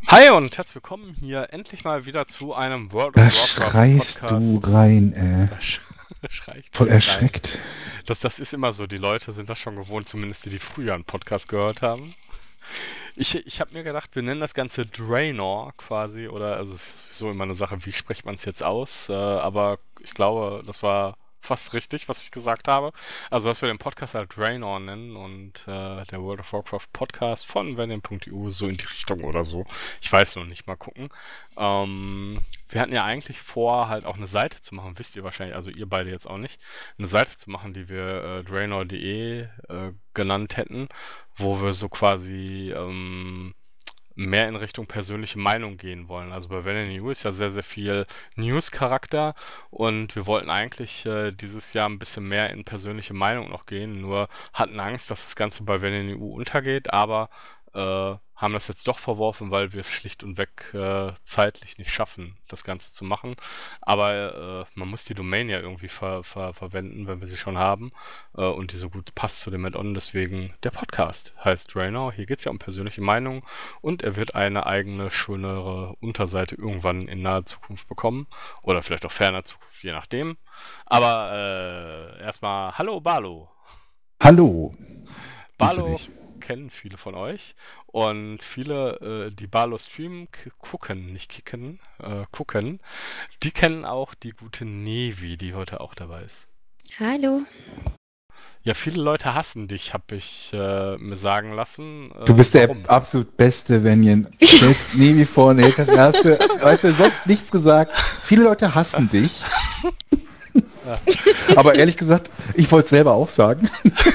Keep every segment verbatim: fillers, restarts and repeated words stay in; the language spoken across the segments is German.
Hi und herzlich willkommen hier endlich mal wieder zu einem World Da of Warcraft schreist du Podcast. rein, äh. Da sch schrei ich Voll direkt rein. erschreckt. Das, das ist immer so, die Leute sind das schon gewohnt, zumindest die, die früher einen Podcast gehört haben. Ich, ich habe mir gedacht, wir nennen das Ganze Draenor quasi, oder, also es ist sowieso immer eine Sache, wie spricht man es jetzt aus, äh, aber ich glaube, das war fast richtig, was ich gesagt habe. Also, dass wir den Podcast halt Draenor nennen und äh, der World of Warcraft Podcast von Vanium Punkt E U so in die Richtung oder so. Ich weiß noch nicht, mal gucken. Ähm, wir hatten ja eigentlich vor, halt auch eine Seite zu machen, wisst ihr wahrscheinlich, also ihr beide jetzt auch nicht, eine Seite zu machen, die wir äh, Draenor Punkt de äh, genannt hätten, wo wir so quasi ähm, mehr in Richtung persönliche Meinung gehen wollen. Also bei Valen New ist ja sehr, sehr viel News-Charakter und wir wollten eigentlich äh, dieses Jahr ein bisschen mehr in persönliche Meinung noch gehen, nur hatten Angst, dass das Ganze bei Valen New untergeht, aber äh, haben das jetzt doch verworfen, weil wir es schlicht und weg äh, zeitlich nicht schaffen, das Ganze zu machen. Aber äh, man muss die Domain ja irgendwie ver ver verwenden, wenn wir sie schon haben äh, und die so gut passt zu dem Add-on. Deswegen der Podcast heißt Draenor. Hier geht es ja um persönliche Meinung und er wird eine eigene, schönere Unterseite irgendwann in naher Zukunft bekommen. Oder vielleicht auch ferner Zukunft, je nachdem. Aber äh, erstmal Hallo Barlo. Hallo. Grüße Barlo dich. kennen viele von euch und viele, äh, die Barlo streamen, gucken, nicht kicken, äh, gucken, die kennen auch die gute Nevi, die heute auch dabei ist. Hallo. Ja, viele Leute hassen dich, habe ich äh, mir sagen lassen. Äh, Du bist der warum? absolut beste, Venjen. Stellst Nemi vor und hält das erste. Weißt du, sonst nichts gesagt. Viele Leute hassen dich. Ja. Aber ehrlich gesagt, ich wollte es selber auch sagen.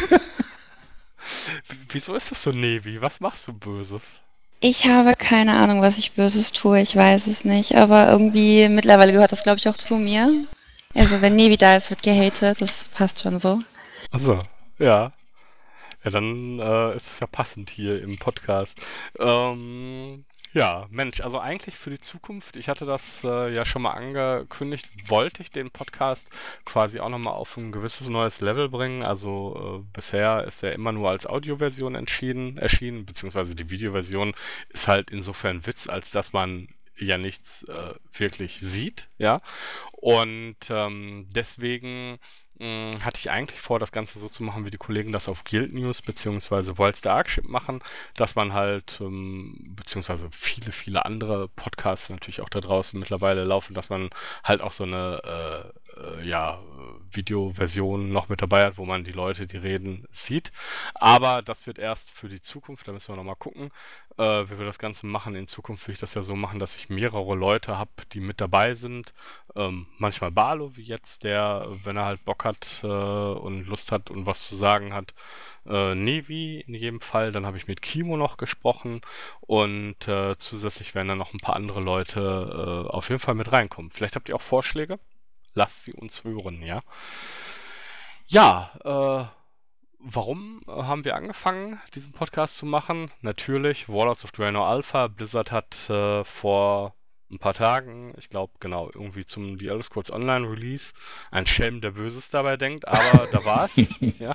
Wieso ist das so, Nevi? Was machst du Böses? Ich habe keine Ahnung, was ich Böses tue. Ich weiß es nicht. Aber irgendwie mittlerweile gehört das, glaube ich, auch zu mir. Also wenn Nevi da ist, wird gehatet. Das passt schon so. Achso, ja. Ja, dann äh, ist es ja passend hier im Podcast. Ähm, ja, Mensch, also eigentlich für die Zukunft, ich hatte das äh, ja schon mal angekündigt, wollte ich den Podcast quasi auch nochmal auf ein gewisses neues Level bringen. Also äh, bisher ist er immer nur als Audioversion entschieden, erschienen, beziehungsweise die Videoversion ist halt insofern Witz, als dass man ja nichts äh, wirklich sieht, ja. Und ähm, deswegen mh, hatte ich eigentlich vor, das Ganze so zu machen, wie die Kollegen das auf Guild News beziehungsweise Worlds the Arkship machen, dass man halt, ähm, beziehungsweise viele, viele andere Podcasts natürlich auch da draußen mittlerweile laufen, dass man halt auch so eine äh, äh, ja, Videoversion noch mit dabei hat, wo man die Leute, die reden, sieht. Aber das wird erst für die Zukunft, da müssen wir nochmal gucken, äh, wie wir das Ganze machen. In Zukunft will ich das ja so machen, dass ich mehrere Leute habe, die mit dabei sind. Ähm, manchmal Barlo, wie jetzt, der, wenn er halt Bock hat äh, und Lust hat und was zu sagen hat. Äh, Nevi in jedem Fall. Dann habe ich mit Kimo noch gesprochen und äh, zusätzlich werden dann noch ein paar andere Leute äh, auf jeden Fall mit reinkommen. Vielleicht habt ihr auch Vorschläge? Lasst sie uns hören, ja. Ja, äh, warum äh, haben wir angefangen, diesen Podcast zu machen? Natürlich, Warlords of Draenor Alpha. Blizzard hat äh, vor ein paar Tagen, ich glaube, genau, irgendwie zum The Elder Scrolls Online Release, ein Schelm, der Böses dabei denkt, aber da war es, ja.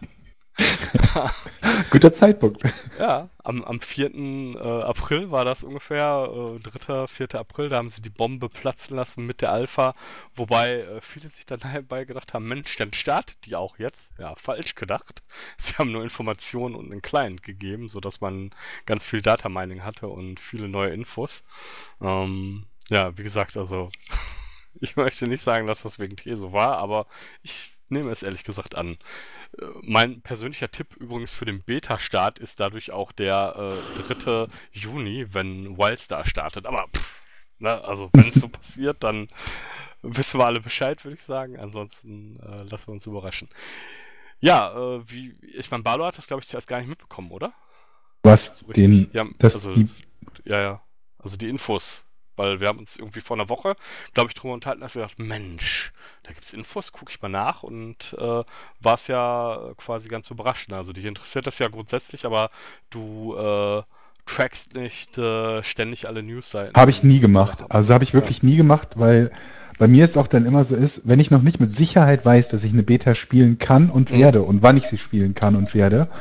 Guter Zeitpunkt. Ja, am, am vierten Äh, April war das ungefähr, äh, dritter, vierter April, da haben sie die Bombe platzen lassen mit der Alpha, wobei äh, viele sich dann dabei gedacht haben, Mensch, dann startet die auch jetzt. Ja, falsch gedacht. Sie haben nur Informationen und einen Client gegeben, sodass man ganz viel Data Mining hatte und viele neue Infos. Ähm, ja, wie gesagt, also ich möchte nicht sagen, dass das wegen T so war, aber ich nehme es ehrlich gesagt an. Äh, Mein persönlicher Tipp übrigens für den Beta-Start ist dadurch auch der äh, dritte Juni, wenn Wildstar startet. Aber pff, ne, also wenn es so passiert, dann wissen wir alle Bescheid, würde ich sagen. Ansonsten äh, lassen wir uns überraschen. Ja, äh, wie, ich meine, Barlo hat das, glaube ich, zuerst gar nicht mitbekommen, oder? Was? So richtig. Den. Ja, Das. also, Die. ja, ja. Also die Infos. Weil wir haben uns irgendwie vor einer Woche, glaube ich, drüber unterhalten, dass ich gedacht, Mensch, da gibt's Infos, gucke ich mal nach und äh, war es ja quasi ganz überraschend. Also dich interessiert das ja grundsätzlich, aber du äh, trackst nicht äh, ständig alle Habe ich Newsseiten. nie gemacht. Ja, Also habe ich ja. wirklich nie gemacht, weil bei mir es auch dann immer so ist, wenn ich noch nicht mit Sicherheit weiß, dass ich eine Beta spielen kann und Mhm. werde und wann ich sie spielen kann und werde,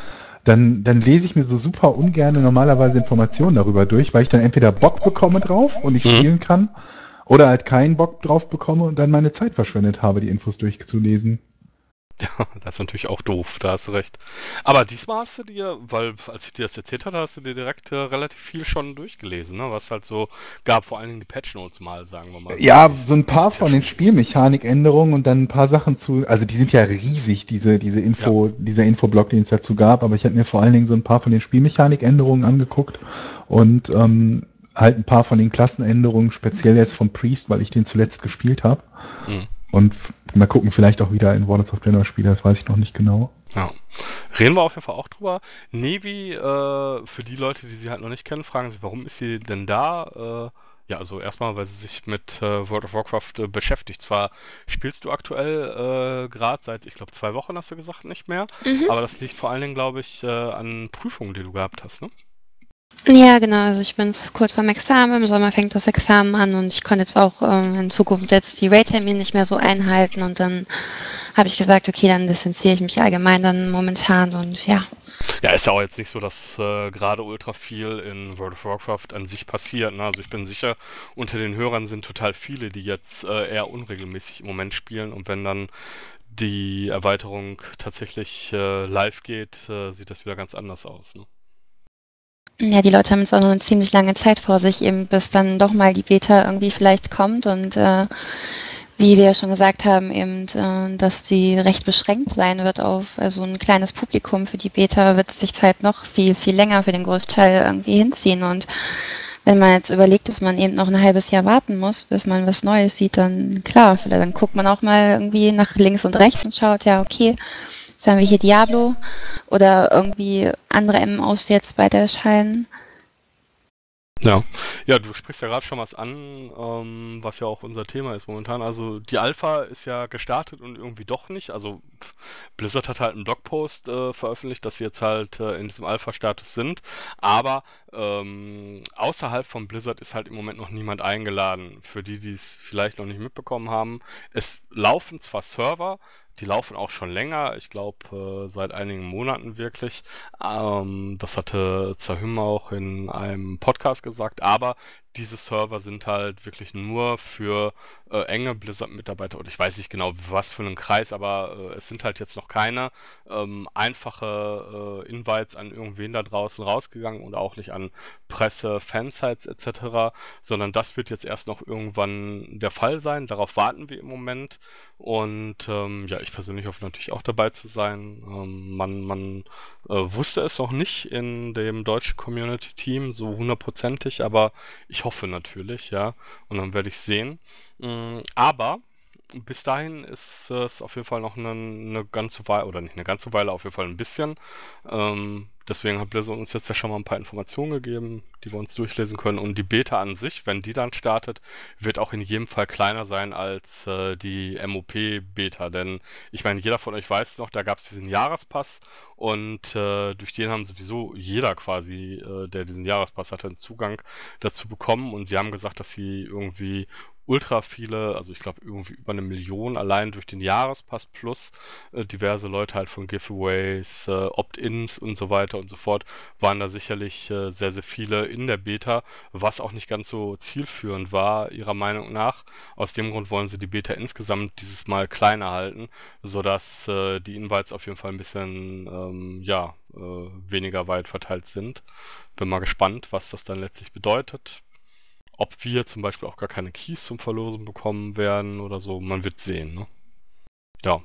dann, dann lese ich mir so super ungerne normalerweise Informationen darüber durch, weil ich dann entweder Bock bekomme drauf und ich Mhm. spielen kann, oder halt keinen Bock drauf bekomme und dann meine Zeit verschwendet habe, die Infos durchzulesen. Ja, das ist natürlich auch doof, da hast du recht. Aber diesmal hast du dir, weil als ich dir das erzählt hatte, hast du dir direkt äh, relativ viel schon durchgelesen, ne? Was halt so gab, vor allen Dingen die Patch-Notes mal, sagen wir mal. Ja, die- so ein paar die von den Technik- Spielmechanikänderungen und dann ein paar Sachen zu, also die sind ja riesig, diese, diese Info, dieser Infoblock, den es dazu gab, aber ich hatte mir vor allen Dingen so ein paar von den Spielmechanikänderungen angeguckt und ähm, halt ein paar von den Klassenänderungen, speziell jetzt vom Priest, weil ich den zuletzt gespielt habe. Mhm. Und f- mal gucken, vielleicht auch wieder in Warlords of Draenor spiele, das weiß ich noch nicht genau. Ja. Reden wir auf jeden Fall auch drüber. Nevi, äh, für die Leute, die sie halt noch nicht kennen, fragen sich, warum ist sie denn da? Äh, ja, also erstmal, weil sie sich mit äh, World of Warcraft äh, beschäftigt. Zwar spielst du aktuell äh, gerade seit, ich glaube, zwei Wochen, hast du gesagt, nicht mehr. Mhm. Aber das liegt vor allen Dingen, glaube ich, äh, an Prüfungen, die du gehabt hast, ne? Ja, genau. Also ich bin jetzt kurz vorm Examen. Im Sommer fängt das Examen an und ich konnte jetzt auch ähm, in Zukunft jetzt die Raid-Termine nicht mehr so einhalten. Und dann habe ich gesagt, okay, dann distanziere ich mich allgemein dann momentan und ja. Ja, ist ja auch jetzt nicht so, dass äh, gerade ultra viel in World of Warcraft an sich passiert. Ne? Also ich bin sicher, unter den Hörern sind total viele, die jetzt äh, eher unregelmäßig im Moment spielen. Und wenn dann die Erweiterung tatsächlich äh, live geht, äh, sieht das wieder ganz anders aus. Ne? Ja, die Leute haben jetzt auch noch eine ziemlich lange Zeit vor sich, eben bis dann doch mal die Beta irgendwie vielleicht kommt und äh, wie wir ja schon gesagt haben, eben, äh, dass die recht beschränkt sein wird auf also ein kleines Publikum. Für die Beta wird es sich halt noch viel, viel länger für den Großteil irgendwie hinziehen. Und wenn man jetzt überlegt, dass man eben noch ein halbes Jahr warten muss, bis man was Neues sieht, dann klar, vielleicht dann guckt man auch mal irgendwie nach links und rechts und schaut, ja, okay, jetzt haben wir hier Diablo oder irgendwie andere M M Os, die jetzt bald erscheinen. Ja. Ja, du sprichst ja gerade schon was an, ähm, was ja auch unser Thema ist momentan. Also die Alpha ist ja gestartet und irgendwie doch nicht. Also pff, Blizzard hat halt einen Blogpost äh, veröffentlicht, dass sie jetzt halt äh, in diesem Alpha-Status sind. Aber ähm, außerhalb von Blizzard ist halt im Moment noch niemand eingeladen. Für die, die es vielleicht noch nicht mitbekommen haben. Es laufen zwar Server, die laufen auch schon länger, ich glaube äh, seit einigen Monaten wirklich. Ähm, das hatte Zahim auch in einem Podcast gesagt, aber diese Server sind halt wirklich nur für äh, enge Blizzard-Mitarbeiter und ich weiß nicht genau, was für einen Kreis, aber äh, es sind halt jetzt noch keine ähm, einfache äh, Invites an irgendwen da draußen rausgegangen und auch nicht an Presse, Fansites et cetera, sondern das wird jetzt erst noch irgendwann der Fall sein. Darauf warten wir im Moment und ähm, ja, ich persönlich hoffe natürlich auch dabei zu sein. Ähm, man man äh, wusste es noch nicht in dem deutschen Community-Team so hundertprozentig, aber ich hoffe natürlich, ja. Und dann werde ich sehen. Mm, aber bis dahin ist es auf jeden Fall noch eine, eine ganze Weile, oder nicht eine ganze Weile, auf jeden Fall ein bisschen. Ähm, deswegen hat Blizzard uns jetzt ja schon mal ein paar Informationen gegeben, die wir uns durchlesen können. Und die Beta an sich, wenn die dann startet, wird auch in jedem Fall kleiner sein als äh, die M O P-Beta. Denn ich meine, jeder von euch weiß noch, da gab es diesen Jahrespass und äh, durch den haben sowieso jeder quasi, äh, der diesen Jahrespass hatte, einen Zugang dazu bekommen. Und sie haben gesagt, dass sie irgendwie ultra viele, also ich glaube irgendwie über eine Million allein durch den Jahrespass plus äh, diverse Leute halt von Giveaways, äh, Opt-ins und so weiter und so fort, waren da sicherlich äh, sehr, sehr viele in der Beta, was auch nicht ganz so zielführend war, ihrer Meinung nach. Aus dem Grund wollen sie die Beta insgesamt dieses Mal kleiner halten, sodass äh, die Invites auf jeden Fall ein bisschen, ähm, ja, äh, weniger weit verteilt sind. Bin mal gespannt, was das dann letztlich bedeutet. Ob wir zum Beispiel auch gar keine Keys zum Verlosen bekommen werden oder so, man wird sehen, ne? Ja.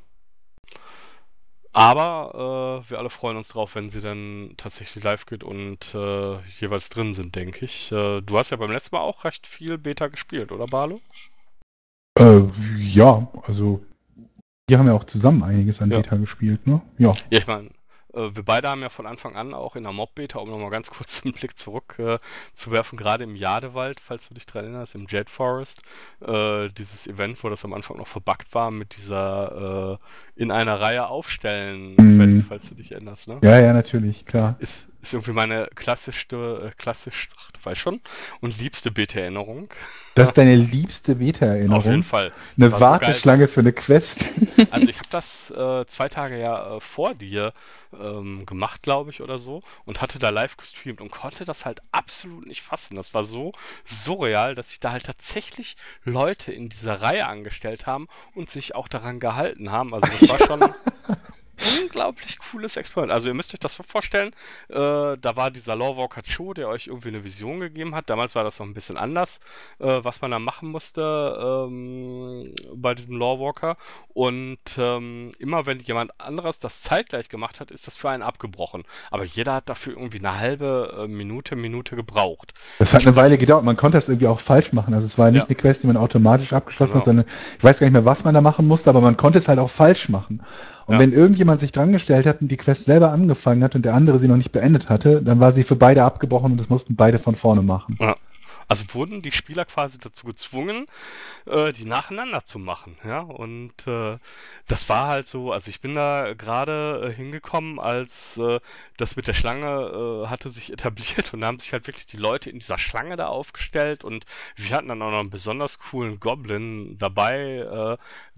Aber äh, wir alle freuen uns drauf, wenn sie dann tatsächlich live geht und äh, jeweils drin sind, denke ich. Äh, du hast ja beim letzten Mal auch recht viel Beta gespielt, oder Barlo? Äh, ja, also wir haben ja auch zusammen einiges an Ja. Beta gespielt, ne? Ja. Ja, ich meine, äh, wir beide haben ja von Anfang an auch in der Mob-Beta, um nochmal ganz kurz einen Blick zurück äh, zu werfen, gerade im Jadewald, falls du dich dran erinnerst, im Jade Forest, äh, dieses Event, wo das am Anfang noch verbuggt war mit dieser äh, in einer Reihe aufstellen, Mhm. falls, falls du dich erinnerst, ne? Ja, ja, natürlich, klar. Ist, ist irgendwie meine klassischste, äh, klassisch, ach, du weißt schon, und liebste Beta-Erinnerung. Das ist deine liebste Auf jeden Beta-Erinnerung. Fall. Die Eine war so geil. Warteschlange für eine Quest. Also ich habe das äh, zwei Tage ja äh, vor dir ähm, gemacht, glaube ich, oder so, und hatte da live gestreamt und konnte das halt absolut nicht fassen. Das war so surreal, dass sich da halt tatsächlich Leute in dieser Reihe angestellt haben und sich auch daran gehalten haben. Also das war schon unglaublich cooles Experiment. Also ihr müsst euch das so vorstellen, äh, da war dieser Lawwalker Cho, der euch irgendwie eine Vision gegeben hat. Damals war das noch ein bisschen anders, äh, was man da machen musste ähm, bei diesem Lawwalker. Und ähm, immer wenn jemand anderes das zeitgleich gemacht hat, ist das für einen abgebrochen. Aber jeder hat dafür irgendwie eine halbe äh, Minute, Minute gebraucht. Das hat eine Weile gedauert. Man konnte das irgendwie auch falsch machen. Also es war nicht Ja. eine Quest, die man automatisch abgeschlossen Genau. hat, sondern ich weiß gar nicht mehr, was man da machen musste, aber man konnte es halt auch falsch machen. Und Ja. wenn irgendjemand sich dran gestellt hat und die Quest selber angefangen hat und der andere sie noch nicht beendet hatte, dann war sie für beide abgebrochen und das mussten beide von vorne machen. Ja. Also wurden die Spieler quasi dazu gezwungen, äh, die nacheinander zu machen, ja, und äh, das war halt so, also ich bin da gerade äh, hingekommen, als äh, das mit der Schlange äh, hatte sich etabliert und da haben sich halt wirklich die Leute in dieser Schlange da aufgestellt und wir hatten dann auch noch einen besonders coolen Goblin dabei, äh,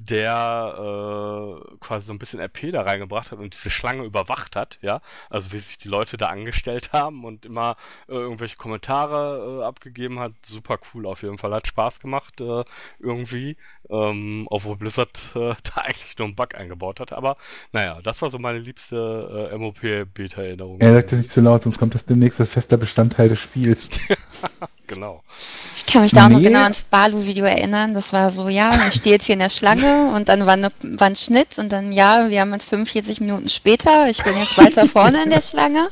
der äh, quasi so ein bisschen R P da reingebracht hat und diese Schlange überwacht hat, ja, also wie sich die Leute da angestellt haben und immer äh, irgendwelche Kommentare äh, abgegeben hat. Super cool auf jeden Fall. Hat Spaß gemacht äh, irgendwie. Ähm, obwohl Blizzard äh, da eigentlich nur einen Bug eingebaut hat. Aber naja, das war so meine liebste äh, M O P-Beta-Erinnerung. Er sagte nicht zu laut, sonst kommt das demnächst als fester Bestandteil des Spiels. Genau. Ich kann mich da auch noch Nee. genau ans Balu-Video erinnern. Das war so, ja, ich stehe jetzt hier in der Schlange und dann war, eine, war ein Schnitt und dann, ja, wir haben uns fünfundvierzig Minuten später. Ich bin jetzt weiter vorne in der Schlange.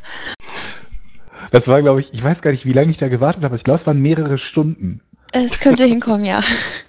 Das war, glaube ich, ich weiß gar nicht, wie lange ich da gewartet habe. Ich glaube, es waren mehrere Stunden. Es könnte hinkommen, ja.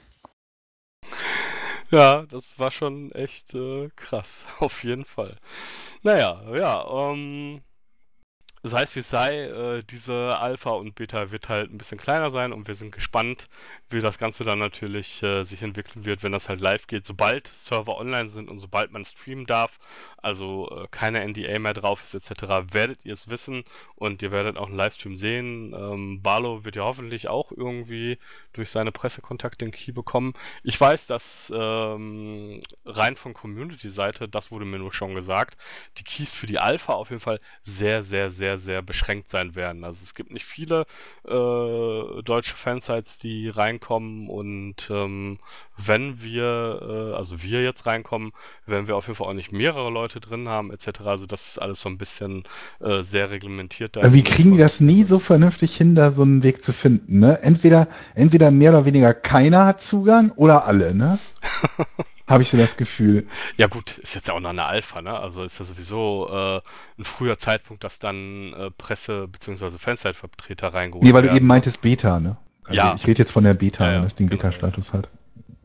Ja, das war schon echt äh, krass. Auf jeden Fall. Naja, ja, ähm... sei es wie es sei, äh, diese Alpha und Beta wird halt ein bisschen kleiner sein und wir sind gespannt, wie das Ganze dann natürlich äh, sich entwickeln wird, wenn das halt live geht, sobald Server online sind und sobald man streamen darf, also äh, keine N D A mehr drauf ist et cetera, werdet ihr es wissen und ihr werdet auch einen Livestream sehen. Ähm, Barlow wird ja hoffentlich auch irgendwie durch seine Pressekontakte den Key bekommen. Ich weiß, dass ähm, rein von Community-Seite, das wurde mir nur schon gesagt, die Keys für die Alpha auf jeden Fall sehr, sehr, sehr, sehr beschränkt sein werden. Also es gibt nicht viele äh, deutsche Fansites, die reinkommen und ähm, wenn wir, äh, also wir jetzt reinkommen, werden wir auf jeden Fall auch nicht mehrere Leute drin haben et cetera. Also das ist alles so ein bisschen äh, sehr reglementiert. Aber wie kriegen die das nie so vernünftig hin, da so einen Weg zu finden, ne? Entweder, entweder mehr oder weniger keiner hat Zugang oder alle, ne? Habe ich so das Gefühl. Ja gut, ist jetzt auch noch eine Alpha, ne? Also ist ja sowieso äh, ein früher Zeitpunkt, dass dann äh, Presse- bzw. Fansite-Vertreter reingeholt Nee, weil du werden, eben ne? meintest Beta, ne? Also Ja. ich rede jetzt von der Beta, Ja, ja, wenn das Ding genau, Beta-Status hat.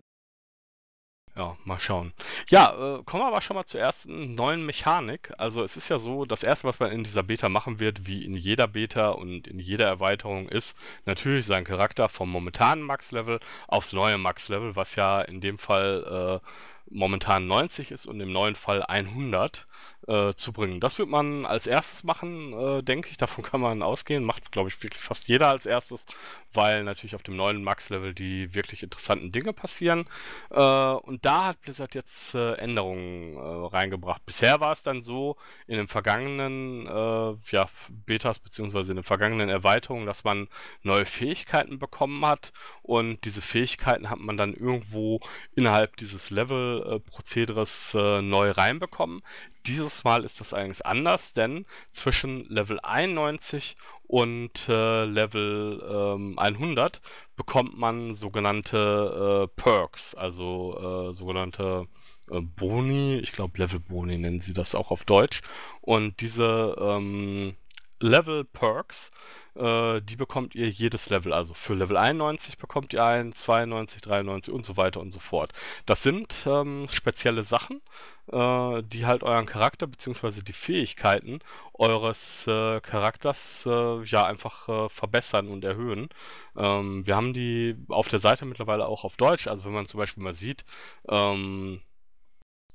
Ja, mal schauen. Ja, äh, kommen wir aber schon mal zur ersten neuen Mechanik. Also es ist ja so, das erste, was man in dieser Beta machen wird, wie in jeder Beta und in jeder Erweiterung, ist natürlich seinen Charakter vom momentanen Max-Level aufs neue Max-Level, was ja in dem Fall äh, momentan neunzig ist und im neuen Fall hundert äh, zu bringen. Das wird man als erstes machen, äh, denke ich. Davon kann man ausgehen. Macht, glaube ich, wirklich fast jeder als erstes, weil natürlich auf dem neuen Max-Level die wirklich interessanten Dinge passieren. Äh, und da hat Blizzard jetzt äh, Änderungen äh, reingebracht. Bisher war es dann so, in den vergangenen äh, ja, Betas beziehungsweise in den vergangenen Erweiterungen, dass man neue Fähigkeiten bekommen hat und diese Fähigkeiten hat man dann irgendwo innerhalb dieses Level-Prozederes äh, neu reinbekommen. Dieses Mal ist das eigentlich anders, denn zwischen Level einundneunzig und äh, Level ähm, hundert bekommt man sogenannte äh, Perks, also äh, sogenannte äh, Boni, ich glaube Level-Boni nennen sie das auch auf Deutsch. Und diese ähm, Level-Perks, äh, die bekommt ihr jedes Level, also für Level einundneunzig bekommt ihr einen, zweiundneunzig, dreiundneunzig und so weiter und so fort. Das sind ähm, spezielle Sachen, äh, die halt euren Charakter bzw. die Fähigkeiten eures äh, Charakters äh, ja einfach äh, verbessern und erhöhen. Ähm, wir haben die auf der Seite mittlerweile auch auf Deutsch, also wenn man zum Beispiel mal sieht, ähm,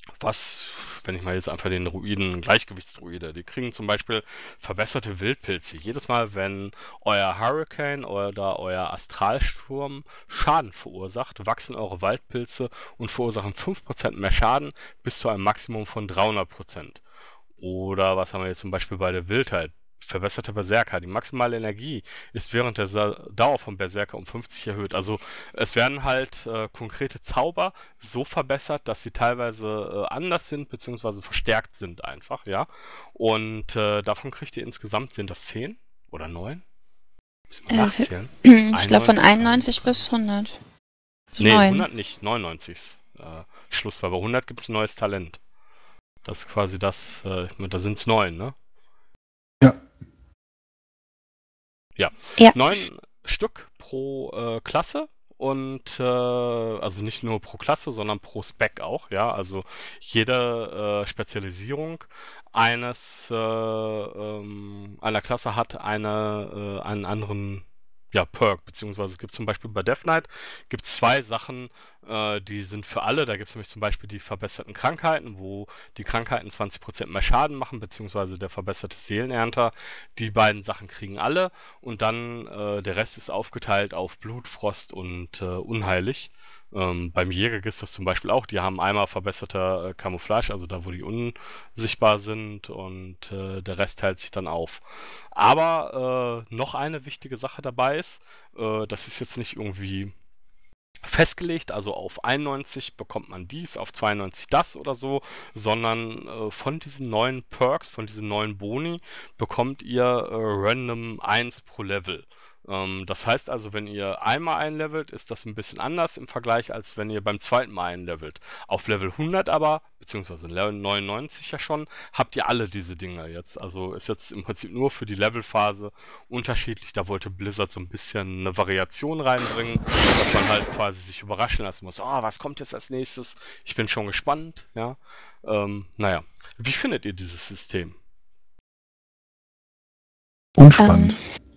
was, wenn ich mal jetzt einfach den Druiden, Gleichgewichtsdruide, die kriegen zum Beispiel verbesserte Wildpilze. Jedes Mal, wenn euer Hurricane oder euer Astralsturm Schaden verursacht, wachsen eure Waldpilze und verursachen fünf Prozent mehr Schaden bis zu einem Maximum von dreihundert Prozent. Oder was haben wir jetzt zum Beispiel bei der Wildheit? Verbesserte Berserker. Die maximale Energie ist während der Sa Dauer von Berserker um fünfzig erhöht. Also es werden halt äh, konkrete Zauber so verbessert, dass sie teilweise äh, anders sind, beziehungsweise verstärkt sind einfach, ja. Und äh, davon kriegt ihr insgesamt, sind das zehn oder neun? Müssen wir Äh, nachzählen? ich glaube von einundneunzig, einundneunzig bis hundert. Nee, neun. hundert nicht, neunundneunzig ist äh, Schluss, weil bei hundert gibt es ein neues Talent. Das ist quasi das, äh, da sind es neun, ne? Ja. Ja, Ja. neun Stück pro äh, Klasse und äh, also nicht nur pro Klasse, sondern pro Spec auch, ja, also jede äh, Spezialisierung eines äh, ähm, einer Klasse hat eine äh, einen anderen ja, Perk, beziehungsweise es gibt zum Beispiel bei Death Knight gibt es zwei Sachen, äh, die sind für alle. Da gibt es nämlich zum Beispiel die verbesserten Krankheiten, wo die Krankheiten zwanzig Prozent mehr Schaden machen, beziehungsweise der verbesserte Seelenernter. Die beiden Sachen kriegen alle und dann äh, der Rest ist aufgeteilt auf Blut, Frost und äh, Unheilig. Ähm, beim Jäger gibt es das zum Beispiel auch. Die haben einmal verbesserter äh, Camouflage, also da, wo die unsichtbar sind und äh, der Rest teilt sich dann auf. Aber äh, noch eine wichtige Sache dabei ist, äh, das ist jetzt nicht irgendwie festgelegt, also auf einundneunzig bekommt man dies, auf zweiundneunzig das oder so, sondern äh, von diesen neuen Perks, von diesen neuen Boni bekommt ihr äh, random eins pro Level. Ähm, das heißt also, wenn ihr einmal einlevelt, ist das ein bisschen anders im Vergleich, als wenn ihr beim zweiten Mal einlevelt. Auf Level hundert aber, beziehungsweise Level neunundneunzig ja schon, habt ihr alle diese Dinge jetzt. Also ist jetzt im Prinzip nur für die Levelphase unterschiedlich. Da wollte Blizzard so ein bisschen eine Variation reinbringen, dass man halt quasi sich überraschen lassen muss. Oh, was kommt jetzt als nächstes? Ich bin schon gespannt, ja. Ähm, naja. Wie findet ihr dieses System? Unspannend.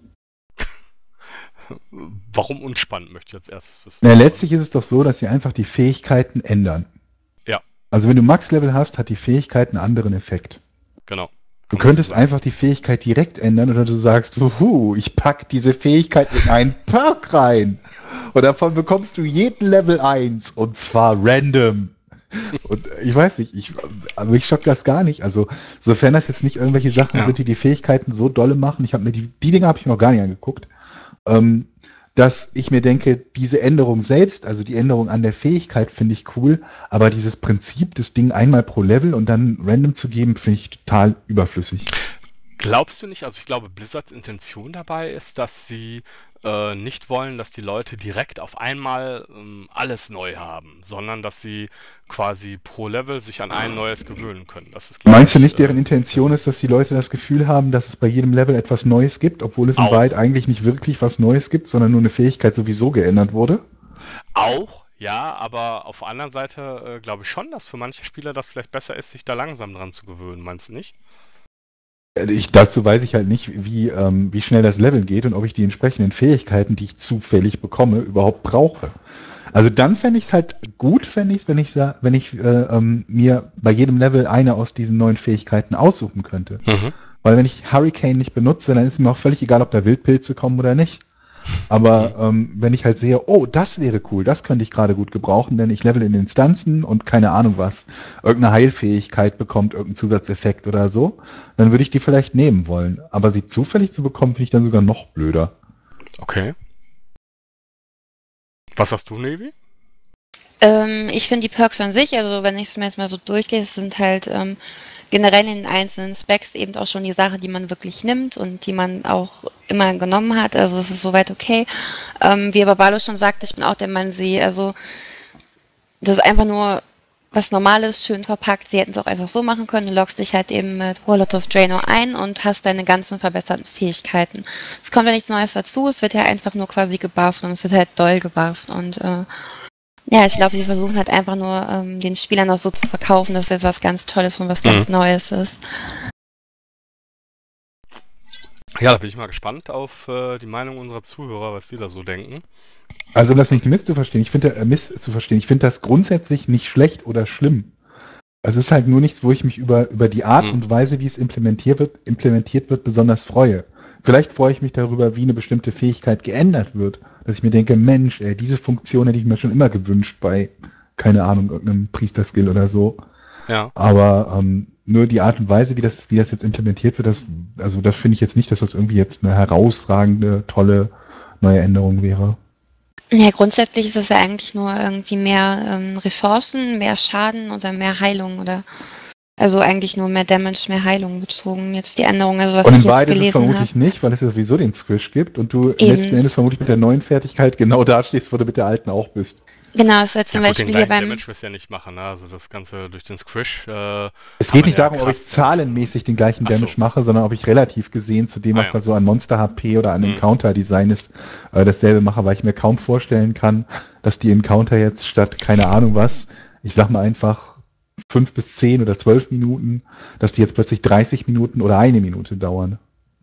Warum unspannend, möchte ich als erstes wissen. Na, letztlich ist es doch so, dass sie einfach die Fähigkeiten ändern. Ja. Also wenn du Max-Level hast, hat die Fähigkeit einen anderen Effekt. Genau. Du könntest einfach die Fähigkeit direkt ändern oder du sagst, wuhu, ich pack diese Fähigkeit in einen Perk rein. Und davon bekommst du jeden Level eins und zwar random. Und ich weiß nicht, ich, aber mich schockt das gar nicht. Also, sofern das jetzt nicht irgendwelche Sachen Ja. sind, die die Fähigkeiten so dolle machen, ich habe mir die, die Dinge habe ich mir noch gar nicht angeguckt, ähm, dass ich mir denke, diese Änderung selbst, also die Änderung an der Fähigkeit finde ich cool, aber dieses Prinzip, das Ding einmal pro Level und dann random zu geben, finde ich total überflüssig. Glaubst du nicht, also ich glaube, Blizzards Intention dabei ist, dass sie äh, nicht wollen, dass die Leute direkt auf einmal ähm, alles neu haben, sondern dass sie quasi pro Level sich an ein neues gewöhnen können. Das ist, glaub Meinst du ich, nicht, deren äh, Intention das- ist, dass die Leute das Gefühl haben, dass es bei jedem Level etwas Neues gibt, obwohl es in Auch. Wahrheit eigentlich nicht wirklich was Neues gibt, sondern nur eine Fähigkeit sowieso geändert wurde? Auch, ja, aber auf der anderen Seite äh, glaube ich schon, dass für manche Spieler das vielleicht besser ist, sich da langsam dran zu gewöhnen, meinst du nicht? Ich, dazu weiß ich halt nicht, wie, ähm, wie schnell das Level geht und ob ich die entsprechenden Fähigkeiten, die ich zufällig bekomme, überhaupt brauche. Also dann fände ich es halt gut, fände ich es, wenn ich, sa- wenn ich äh, ähm, mir bei jedem Level eine aus diesen neuen Fähigkeiten aussuchen könnte. Mhm. Weil wenn ich Hurricane nicht benutze, dann ist mir auch völlig egal, ob da Wildpilze kommen oder nicht. Aber ähm, wenn ich halt sehe, oh, das wäre cool, das könnte ich gerade gut gebrauchen, denn ich level in Instanzen und keine Ahnung was, irgendeine Heilfähigkeit bekommt, irgendein Zusatzeffekt oder so, dann würde ich die vielleicht nehmen wollen. Aber sie zufällig zu bekommen, finde ich dann sogar noch blöder. Okay. Was sagst du, Nevi? Ähm, ich finde die Perks an sich, also wenn ich es mir jetzt mal so durchgehe, sind halt ähm, generell in den einzelnen Specs eben auch schon die Sache, die man wirklich nimmt und die man auch immer genommen hat. Also es ist soweit okay. Ähm, wie aber Barlo schon sagte, ich bin auch der Meinung, sie, also das ist einfach nur was Normales, schön verpackt. Sie hätten es auch einfach so machen können. Du loggst dich halt eben mit Warlord of Draenor ein und hast deine ganzen verbesserten Fähigkeiten. Es kommt ja nichts Neues dazu, es wird ja einfach nur quasi gebufft und es wird halt doll gebufft und äh, ja, ich glaube, sie versuchen halt einfach nur, ähm, den Spielern das so zu verkaufen, dass es was ganz Tolles und was ganz Mhm. Neues ist. Ja, da bin ich mal gespannt auf äh, die Meinung unserer Zuhörer, was die da so denken. Also um das nicht misszuverstehen, ich finde äh, misszuverstehen, ich finde das grundsätzlich nicht schlecht oder schlimm. Also es ist halt nur nichts, wo ich mich über, über die Art Hm. und Weise, wie es implementiert wird, implementiert wird, besonders freue. Vielleicht freue ich mich darüber, wie eine bestimmte Fähigkeit geändert wird. Dass ich mir denke, Mensch, ey, diese Funktion hätte ich mir schon immer gewünscht bei, keine Ahnung, irgendeinem Priester-Skill oder so. Ja. Aber ähm, nur die Art und Weise, wie das, wie das jetzt implementiert wird, das, also das finde ich jetzt nicht, dass das irgendwie jetzt eine herausragende, tolle neue Änderung wäre. Ja, grundsätzlich ist es ja eigentlich nur irgendwie mehr ähm, Ressourcen, mehr Schaden oder mehr Heilung oder also eigentlich nur mehr Damage, mehr Heilung bezogen. Jetzt die Änderung, also was Und ich in jetzt beides ist es gelesen vermutlich habe. nicht, weil es ja sowieso den Squish gibt und du Eben. letzten Endes vermutlich mit der neuen Fertigkeit genau da stehst, wo du mit der alten auch bist. Genau, es ist jetzt Ja zum gut, Beispiel den hier gleichen beim Damage wirst du ja nicht machen, ne? Also das Ganze durch den Squish. Äh, Es kann geht man nicht ja darum, ob ich krass zahlenmäßig den gleichen Ach so. Damage mache, sondern ob ich relativ gesehen zu dem, Ah, was ja. da so an Monster-H P oder an Mhm. Encounter-Design ist, äh, dasselbe mache, weil ich mir kaum vorstellen kann, dass die Encounter jetzt statt, keine Ahnung was, ich sag mal einfach fünf bis zehn oder zwölf Minuten, dass die jetzt plötzlich dreißig Minuten oder eine Minute dauern.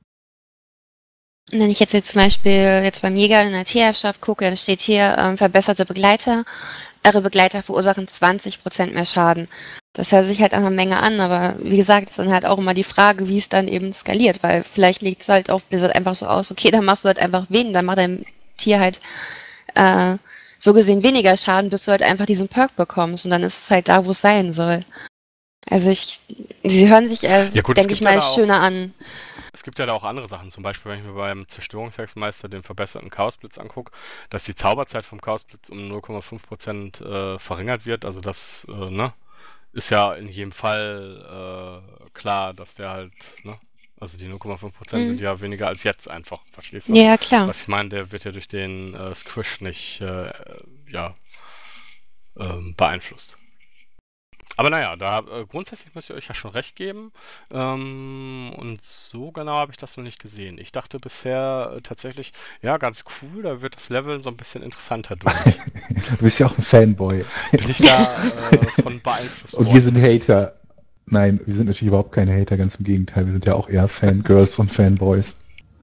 Wenn ich jetzt, jetzt zum Beispiel jetzt beim Jäger in der Tierschaft gucke, da steht hier ähm, verbesserte Begleiter. Eure Begleiter verursachen zwanzig Prozent mehr Schaden. Das hört sich halt eine Menge an, aber wie gesagt, ist dann halt auch immer die Frage, wie es dann eben skaliert, weil vielleicht liegt es halt auch Blizzard einfach so aus, okay, dann machst du halt einfach wen, dann macht dein Tier halt äh, so gesehen weniger Schaden, bis du halt einfach diesen Perk bekommst und dann ist es halt da, wo es sein soll. Also ich, sie hören sich, äh, Ja gut, es denke ich gibt ja mal, da auch- schöner an. Es gibt ja da auch andere Sachen, zum Beispiel, wenn ich mir beim Zerstörungshexmeister den verbesserten Chaosblitz angucke, dass die Zauberzeit vom Chaosblitz um null Komma fünf Prozent äh, verringert wird. Also das, äh, ne, ist ja in jedem Fall äh, klar, dass der halt, ne, also die null Komma fünf Prozent Mhm. sind ja weniger als jetzt einfach, verstehst du? Ja, klar. Was ich meine, der wird ja durch den äh, Squish nicht, äh, ja, ähm, beeinflusst. Aber naja, da äh, grundsätzlich müsst ihr euch ja schon recht geben. Ähm, und so genau habe ich das noch nicht gesehen. Ich dachte bisher äh, tatsächlich, ja, ganz cool, da wird das Leveln so ein bisschen interessanter durch. Du bist ja auch ein Fanboy. Bin ich da äh, von beeinflusst Und wir worden sind tatsächlich. Hater. Nein, wir sind natürlich überhaupt keine Hater, ganz im Gegenteil. Wir sind ja auch eher Fangirls und Fanboys.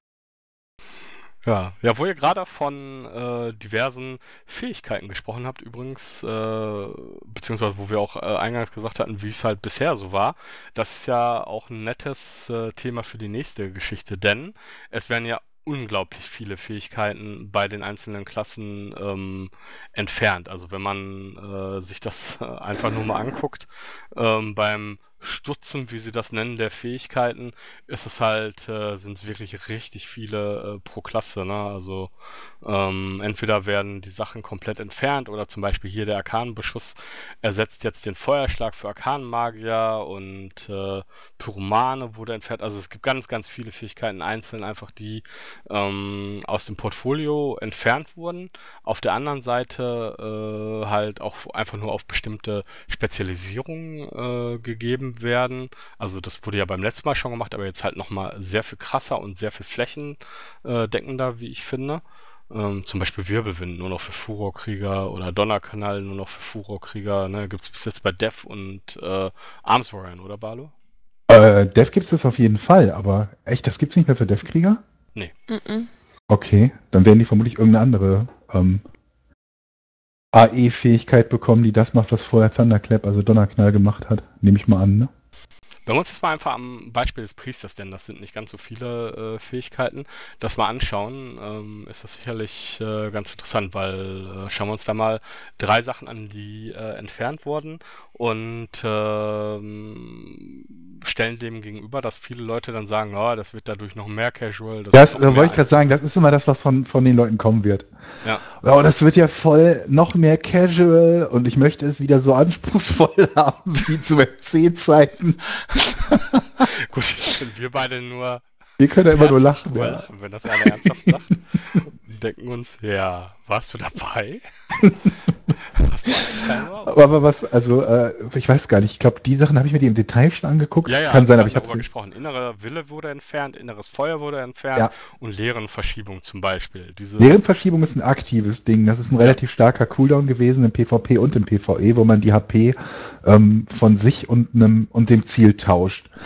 Ja, ja, wo ihr gerade von äh, diversen Fähigkeiten gesprochen habt, übrigens, äh, beziehungsweise wo wir auch äh, eingangs gesagt hatten, wie es halt bisher so war, das ist ja auch ein nettes äh, Thema für die nächste Geschichte, denn es werden ja unglaublich viele Fähigkeiten bei den einzelnen Klassen ähm, entfernt. Also wenn man äh, sich das äh, einfach nur mal anguckt, ähm, beim Stutzen, wie sie das nennen, der Fähigkeiten, ist es halt, äh, sind es wirklich richtig viele äh, pro Klasse, ne? Also ähm, entweder werden die Sachen komplett entfernt oder zum Beispiel hier der Arkanenbeschuss ersetzt jetzt den Feuerschlag für Arkanenmagier und äh, Pyromane wurde entfernt. Also es gibt ganz, ganz viele Fähigkeiten einzeln einfach, die ähm, aus dem Portfolio entfernt wurden. Auf der anderen Seite äh, halt auch einfach nur auf bestimmte Spezialisierungen äh, gegeben werden. Also das wurde ja beim letzten Mal schon gemacht, aber jetzt halt nochmal sehr viel krasser und sehr viel flächendeckender, wie ich finde. Ähm, zum Beispiel Wirbelwind nur noch für Furorkrieger oder Donnerkanal nur noch für Furorkrieger. Ne? Gibt es bis jetzt bei Death und äh, Arms Warrior, oder Barlo? Äh, Dev gibt es das auf jeden Fall, aber echt, das gibt's nicht mehr für Dev-Krieger? Mhm. Okay, dann werden die vermutlich irgendeine andere ähm, A E-Fähigkeit bekommen, die das macht, was vorher Thunderclap, also Donnerknall, gemacht hat. Nehme ich mal an, ne? Wenn wir uns jetzt mal einfach am Beispiel des Priesters, denn das sind nicht ganz so viele äh, Fähigkeiten, das mal anschauen, ähm, ist das sicherlich äh, ganz interessant, weil äh, schauen wir uns da mal drei Sachen an, die äh, entfernt wurden und ähm, stellen dem gegenüber, dass viele Leute dann sagen, oh, das wird dadurch noch mehr Casual. Das, Das wird äh, noch mehr wollte ich gerade sagen, das ist immer das, was von, von den Leuten kommen wird. Ja. Oh, das wird ja voll noch mehr casual und ich möchte es wieder so anspruchsvoll haben wie zu M C-Zeiten. Gut, wenn wir beide nur Wir können ja immer nur herzhaft lachen. drüber Ja. lachen, wenn das einer ernsthaft sagt, und denken uns, ja, warst du dabei? Hast du Alzheimer? Aber, aber was, also, äh, ich weiß gar nicht, ich glaube, die Sachen habe ich mir die im Detail schon angeguckt. Ja, ja, Kann sein, wir aber ich hatten habe darüber sie. gesprochen. Innere Wille wurde entfernt, inneres Feuer wurde entfernt Ja. und Leerenverschiebung zum Beispiel. Diese, Leerenverschiebung ist ein aktives Ding. Das ist ein relativ starker Cooldown gewesen im PvP und im PvE, wo man die H P ähm, von sich und, einem, und dem Ziel tauscht. Genau.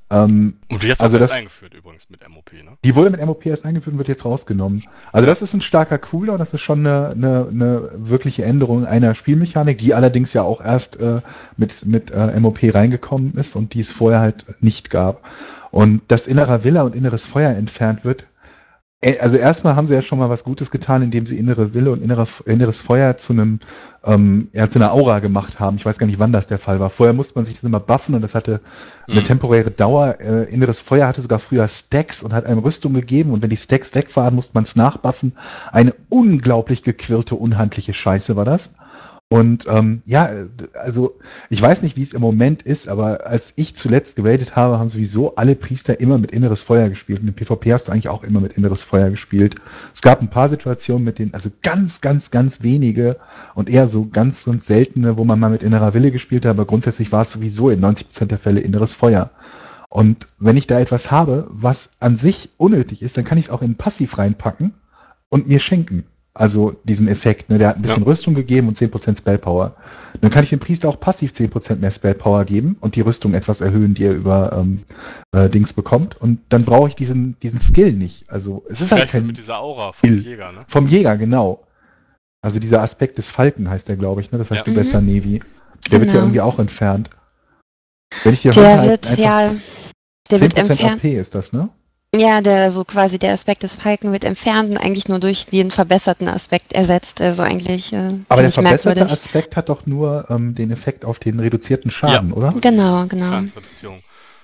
Ähm, Und jetzt also auch erst das, eingeführt übrigens mit M O P, ne? die wurde mit M O P erst eingeführt und wird jetzt rausgenommen. Also das ist ein starker Cooldown, das ist schon eine, eine, eine wirkliche Änderung einer Spielmechanik, die allerdings ja auch erst äh, mit, mit äh, M O P reingekommen ist und die es vorher halt nicht gab. Und dass innerer Wille und inneres Feuer entfernt wird, äh, also erstmal haben sie ja schon mal was Gutes getan, indem sie innere Wille und innere, inneres Feuer zu einem, ähm, ja, zu einer Aura gemacht haben. Ich weiß gar nicht, wann das der Fall war. Vorher musste man sich das immer buffen und das hatte eine Mhm. temporäre Dauer. Äh, inneres Feuer hatte sogar früher Stacks und hat einem Rüstung gegeben und wenn die Stacks weg waren, musste man es nachbuffen. Eine unglaublich gequirlte, unhandliche Scheiße war das. Und ähm, ja, äh, also ich weiß nicht, wie es im Moment ist, aber als ich zuletzt geradet habe, haben sowieso alle Priester immer mit inneres Feuer gespielt. Und im PvP hast du eigentlich auch immer mit inneres Feuer gespielt. Es gab ein paar Situationen mit denen, also ganz, ganz, ganz wenige und eher so ganz, ganz seltene, wo man mal mit innerer Wille gespielt hat, aber grundsätzlich war es sowieso in neunzig Prozent der Fälle inneres Feuer. Und wenn ich da etwas habe, was an sich unnötig ist, dann kann ich es auch in Passiv reinpacken und mir schenken. Also diesen Effekt, ne, der hat ein bisschen Ja. Rüstung gegeben und zehn Prozent Spellpower. Dann kann ich dem Priester auch passiv zehn Prozent mehr Spellpower geben und die Rüstung etwas erhöhen, die er über ähm, äh, Dings bekommt. Und dann brauche ich diesen, diesen Skill nicht. Also es ist halt Gleich wie kein mit dieser Aura vom Skill. Jäger, ne? Vom Jäger, genau. Also dieser Aspekt des Falken heißt der, glaube ich, ne? Das weißt Ja. du Mhm. besser, Nevi. Der wird ja Genau. irgendwie auch entfernt. Wenn ich dir Der runter halt wird, einfach ja, der zehn wird Prozent entfernt. A P ist das, ne? Ja, der so quasi der Aspekt des Falken wird entfernt und eigentlich nur durch den verbesserten Aspekt ersetzt. Also eigentlich äh, Aber der ziemlich verbesserte merkwürdig. Aspekt hat doch nur ähm, den Effekt auf den reduzierten Schaden, oder? Genau, genau. Schadensreduzierung.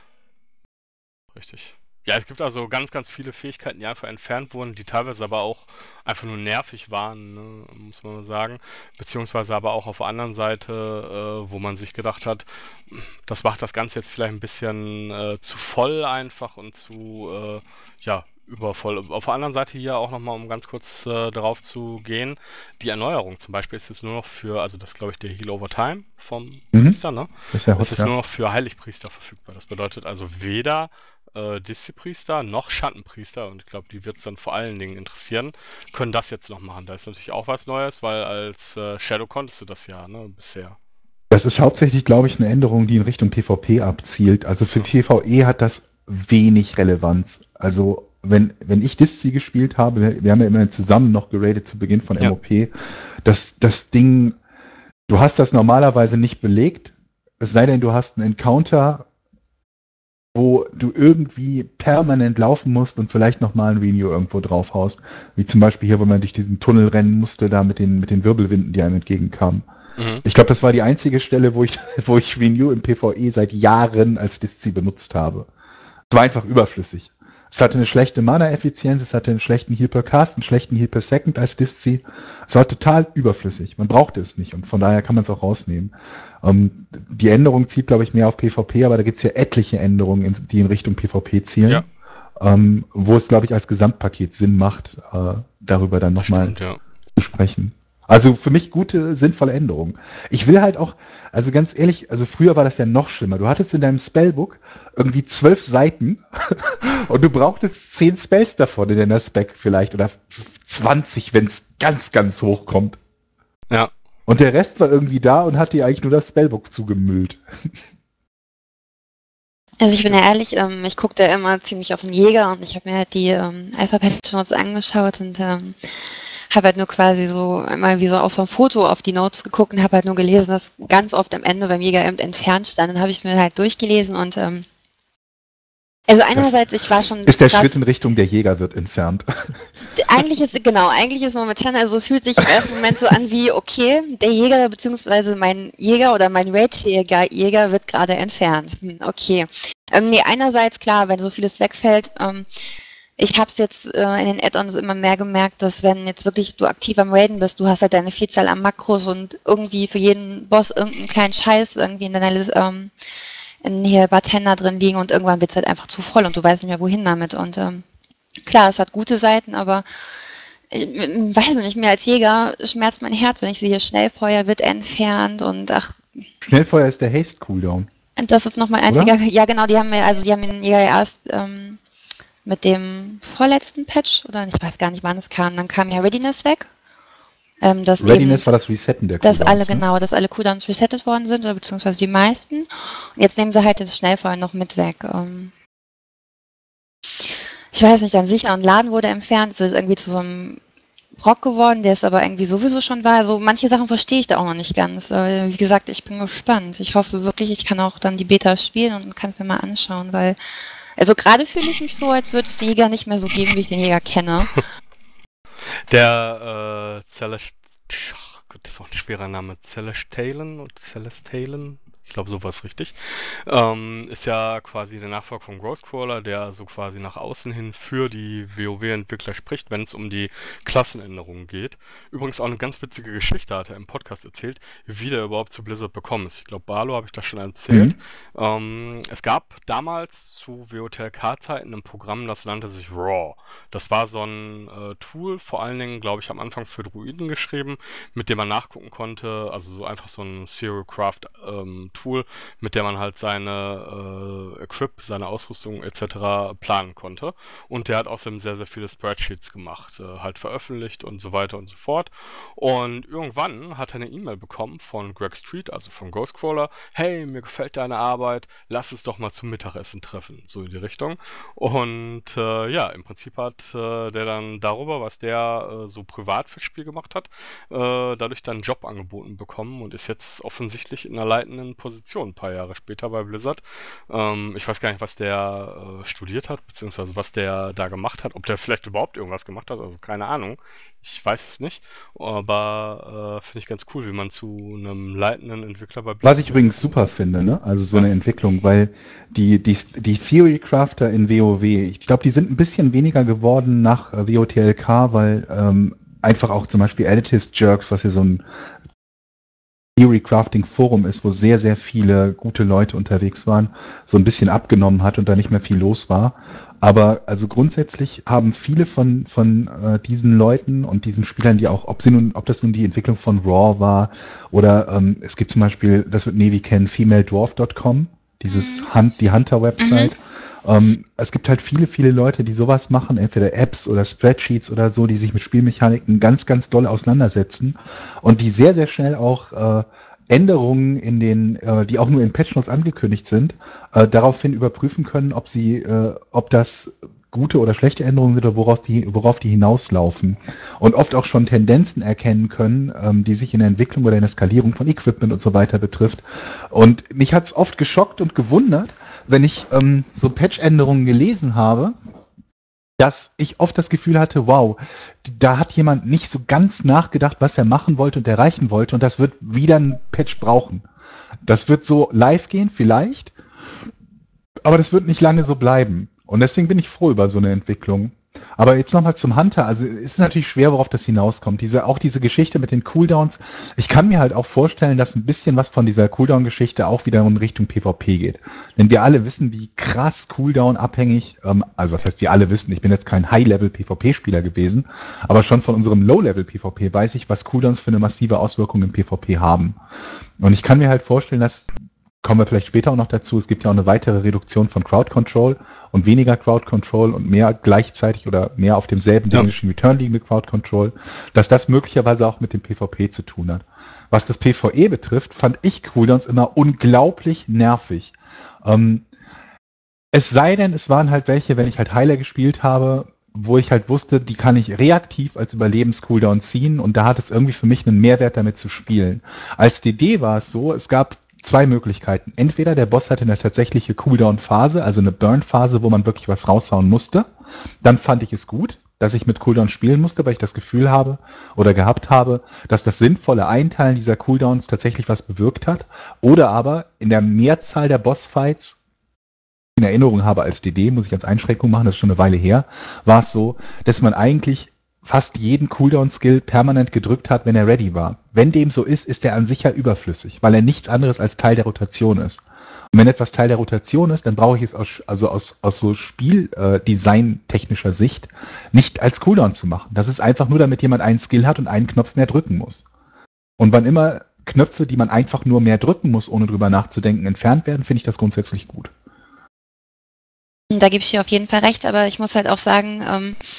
Richtig. Ja, es gibt also ganz, ganz viele Fähigkeiten, die einfach entfernt wurden, die teilweise aber auch einfach nur nervig waren, ne, muss man mal sagen. Beziehungsweise aber auch auf der anderen Seite, äh, wo man sich gedacht hat, das macht das Ganze jetzt vielleicht ein bisschen äh, zu voll einfach und zu, äh, ja, übervoll. Auf der anderen Seite hier auch nochmal, um ganz kurz äh, darauf zu gehen, die Erneuerung zum Beispiel ist jetzt nur noch für, also das ist glaube ich der Heal Over Time vom Mhm. Priester, ne? Das ist ja Das hot, ist ja. nur noch für Heiligpriester verfügbar. Das bedeutet also weder äh, Diszipriester noch Schattenpriester, und ich glaube, die wird es dann vor allen Dingen interessieren, können das jetzt noch machen. Da ist natürlich auch was Neues, weil als äh, Shadow konntest du das ja, ne, bisher. Das ist hauptsächlich, glaube ich, eine Änderung, die in Richtung PvP abzielt. Also für PvE hat das wenig Relevanz. Also wenn, wenn ich Diszi gespielt habe, wir, wir haben ja immerhin zusammen noch geradet zu Beginn von Ja. M O P, das, das Ding, du hast das normalerweise nicht belegt, es sei denn, du hast einen Encounter, wo du irgendwie permanent laufen musst und vielleicht nochmal ein Renew irgendwo draufhaust. Wie zum Beispiel hier, wo man durch diesen Tunnel rennen musste, da mit den, mit den Wirbelwinden, die einem entgegenkamen. Mhm. Ich glaube, das war die einzige Stelle, wo ich, wo ich Renew im PvE seit Jahren als Diszi benutzt habe. Es war einfach überflüssig. Es hatte eine schlechte Mana-Effizienz, es hatte einen schlechten Heal per Cast, einen schlechten Heal per Second als Diszi. Es war total überflüssig. Man brauchte es nicht und von daher kann man es auch rausnehmen. Ähm, die Änderung zieht, glaube ich, mehr auf PvP, aber da gibt es ja etliche Änderungen, in, die in Richtung PvP zielen. Ja. Ähm, wo es, glaube ich, als Gesamtpaket Sinn macht, äh, darüber dann Das nochmal stimmt, ja. zu sprechen. Also für mich gute, sinnvolle Änderungen. Ich will halt auch, also ganz ehrlich, also früher war das ja noch schlimmer. Du hattest in deinem Spellbook irgendwie zwölf Seiten und du brauchtest zehn Spells davon in deiner Spec vielleicht oder zwanzig, wenn es ganz, ganz hoch kommt. Ja. Und der Rest war irgendwie da und hat dir eigentlich nur das Spellbook zugemüllt. Also ich bin ja ehrlich, ähm, ich gucke da immer ziemlich auf den Jäger und ich habe mir halt die ähm, Alpha-Patch Notes angeschaut und ähm, habe halt nur quasi so einmal wie so auf so ein Foto auf die Notes geguckt und habe halt nur gelesen, dass ganz oft am Ende beim Jäger eben entfernt stand. Dann habe ich es mir halt durchgelesen und ähm, also einerseits, ich war schon Ist der krass, Schritt in Richtung der Jäger wird entfernt. eigentlich ist, genau, eigentlich ist momentan, also es fühlt sich im ersten Moment so an wie, okay, der Jäger beziehungsweise mein Jäger oder mein Raid-Jäger Jäger wird gerade entfernt. Hm, okay. Ähm, nee, einerseits, klar, wenn so vieles wegfällt, ähm, ich habe es jetzt äh, in den Add-ons immer mehr gemerkt, dass wenn jetzt wirklich du aktiv am Raiden bist, du hast halt deine Vielzahl an Makros und irgendwie für jeden Boss irgendeinen kleinen Scheiß irgendwie in deiner Liste, ähm, in hier Bartender drin liegen und irgendwann wird es halt einfach zu voll und du weißt nicht mehr, wohin damit. Und ähm, klar, es hat gute Seiten, aber ich äh, weiß nicht, mir als Jäger schmerzt mein Herz, wenn ich sehe, Schnellfeuer wird entfernt und ach, Schnellfeuer ist der Haste-Cooldown. und das ist noch mein einziger, ja genau, die haben mir, also die haben den Jäger erst ähm, mit dem vorletzten Patch, oder ich weiß gar nicht, wann es kam, dann kam ja Readiness weg. Ähm, dass Readiness eben, war das Resetten der dass Cooldowns, alle, ne? genau, dass alle Cooldowns resettet worden sind, oder beziehungsweise die meisten. Und jetzt nehmen sie halt das Schnellfeuer noch mit weg. Ähm, ich weiß nicht, dann sicher, ein Laden wurde entfernt, es ist irgendwie zu so einem Brock geworden, der es aber irgendwie sowieso schon war. Also manche Sachen verstehe ich da auch noch nicht ganz. Aber wie gesagt, ich bin gespannt. Ich hoffe wirklich, ich kann auch dann die Beta spielen und kann es mir mal anschauen, weil, also gerade fühle ich mich so, als würde es den Jäger nicht mehr so geben, wie ich den Jäger kenne. Der äh, Celest... Ach Gott, das ist auch ein schwerer Name. Celestalen und Celestalen? Ich glaube, sowas richtig. Ähm, ist ja quasi der Nachfolger von Ghostcrawler, der so quasi nach außen hin für die WoW-Entwickler spricht, wenn es um die Klassenänderungen geht. Übrigens auch eine ganz witzige Geschichte hat er im Podcast erzählt, wie der überhaupt zu Blizzard bekommen ist. Ich glaube, Barlo habe ich das schon erzählt. Mhm. Ähm, es gab damals zu W O T L K-Zeiten ein Programm, das nannte sich Raw. Das war so ein äh, Tool, vor allen Dingen, glaube ich, am Anfang für Druiden geschrieben, mit dem man nachgucken konnte, also so einfach so ein Serial Craft ähm, Tool, mit der man halt seine äh, Equip, seine Ausrüstung et cetera planen konnte. Und der hat außerdem sehr, sehr viele Spreadsheets gemacht, äh, halt veröffentlicht und so weiter und so fort. Und irgendwann hat er eine E-Mail bekommen von Greg Street, also von Ghostcrawler: Hey, mir gefällt deine Arbeit, lass uns doch mal zum Mittagessen treffen, so in die Richtung. Und äh, ja, im Prinzip hat äh, der dann darüber, was der äh, so privat fürs Spiel gemacht hat, äh, dadurch dann einen Job angeboten bekommen und ist jetzt offensichtlich in einer leitenden Position ein paar Jahre später bei Blizzard. Ähm, ich weiß gar nicht, was der äh, studiert hat, beziehungsweise was der da gemacht hat, ob der vielleicht überhaupt irgendwas gemacht hat, also keine Ahnung. Ich weiß es nicht, aber äh, finde ich ganz cool, wie man zu einem leitenden Entwickler bei Blizzard... Was ich übrigens super finde, ne? Also so Ja. eine Entwicklung, weil die, die, die Theory Crafter in WoW, ich glaube, die sind ein bisschen weniger geworden nach äh, W O T L K, weil ähm, einfach auch zum Beispiel Elitist Jerks, was ja so ein Theory Crafting Forum ist, wo sehr, sehr viele gute Leute unterwegs waren, so ein bisschen abgenommen hat und da nicht mehr viel los war. Aber also grundsätzlich haben viele von, von äh, diesen Leuten und diesen Spielern, die auch, ob sie nun, ob das nun die Entwicklung von Raw war oder ähm, es gibt zum Beispiel, das wird Nevi kennen, female dwarf Punkt com, dieses Mhm. Hunt, die Hunter-Website. Ähm, es gibt halt viele, viele Leute, die sowas machen, entweder Apps oder Spreadsheets oder so, die sich mit Spielmechaniken ganz, ganz doll auseinandersetzen und die sehr, sehr schnell auch äh, Änderungen in den, äh, die auch nur in Patch Notes angekündigt sind, äh, daraufhin überprüfen können, ob sie, äh, ob das gute oder schlechte Änderungen sind oder woraus die, worauf die hinauslaufen. Und oft auch schon Tendenzen erkennen können, ähm, die sich in der Entwicklung oder in der Skalierung von Equipment und so weiter betrifft. Und mich hat es oft geschockt und gewundert, wenn ich ähm, so Patch-Änderungen gelesen habe, dass ich oft das Gefühl hatte, wow, da hat jemand nicht so ganz nachgedacht, was er machen wollte und erreichen wollte, und das wird wieder ein Patch brauchen. Das wird so live gehen, vielleicht, aber das wird nicht lange so bleiben. Und deswegen bin ich froh über so eine Entwicklung. Aber jetzt nochmal zum Hunter. Also es ist natürlich schwer, worauf das hinauskommt. Diese, auch diese Geschichte mit den Cooldowns. Ich kann mir halt auch vorstellen, dass ein bisschen was von dieser Cooldown-Geschichte auch wieder in Richtung PvP geht. Denn wir alle wissen, wie krass Cooldown abhängig, ähm, also was heißt wir alle wissen, ich bin jetzt kein High-Level-PvP-Spieler gewesen, aber schon von unserem Low-Level-PvP weiß ich, was Cooldowns für eine massive Auswirkung im PvP haben. Und ich kann mir halt vorstellen, dass, kommen wir vielleicht später auch noch dazu, es gibt ja auch eine weitere Reduktion von Crowd Control und weniger Crowd Control und mehr gleichzeitig oder mehr auf demselben Ja. diminishing return liegende Crowd Control, dass das möglicherweise auch mit dem PvP zu tun hat. Was das PvE betrifft, fand ich Cooldowns immer unglaublich nervig. Ähm, es sei denn, es waren halt welche, wenn ich halt Heiler gespielt habe, wo ich halt wusste, die kann ich reaktiv als Überlebens-Cooldown ziehen, und da hat es irgendwie für mich einen Mehrwert, damit zu spielen. Als D D war es so, es gab zwei Möglichkeiten. Entweder der Boss hatte eine tatsächliche Cooldown-Phase, also eine Burn-Phase, wo man wirklich was raushauen musste. Dann fand ich es gut, dass ich mit Cooldown spielen musste, weil ich das Gefühl habe oder gehabt habe, dass das sinnvolle Einteilen dieser Cooldowns tatsächlich was bewirkt hat. Oder aber in der Mehrzahl der Bossfights, in Erinnerung habe als D D, muss ich als Einschränkung machen, das ist schon eine Weile her, war es so, dass man eigentlich fast jeden Cooldown-Skill permanent gedrückt hat, wenn er ready war. Wenn dem so ist, ist er an sich ja überflüssig, weil er nichts anderes als Teil der Rotation ist. Und wenn etwas Teil der Rotation ist, dann brauche ich es aus, also aus, aus so Spieldesign-technischer Sicht nicht als Cooldown zu machen. Das ist einfach nur, damit jemand einen Skill hat und einen Knopf mehr drücken muss. Und wann immer Knöpfe, die man einfach nur mehr drücken muss, ohne drüber nachzudenken, entfernt werden, finde ich das grundsätzlich gut. Da gebe ich dir auf jeden Fall recht, aber ich muss halt auch sagen, ähm,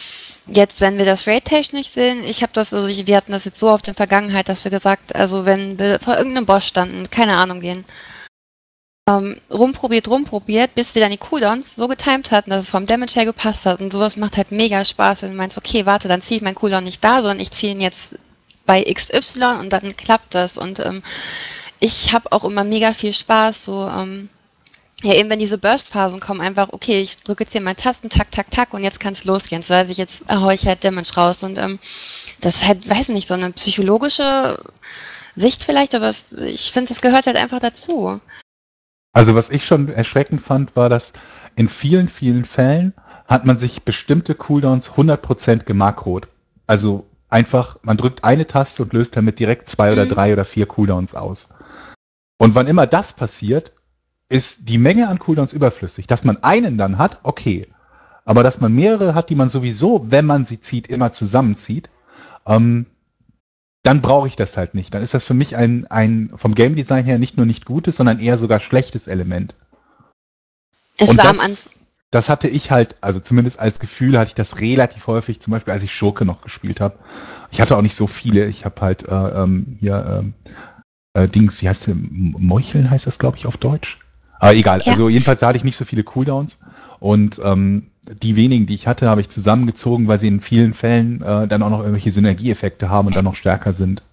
Jetzt, wenn wir das Raid-technisch sehen, ich habe das, also wir hatten das jetzt so oft in der Vergangenheit, dass wir gesagt, also wenn wir vor irgendeinem Boss standen, keine Ahnung gehen, ähm, rumprobiert, rumprobiert, bis wir dann die Cooldowns so getimed hatten, dass es vom Damage her gepasst hat. Und sowas macht halt mega Spaß, wenn du meinst, okay, warte, dann ziehe ich meinen Cooldown nicht da, sondern ich ziehe ihn jetzt bei X Y und dann klappt das. Und ähm, ich habe auch immer mega viel Spaß, so, ähm, ja, eben wenn diese Burst-Phasen kommen, einfach, okay, ich drücke jetzt hier meine Tasten, tak, tak, tak, und jetzt kann es losgehen. So, also ich jetzt haue ich halt Damage raus. Und ähm, das ist halt, weiß nicht, so eine psychologische Sicht vielleicht, aber es, ich finde, das gehört halt einfach dazu. Also was ich schon erschreckend fand, war, dass in vielen, vielen Fällen hat man sich bestimmte Cooldowns hundert Prozent gemakrot. Also einfach, man drückt eine Taste und löst damit direkt zwei mhm. oder drei oder vier Cooldowns aus. Und wann immer das passiert, ist die Menge an Cooldowns überflüssig. Dass man einen dann hat, okay. Aber dass man mehrere hat, die man sowieso, wenn man sie zieht, immer zusammenzieht, ähm, dann brauche ich das halt nicht. Dann ist das für mich ein, ein vom Game Design her nicht nur nicht gutes, sondern eher sogar schlechtes Element. Es Und war das, am Anfang. Das hatte ich halt, also zumindest als Gefühl hatte ich das relativ häufig, zum Beispiel als ich Schurke noch gespielt habe. Ich hatte auch nicht so viele. Ich habe halt äh, ähm, hier äh, äh, Dings, wie heißt der? Meucheln heißt das, glaube ich, auf Deutsch. Aber egal, ja. Also jedenfalls da hatte ich nicht so viele Cooldowns. Und ähm, die wenigen, die ich hatte, habe ich zusammengezogen, weil sie in vielen Fällen äh, dann auch noch irgendwelche Synergieeffekte haben und dann noch stärker sind.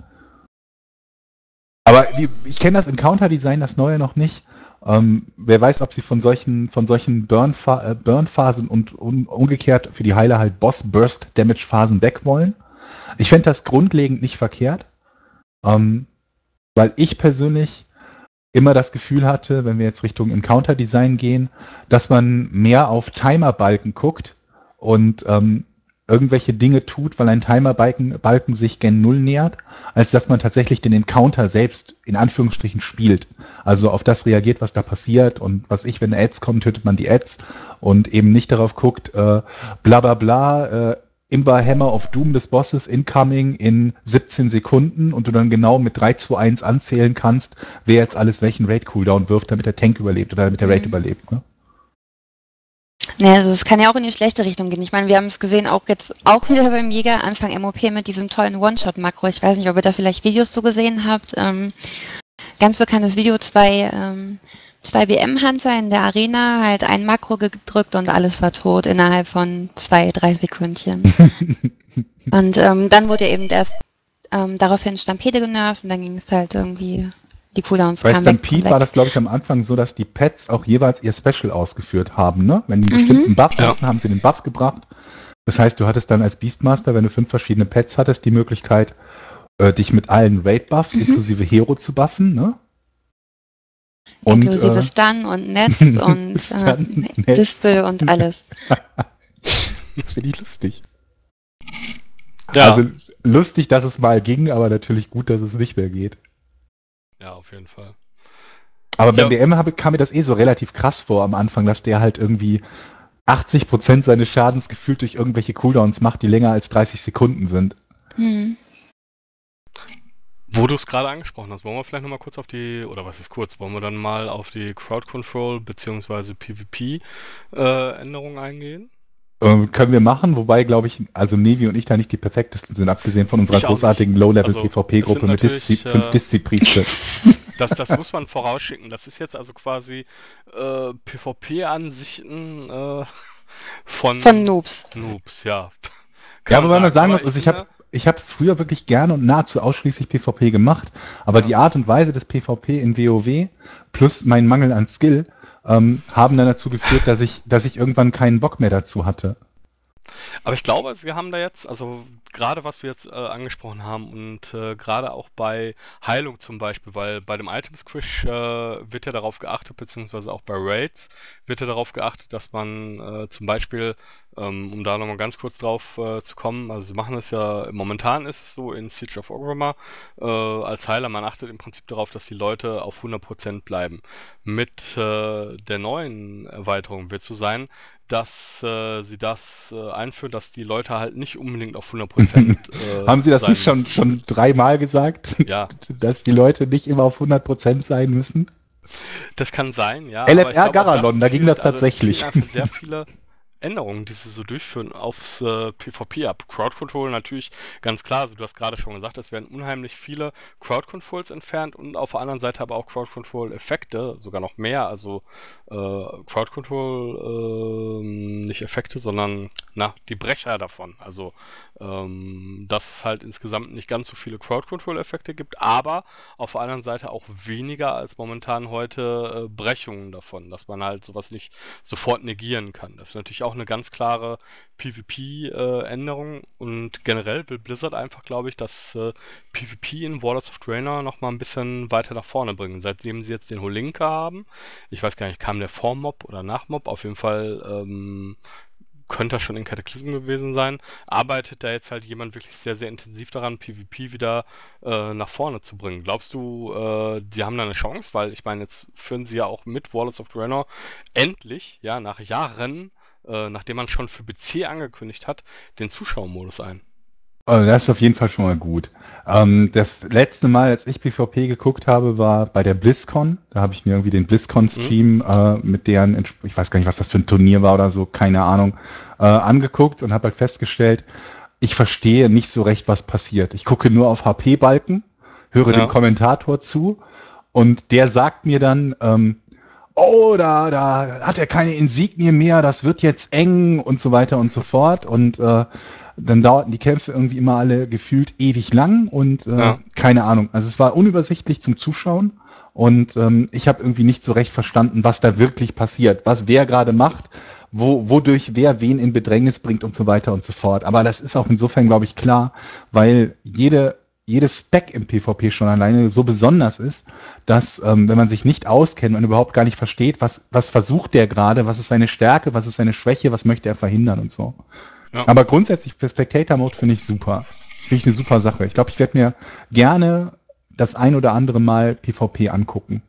Aber wie, ich kenne das Encounter-Design, das neue noch nicht. Ähm, wer weiß, ob sie von solchen, von solchen Burn-Phasen äh, Burn und un, umgekehrt für die Heiler halt Boss-Burst-Damage-Phasen weg wollen. Ich fände das grundlegend nicht verkehrt, ähm, weil ich persönlich immer das Gefühl hatte, wenn wir jetzt Richtung Encounter-Design gehen, dass man mehr auf Timer-Balken guckt und ähm, irgendwelche Dinge tut, weil ein Timer-Balken Balken sich gen Null nähert, als dass man tatsächlich den Encounter selbst in Anführungsstrichen spielt. Also auf das reagiert, was da passiert und was ich, wenn Ads kommen, tötet man die Ads und eben nicht darauf guckt, äh, bla bla bla, äh, Imba Hammer of Doom des Bosses incoming in siebzehn Sekunden und du dann genau mit drei, zwei, eins anzählen kannst, wer jetzt alles welchen Raid-Cooldown wirft, damit der Tank überlebt oder damit der Raid mhm. überlebt. Ne? Naja, also es kann ja auch in die schlechte Richtung gehen. Ich meine, wir haben es gesehen, auch jetzt auch wieder beim Jäger, Anfang M O P mit diesem tollen One-Shot-Makro. Ich weiß nicht, ob ihr da vielleicht Videos so gesehen habt. Ähm, ganz bekanntes Video, zwei, ähm, zwei W M-Hunter in der Arena, halt ein Makro gedrückt und alles war tot innerhalb von zwei, drei Sekündchen. Und ähm, dann wurde eben erst ähm, daraufhin Stampede genervt und dann ging es halt irgendwie, die Cooldowns kamen weg. Bei Stampede war das, glaube ich, am Anfang so, dass die Pets auch jeweils ihr Special ausgeführt haben, ne? Wenn die einen mhm. bestimmten Buff hatten, ja. haben sie den Buff gebracht. Das heißt, du hattest dann als Beastmaster, wenn du fünf verschiedene Pets hattest, die Möglichkeit, äh, dich mit allen Raid-Buffs mhm. inklusive Hero zu buffen, ne? Und, inklusive äh, Stun und Netz und Stun, äh, Netz. Dispel und alles. Das finde ich lustig. Ja. Also lustig, dass es mal ging, aber natürlich gut, dass es nicht mehr geht. Ja, auf jeden Fall. Aber beim ja. W M habe, kam mir das eh so relativ krass vor am Anfang, dass der halt irgendwie achtzig Prozent seines Schadens gefühlt durch irgendwelche Cooldowns macht, die länger als dreißig Sekunden sind. Hm. Wo du es gerade angesprochen hast, wollen wir vielleicht nochmal kurz auf die, oder was ist kurz, wollen wir dann mal auf die Crowd Control bzw. PvP-Änderungen äh, eingehen? Ähm, können wir machen, wobei, glaube ich, also Nevi und ich da nicht die perfektesten sind, abgesehen von unserer großartigen Low-Level-PvP-Gruppe also, mit Diszi äh, fünf Diszi-Priester. Das, das muss man vorausschicken. Das ist jetzt also quasi äh, PvP-Ansichten äh, von, von Noobs. Noobs, ja. Kann ja, wobei man sagen muss, also ich habe ich habe früher wirklich gerne und nahezu ausschließlich PvP gemacht, aber ja. die Art und Weise des PvP in WoW plus mein Mangel an Skill ähm, haben dann dazu geführt, dass ich, dass ich irgendwann keinen Bock mehr dazu hatte. Aber ich glaube, wir haben da jetzt, also gerade was wir jetzt äh, angesprochen haben und äh, gerade auch bei Heilung zum Beispiel, weil bei dem Item Squish äh, wird ja darauf geachtet, beziehungsweise auch bei Raids wird ja darauf geachtet, dass man äh, zum Beispiel, ähm, um da nochmal ganz kurz drauf äh, zu kommen, also sie machen es ja, momentan ist es so in Siege of Orgrimmar, äh, als Heiler, man achtet im Prinzip darauf, dass die Leute auf hundert Prozent bleiben. Mit äh, der neuen Erweiterung wird es so sein, dass äh, sie das äh, einführen, dass die Leute halt nicht unbedingt auf hundert Prozent äh, haben sie das nicht schon, schon dreimal gesagt? Ja. Dass die Leute nicht immer auf hundert Prozent sein müssen? Das kann sein, ja. L F R Garalon, da ging das tatsächlich. Also sehr viele, Änderungen, die sie so durchführen, aufs äh, PvP ab. Crowd Control natürlich ganz klar, also du hast gerade schon gesagt, es werden unheimlich viele Crowd Controls entfernt und auf der anderen Seite aber auch Crowd Control Effekte, sogar noch mehr, also äh, Crowd Control, äh, nicht Effekte, sondern na, die Brecher davon. Also ähm, dass es halt insgesamt nicht ganz so viele Crowd Control Effekte gibt, aber auf der anderen Seite auch weniger als momentan heute äh, Brechungen davon, dass man halt sowas nicht sofort negieren kann. Das ist natürlich auch eine ganz klare PvP-Änderung äh, und generell will Blizzard einfach, glaube ich, das äh, PvP in Warlords of Draenor noch mal ein bisschen weiter nach vorne bringen. Seitdem sie jetzt den Holinka haben, ich weiß gar nicht, kam der vor Mob oder nach Mob, auf jeden Fall ähm, könnte das schon in Cataclysm gewesen sein, arbeitet da jetzt halt jemand wirklich sehr, sehr intensiv daran, PvP wieder äh, nach vorne zu bringen. Glaubst du, äh, sie haben da eine Chance? Weil ich meine, jetzt führen sie ja auch mit Warlords of Draenor endlich, ja, nach Jahren, äh, nachdem man schon für P C angekündigt hat, den Zuschauermodus ein. Also das ist auf jeden Fall schon mal gut. Ähm, das letzte Mal, als ich PvP geguckt habe, war bei der BlizzCon. Da habe ich mir irgendwie den BlizzCon-Stream mhm. äh, mit deren, ich weiß gar nicht, was das für ein Turnier war oder so, keine Ahnung, äh, angeguckt und habe halt festgestellt, ich verstehe nicht so recht, was passiert. Ich gucke nur auf H P-Balken, höre ja. dem Kommentator zu und der sagt mir dann, ähm, oh, da, da hat er keine Insignie mehr, das wird jetzt eng und so weiter und so fort. Und äh, dann dauerten die Kämpfe irgendwie immer alle gefühlt ewig lang und äh, ja. keine Ahnung. Also es war unübersichtlich zum Zuschauen und ähm, ich habe irgendwie nicht so recht verstanden, was da wirklich passiert, was wer gerade macht, wo, wodurch wer wen in Bedrängnis bringt und so weiter und so fort. Aber das ist auch insofern, glaube ich, klar, weil jede jedes Spec im PvP schon alleine so besonders ist, dass, ähm, wenn man sich nicht auskennt, man überhaupt gar nicht versteht, was, was versucht der gerade, was ist seine Stärke, was ist seine Schwäche, was möchte er verhindern und so. Ja. Aber grundsätzlich für Spectator-Mode finde ich super. Finde ich eine super Sache. Ich glaube, ich werde mir gerne das ein oder andere Mal PvP angucken.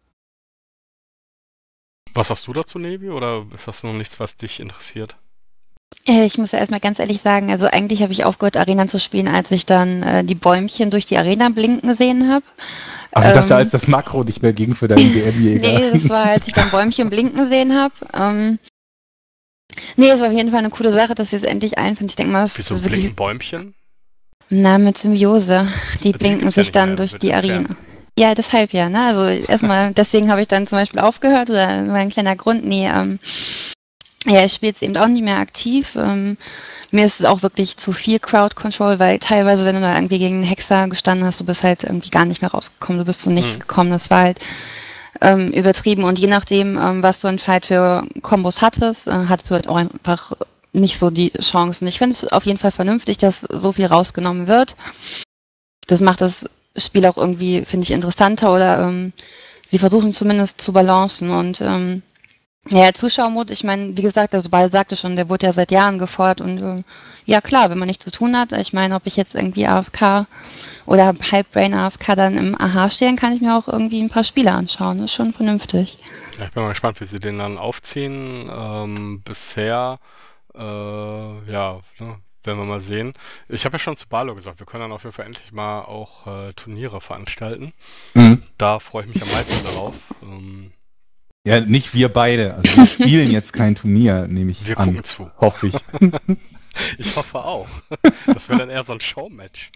Was sagst du dazu, Nevi, oder ist das noch nichts, was dich interessiert? Ich muss ja erstmal ganz ehrlich sagen, also eigentlich habe ich aufgehört, Arena zu spielen, als ich dann äh, die Bäumchen durch die Arena blinken gesehen habe. Ach, ich ähm, dachte, als das Makro nicht mehr ging für deinen D M-Jäger. Nee, das war, als ich dann Bäumchen blinken gesehen habe. Ähm, nee, ist auf jeden Fall eine coole Sache, dass sie es endlich einführen. Ich denke mal, das Wieso ist blinken wirklich... Bäumchen? Na, mit Symbiose. Die Das blinken gibt's ja sich nicht dann mehr, durch wird die entfernt. Arena. Ja, deshalb ja, ne? Also erstmal, deswegen habe ich dann zum Beispiel aufgehört, oder war ein kleiner Grund, nee, ähm, ja, ich spiele jetzt eben auch nicht mehr aktiv. Ähm, mir ist es auch wirklich zu viel Crowd Control, weil teilweise, wenn du da irgendwie gegen einen Hexer gestanden hast, du bist halt irgendwie gar nicht mehr rausgekommen, du bist zu nichts Mhm. gekommen. Das war halt ähm, übertrieben. Und je nachdem, ähm, was du dann halt für Kombos hattest, äh, hattest du halt auch einfach nicht so die Chancen. Ich finde es auf jeden Fall vernünftig, dass so viel rausgenommen wird. Das macht das Spiel auch irgendwie, finde ich, interessanter, oder ähm, sie versuchen zumindest zu balancen. Und ähm, ja, Zuschauermod, ich meine, wie gesagt, also Ball sagte schon, der wurde ja seit Jahren gefordert und ähm, ja klar, wenn man nichts zu tun hat, ich meine, ob ich jetzt irgendwie A F K oder Halbbrain A F K dann im A H stehen, kann ich mir auch irgendwie ein paar Spiele anschauen. Das ist schon vernünftig. Ja, ich bin mal gespannt, wie sie den dann aufziehen. Ähm, bisher, äh, ja, ne, werden wir mal sehen. Ich habe ja schon zu Barlo gesagt, wir können dann auf jeden Fall endlich mal auch äh, Turniere veranstalten. Mhm. Da freue ich mich am meisten darauf. Ähm, Ja, nicht wir beide. Also wir spielen jetzt kein Turnier, nehme ich wir an. gucken zu. Hoffe ich. Ich hoffe auch. Das wäre dann eher so ein Showmatch.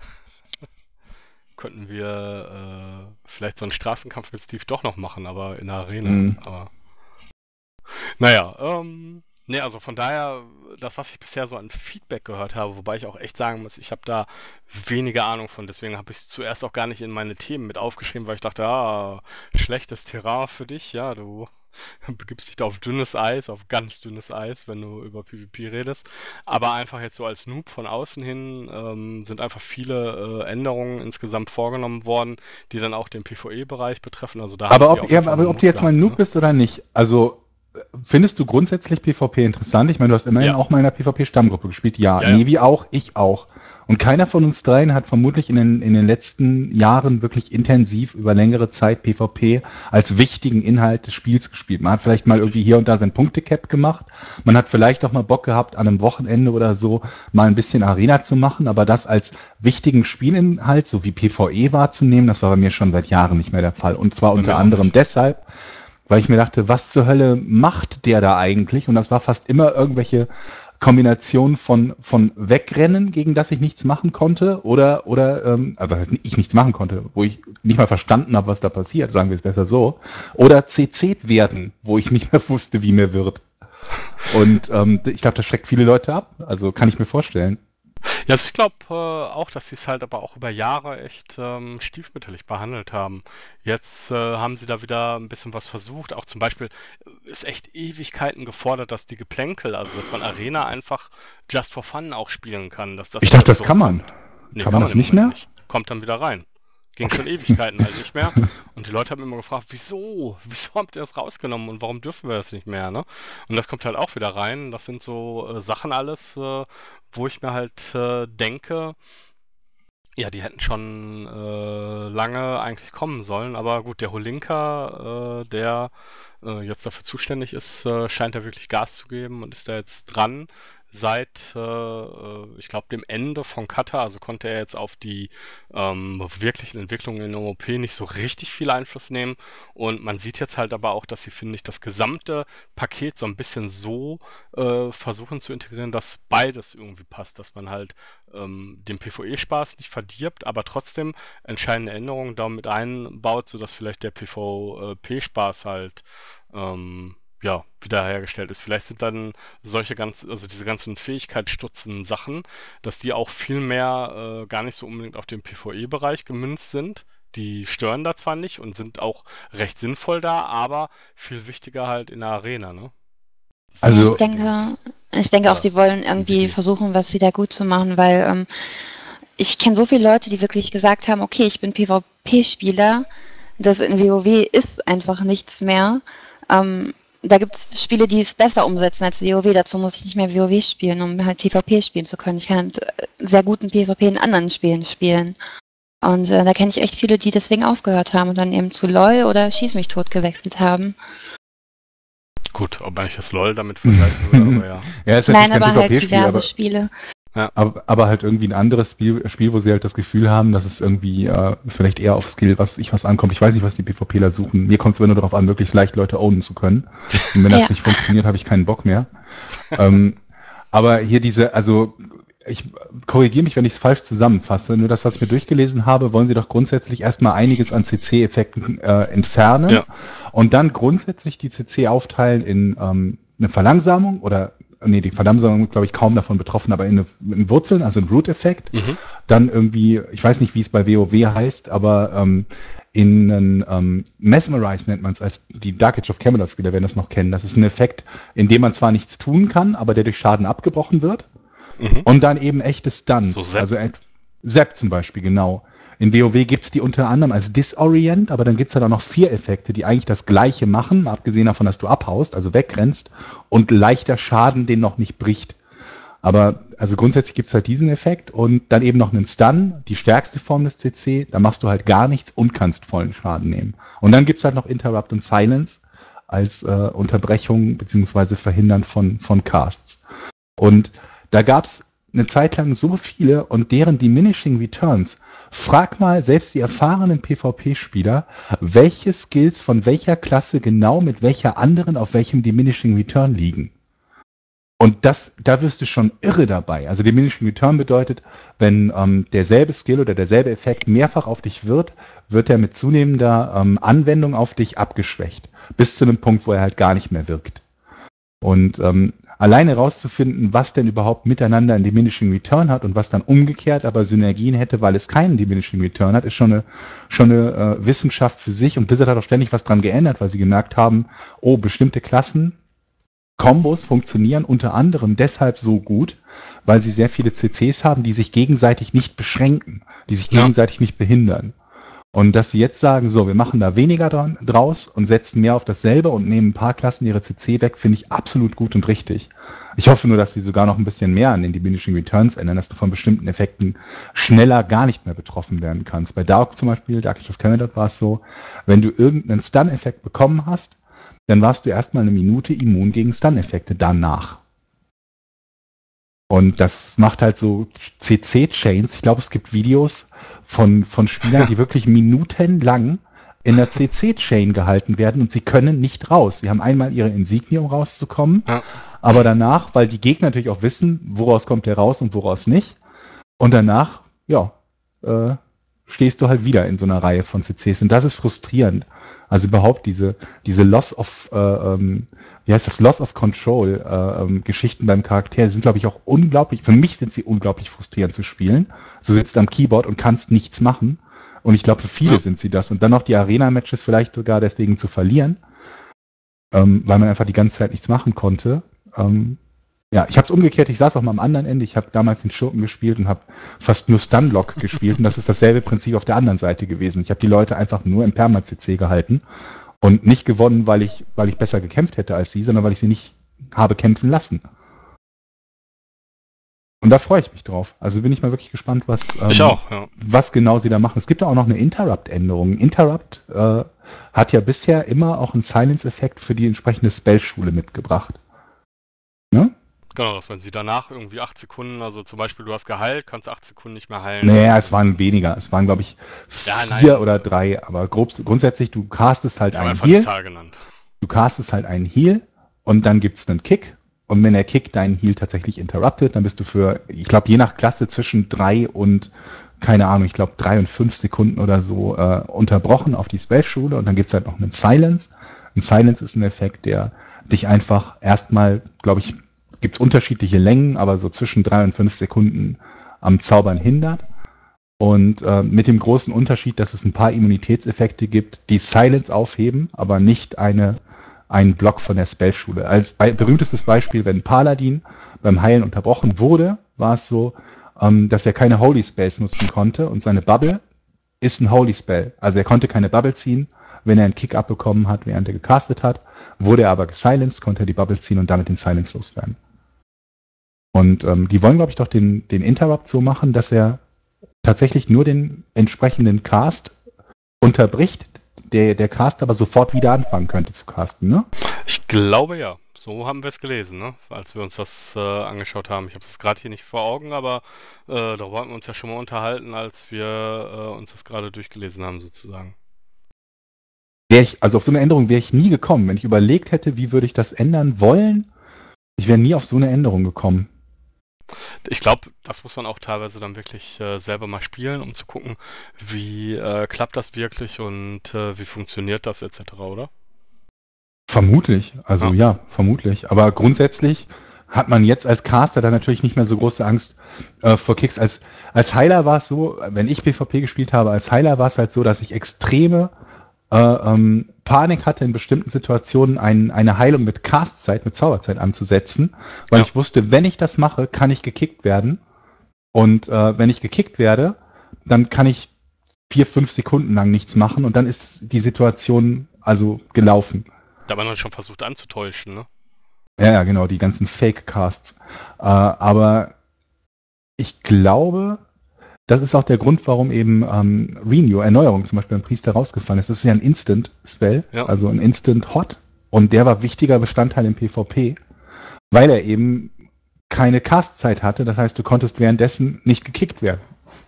Könnten wir äh, vielleicht so einen Straßenkampf mit Steve doch noch machen, aber in der Arena. Mhm. Aber naja, ähm, nee, also von daher, das, was ich bisher so an Feedback gehört habe, wobei ich auch echt sagen muss, ich habe da weniger Ahnung von, deswegen habe ich es zuerst auch gar nicht in meine Themen mit aufgeschrieben, weil ich dachte, ah, schlechtes Terrain für dich, ja, du begibst dich da auf dünnes Eis, auf ganz dünnes Eis, wenn du über PvP redest, aber einfach jetzt so als Noob von außen hin ähm, sind einfach viele äh, Änderungen insgesamt vorgenommen worden, die dann auch den PvE-Bereich betreffen, also da Aber haben sie ob, auf ja, jeden Fall aber einen ob Mut du jetzt mal ein gehabt, Noob ne? bist oder nicht, also äh, findest du grundsätzlich PvP interessant? Ich meine, du hast immerhin Ja. auch mal in einer PvP-Stammgruppe gespielt. Ja, Ja, ja. Nevi auch, ich auch. Und keiner von uns dreien hat vermutlich in den, in den letzten Jahren wirklich intensiv über längere Zeit PvP als wichtigen Inhalt des Spiels gespielt. Man hat vielleicht mal Richtig. irgendwie hier und da sein Punkte-Cap gemacht. Man hat vielleicht auch mal Bock gehabt, an einem Wochenende oder so mal ein bisschen Arena zu machen, aber das als wichtigen Spielinhalt, so wie PvE wahrzunehmen, das war bei mir schon seit Jahren nicht mehr der Fall. Und zwar Bei unter mir auch anderem nicht. deshalb, weil ich mir dachte, was zur Hölle macht der da eigentlich? Und das war fast immer irgendwelche Kombination von, von Wegrennen, gegen das ich nichts machen konnte, oder, oder ähm, also ich nichts machen konnte, wo ich nicht mal verstanden habe, was da passiert, sagen wir es besser so, oder C C werden, wo ich nicht mehr wusste, wie mir wird. Und ähm, ich glaube, das schreckt viele Leute ab, also kann ich mir vorstellen. Ja, also ich glaube äh, auch, dass sie es halt aber auch über Jahre echt ähm, stiefmütterlich behandelt haben. Jetzt äh, haben sie da wieder ein bisschen was versucht. Auch zum Beispiel äh, ist echt Ewigkeiten gefordert, dass die Geplänkel, also dass man Arena einfach just for fun auch spielen kann. Dass das Ich dachte, wieder das kann man. zurückkommt. Nee, Kann man das nicht mehr? nicht. Kommt dann wieder rein. Ging schon Ewigkeiten halt nicht mehr. Und die Leute haben immer gefragt, wieso? Wieso habt ihr das rausgenommen und warum dürfen wir das nicht mehr, ne? Und das kommt halt auch wieder rein. Das sind so äh, Sachen alles, äh, wo ich mir halt äh, denke, ja, die hätten schon äh, lange eigentlich kommen sollen. Aber gut, der Holinka, äh, der äh, jetzt dafür zuständig ist, äh, scheint ja wirklich Gas zu geben und ist da jetzt dran. Seit, äh, ich glaube, dem Ende von Kata, also konnte er jetzt auf die ähm, wirklichen Entwicklungen in O O P nicht so richtig viel Einfluss nehmen. Und man sieht jetzt halt aber auch, dass sie, finde ich, das gesamte Paket so ein bisschen so äh, versuchen zu integrieren, dass beides irgendwie passt, dass man halt ähm, den PvE-Spaß nicht verdirbt, aber trotzdem entscheidende Änderungen da mit einbaut, sodass vielleicht der PvP-Spaß halt ähm, ja, wiederhergestellt ist. Vielleicht sind dann solche ganz, also diese ganzen fähigkeitsstutzen Sachen, dass die auch viel mehr äh, gar nicht so unbedingt auf den PvE-Bereich gemünzt sind. Die stören da zwar nicht und sind auch recht sinnvoll da, aber viel wichtiger halt in der Arena, ne? Also- ich denke, ich denke auch, Ja, die wollen irgendwie Idee. versuchen, was wieder gut zu machen, weil ähm, ich kenne so viele Leute, die wirklich gesagt haben, okay, ich bin PvP-Spieler, das in WoW ist einfach nichts mehr. Ähm, da gibt es Spiele, die es besser umsetzen als WoW. Dazu muss ich nicht mehr WoW spielen, um halt PvP spielen zu können. Ich kann halt äh, sehr guten PvP in anderen Spielen spielen. Und äh, da kenne ich echt viele, die deswegen aufgehört haben und dann eben zu LoL oder Schieß mich tot gewechselt haben. Gut, ob man das LoL damit vergleichen würde, aber ja. Ja, ist Nein, natürlich aber kein halt PvP-Spiel, diverse aber, Spiele. aber, aber halt irgendwie ein anderes Spiel, Spiel, wo sie halt das Gefühl haben, dass es irgendwie äh, vielleicht eher auf Skill, was ich was ankommt. Ich weiß nicht, was die PvPler suchen. Mir kommt es immer nur darauf an, möglichst leicht Leute ownen zu können. Und wenn das Ja. nicht funktioniert, habe ich keinen Bock mehr. ähm, aber hier diese, also ich korrigiere mich, wenn ich es falsch zusammenfasse. Nur das, was ich mir durchgelesen habe, wollen sie doch grundsätzlich erstmal einiges an C C-Effekten äh, entfernen Ja. und dann grundsätzlich die C C aufteilen in ähm, eine Verlangsamung oder, nee, die Verlangsamung, glaube ich, kaum davon betroffen, aber in, eine, in Wurzeln, also ein Root-Effekt. Mhm. Dann irgendwie, ich weiß nicht, wie es bei WoW heißt, aber ähm, in einen ähm, Mesmerize nennt man es, als die Dark Age of Camelot-Spieler werden das noch kennen. Das ist ein Effekt, in dem man zwar nichts tun kann, aber der durch Schaden abgebrochen wird. Mhm. Und dann eben echte Stunts. So Zap. Also et- Zap zum Beispiel, genau. In WoW gibt es die unter anderem als Disorient, aber dann gibt es ja da noch vier Effekte, die eigentlich das Gleiche machen, mal abgesehen davon, dass du abhaust, also wegrennst und leichter Schaden den noch nicht bricht. Aber also grundsätzlich gibt es halt diesen Effekt und dann eben noch einen Stun, die stärkste Form des C C, da machst du halt gar nichts und kannst vollen Schaden nehmen. Und dann gibt es halt noch Interrupt und Silence als äh, Unterbrechung bzw. Verhindern von, von Casts. Und da gab es eine Zeit lang so viele und deren Diminishing Returns. Frag mal selbst die erfahrenen PvP-Spieler, welche Skills von welcher Klasse genau mit welcher anderen auf welchem Diminishing Return liegen. Und das, da wirst du schon irre dabei. Also Diminishing Return bedeutet, wenn ähm, derselbe Skill oder derselbe Effekt mehrfach auf dich wird, wird er mit zunehmender ähm, Anwendung auf dich abgeschwächt. Bis zu einem Punkt, wo er halt gar nicht mehr wirkt. Und ähm, alleine herauszufinden, was denn überhaupt miteinander ein Diminishing Return hat und was dann umgekehrt aber Synergien hätte, weil es keinen Diminishing Return hat, ist schon eine, schon eine äh, Wissenschaft für sich. Und Blizzard hat auch ständig was dran geändert, weil sie gemerkt haben, oh, bestimmte Klassen, Kombos funktionieren unter anderem deshalb so gut, weil sie sehr viele C Cs haben, die sich gegenseitig nicht beschränken, die sich Ja. gegenseitig nicht behindern. Und dass sie jetzt sagen, so, wir machen da weniger dran, draus und setzen mehr auf dasselbe und nehmen ein paar Klassen ihre C C weg, finde ich absolut gut und richtig. Ich hoffe nur, dass sie sogar noch ein bisschen mehr an den Diminishing Returns ändern, dass du von bestimmten Effekten schneller gar nicht mehr betroffen werden kannst. Bei Dark zum Beispiel, Dark Age of Camelot war es so, wenn du irgendeinen Stun-Effekt bekommen hast, dann warst du erstmal eine Minute immun gegen Stun-Effekte danach. Und das macht halt so C C-Chains. Ich glaube, es gibt Videos von, von Spielern, Ja. die wirklich minutenlang in der C C-Chain gehalten werden und sie können nicht raus. Sie haben einmal ihre Insignie, um rauszukommen, Ja. aber danach, weil die Gegner natürlich auch wissen, woraus kommt der raus und woraus nicht, und danach, ja, äh, stehst du halt wieder in so einer Reihe von C Cs und das ist frustrierend. Also überhaupt diese, diese Loss of, äh, ähm, wie heißt das, Loss of Control äh, ähm, Geschichten beim Charakter sind, glaube ich, auch unglaublich, für mich sind sie unglaublich frustrierend zu spielen. Du sitzt am Keyboard und kannst nichts machen und ich glaube, für viele Ja. sind sie das und dann noch die Arena-Matches vielleicht sogar deswegen zu verlieren, ähm, weil man einfach die ganze Zeit nichts machen konnte. Ähm, ja, ich habe es umgekehrt, ich saß auch mal am anderen Ende, ich habe damals den Schurken gespielt und habe fast nur Stunlock gespielt und das ist dasselbe Prinzip auf der anderen Seite gewesen. Ich habe die Leute einfach nur im Perma-C C gehalten und nicht gewonnen, weil ich, weil ich besser gekämpft hätte als sie, sondern weil ich sie nicht habe kämpfen lassen. Und da freue ich mich drauf. Also bin ich mal wirklich gespannt, was, ähm, Ich auch, ja. was genau sie da machen. Es gibt ja auch noch eine Interrupt-Änderung. Interrupt äh, hat ja bisher immer auch einen Silence-Effekt für die entsprechende Spellschule mitgebracht. Ne? Genau, dass wenn sie danach irgendwie acht Sekunden, also zum Beispiel du hast geheilt, kannst acht Sekunden nicht mehr heilen. Naja, es waren weniger. Es waren, glaube ich, Ja, vier nein. oder drei. Aber grob, grundsätzlich, du castest halt Ich habe einen einfach die Heal. Zahl genannt. Du castest halt einen Heal und dann gibt es einen Kick. Und wenn der Kick deinen Heal tatsächlich interruptet, dann bist du für, ich glaube, je nach Klasse zwischen drei und, keine Ahnung, ich glaube, drei und fünf Sekunden oder so äh, unterbrochen auf die Spellschule. Und dann gibt es halt noch einen Silence. Ein Silence ist ein Effekt, der dich einfach erstmal, glaube ich, gibt es unterschiedliche Längen, aber so zwischen drei und fünf Sekunden am Zaubern hindert. Und äh, mit dem großen Unterschied, dass es ein paar Immunitätseffekte gibt, die Silence aufheben, aber nicht eine, einen Block von der Spellschule. Als bei, berühmtestes Beispiel, wenn Paladin beim Heilen unterbrochen wurde, war es so, ähm, dass er keine Holy Spells nutzen konnte und seine Bubble ist ein Holy Spell. Also er konnte keine Bubble ziehen. Wenn er einen Kick abbekommen hat, während er gecastet hat, wurde er aber gesilenced, konnte er die Bubble ziehen und damit den Silence loswerden. Und ähm, die wollen, glaube ich, doch den, den Interrupt so machen, dass er tatsächlich nur den entsprechenden Cast unterbricht, der, der Cast aber sofort wieder anfangen könnte zu casten, ne? Ich glaube ja. So haben wir es gelesen, ne? Als wir uns das äh, angeschaut haben. Ich habe es gerade hier nicht vor Augen, aber äh, darüber hatten wir uns ja schon mal unterhalten, als wir äh, uns das gerade durchgelesen haben, sozusagen. Wär ich, also auf so eine Änderung wäre ich nie gekommen. Wenn ich überlegt hätte, wie würde ich das ändern wollen, ich wäre nie auf so eine Änderung gekommen. Ich glaube, das muss man auch teilweise dann wirklich äh, selber mal spielen, um zu gucken, wie äh, klappt das wirklich und äh, wie funktioniert das et cetera, oder? Vermutlich, also Ja. ja, vermutlich. Aber grundsätzlich hat man jetzt als Caster dann natürlich nicht mehr so große Angst äh, vor Kicks. Als, als Heiler war es so, wenn ich PvP gespielt habe, als Heiler war es halt so, dass ich extreme äh, ähm, Panik hatte, in bestimmten Situationen ein, eine Heilung mit Castzeit, mit Zauberzeit anzusetzen, weil Ja. ich wusste, wenn ich das mache, kann ich gekickt werden. Und äh, wenn ich gekickt werde, dann kann ich vier, fünf Sekunden lang nichts machen und dann ist die Situation also gelaufen. Da hat man dann schon versucht anzutäuschen, ne? Ja, ja, genau, die ganzen Fake-Casts. Äh, aber ich glaube, das ist auch der Grund, warum eben ähm, Renew, Erneuerung zum Beispiel beim Priester rausgefallen ist. Das ist ja ein Instant-Spell, Ja. also ein Instant-Hot. Und der war wichtiger Bestandteil im PvP, weil er eben keine Castzeit hatte. Das heißt, du konntest währenddessen nicht gekickt werden.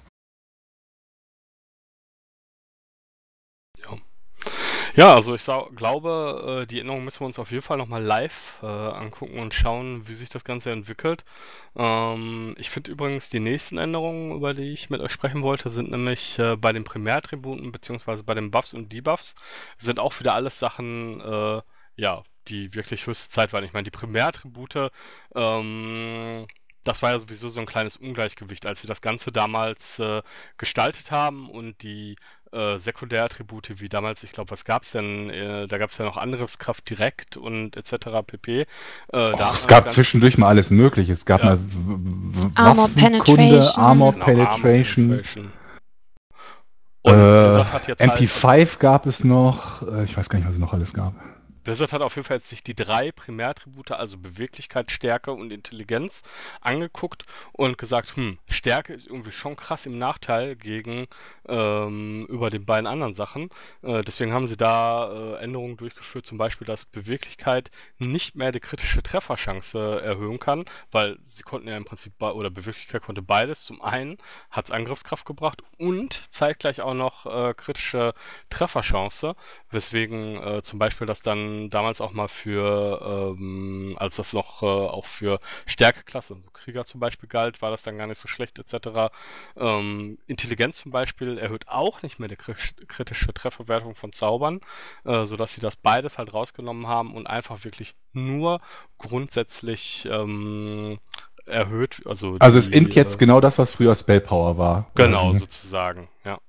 Ja, also ich sa- glaube, äh, die Änderung müssen wir uns auf jeden Fall nochmal live äh, angucken und schauen, wie sich das Ganze entwickelt. Ähm, ich finde übrigens, die nächsten Änderungen, über die ich mit euch sprechen wollte, sind nämlich äh, bei den Primärtributen beziehungsweise bei den Buffs und Debuffs, sind auch wieder alles Sachen, äh, ja, die wirklich höchste Zeit waren. Ich meine, die Primärtribute, ähm, das war ja sowieso so ein kleines Ungleichgewicht, als sie das Ganze damals äh, gestaltet haben und die äh, Sekundärattribute wie damals, ich glaube, was gab es denn? Äh, da gab es ja noch Angriffskraft direkt und et cetera pp. Äh, da Och, hat es man gab das zwischendurch mal alles Mögliche. Es gab Ja. mal W- W- Armor Waffenkunde, Penetration. Armor Genau, Penetration. Armor Penetration. Und Äh, Blizzard hat jetzt M P halt, fünf gab es noch. Äh, ich weiß gar nicht, was es noch alles gab. Blizzard hat auf jeden Fall jetzt sich die drei Primärattribute, also Beweglichkeit, Stärke und Intelligenz, angeguckt und gesagt, hm, Stärke ist irgendwie schon krass im Nachteil gegen ähm, über den beiden anderen Sachen. Äh, deswegen haben sie da äh, Änderungen durchgeführt, zum Beispiel, dass Beweglichkeit nicht mehr die kritische Trefferchance erhöhen kann, weil sie konnten ja im Prinzip, oder Beweglichkeit konnte beides. Zum einen hat es Angriffskraft gebracht und zeitgleich auch noch äh, kritische Trefferchance, weswegen äh, zum Beispiel das dann damals auch mal für, ähm, als das noch äh, auch für Stärkeklassen, also Krieger zum Beispiel galt, war das dann gar nicht so schlecht et cetera. Ähm, Intelligenz zum Beispiel erhöht auch nicht mehr die kritische Trefferwertung von Zaubern, äh, sodass sie das beides halt rausgenommen haben und einfach wirklich nur grundsätzlich ähm, erhöht. Also, Also die, es int jetzt äh, genau das, was früher Spellpower war. Genau, Mhm. sozusagen, ja.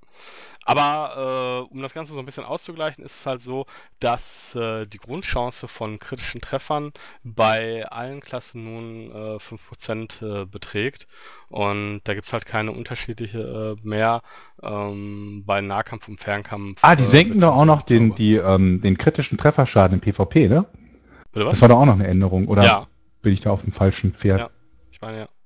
Aber äh, um das Ganze so ein bisschen auszugleichen, ist es halt so, dass äh, die Grundchance von kritischen Treffern bei allen Klassen nun äh, fünf Prozent äh, beträgt. Und da gibt es halt keine unterschiedliche äh, mehr ähm, bei Nahkampf und Fernkampf. Ah, die äh, senken doch auch noch beziehungsweise den, Zauber. die, ähm, den kritischen Trefferschaden im PvP, ne? Bitte was? Das war doch auch noch eine Änderung, oder Ja, bin ich da auf dem falschen Pferd? Ja. ich meine ja.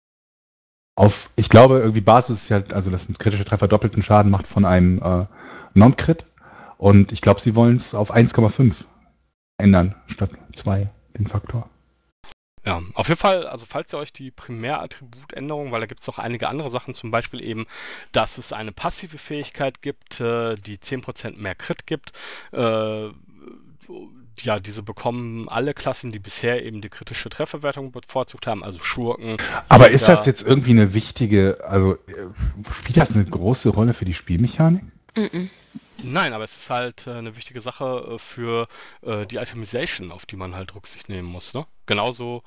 Auf, ich glaube, irgendwie Basis ist halt, also dass ein kritischer Treffer doppelten Schaden macht von einem äh, Non-Crit. Und ich glaube, sie wollen es auf eins Komma fünf ändern, statt zwei, den Faktor. Ja, auf jeden Fall, also falls ihr euch die Primärattributänderung, weil da gibt es noch einige andere Sachen, zum Beispiel eben, dass es eine passive Fähigkeit gibt, äh, die zehn Prozent mehr Crit gibt. Äh, ja, diese bekommen alle Klassen, die bisher eben die kritische Trefferwertung bevorzugt haben, also Schurken. Aber ist das Jäger. jetzt irgendwie eine wichtige, also äh, spielt das eine große Rolle für die Spielmechanik? Mhm. Nein, aber es ist halt äh, eine wichtige Sache äh, für äh, die Itemization, auf die man halt Rücksicht nehmen muss, ne? Genauso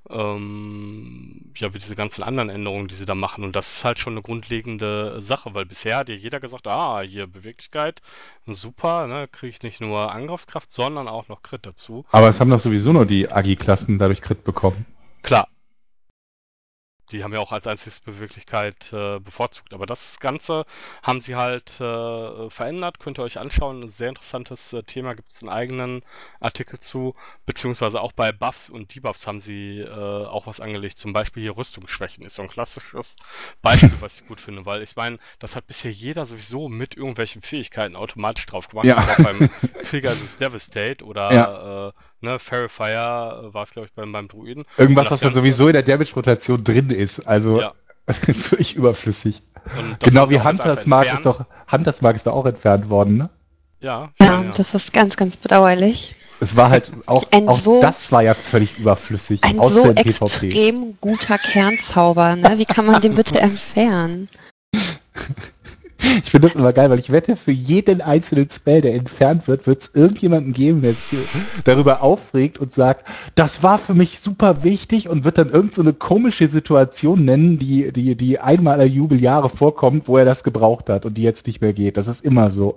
ähm, ja, wie diese ganzen anderen Änderungen, die sie da machen. Und das ist halt schon eine grundlegende Sache, weil bisher hat ja jeder gesagt, ah, hier Beweglichkeit, super, ne? Kriege ich nicht nur Angriffskraft, sondern auch noch Crit dazu. Aber es haben doch sowieso nur die Agi-Klassen dadurch Crit bekommen. Klar. Die haben ja auch als einziges Beweglichkeit äh, bevorzugt. Aber das Ganze haben sie halt äh, verändert. Könnt ihr euch anschauen. Ein sehr interessantes äh, Thema. Gibt es einen eigenen Artikel zu. Beziehungsweise auch bei Buffs und Debuffs haben sie äh, auch was angelegt. Zum Beispiel hier Rüstungsschwächen ist so ein klassisches Beispiel, was ich gut finde. Weil ich meine, das hat bisher jeder sowieso mit irgendwelchen Fähigkeiten automatisch drauf gemacht. Ja. Auch beim Krieger ist es Devastate oder Ja. äh, ne, Fairy war es, glaube ich, beim, beim Druiden. Irgendwas, Und das was da Ganze- sowieso in der Damage-Rotation drin ist. Also Ja. völlig überflüssig. Und das Genau haben sie wie auch jetzt Hunters einfach Mark ist entfernt. doch, Hunters Mark ist da auch entfernt worden, ne? Ja, ich Ja, meine, ja. das ist ganz, ganz bedauerlich. Es war halt auch, Ein auch so- das war ja völlig überflüssig, Ein außer so im PvP. extrem guter Kernzauber, ne? Wie kann man den bitte entfernen? Ich finde das immer geil, weil ich wette, für jeden einzelnen Spell, der entfernt wird, wird es irgendjemanden geben, der sich darüber aufregt und sagt, das war für mich super wichtig und wird dann irgend so eine komische Situation nennen, die, die, die einmal alle Jubeljahre vorkommt, wo er das gebraucht hat und die jetzt nicht mehr geht. Das ist immer so.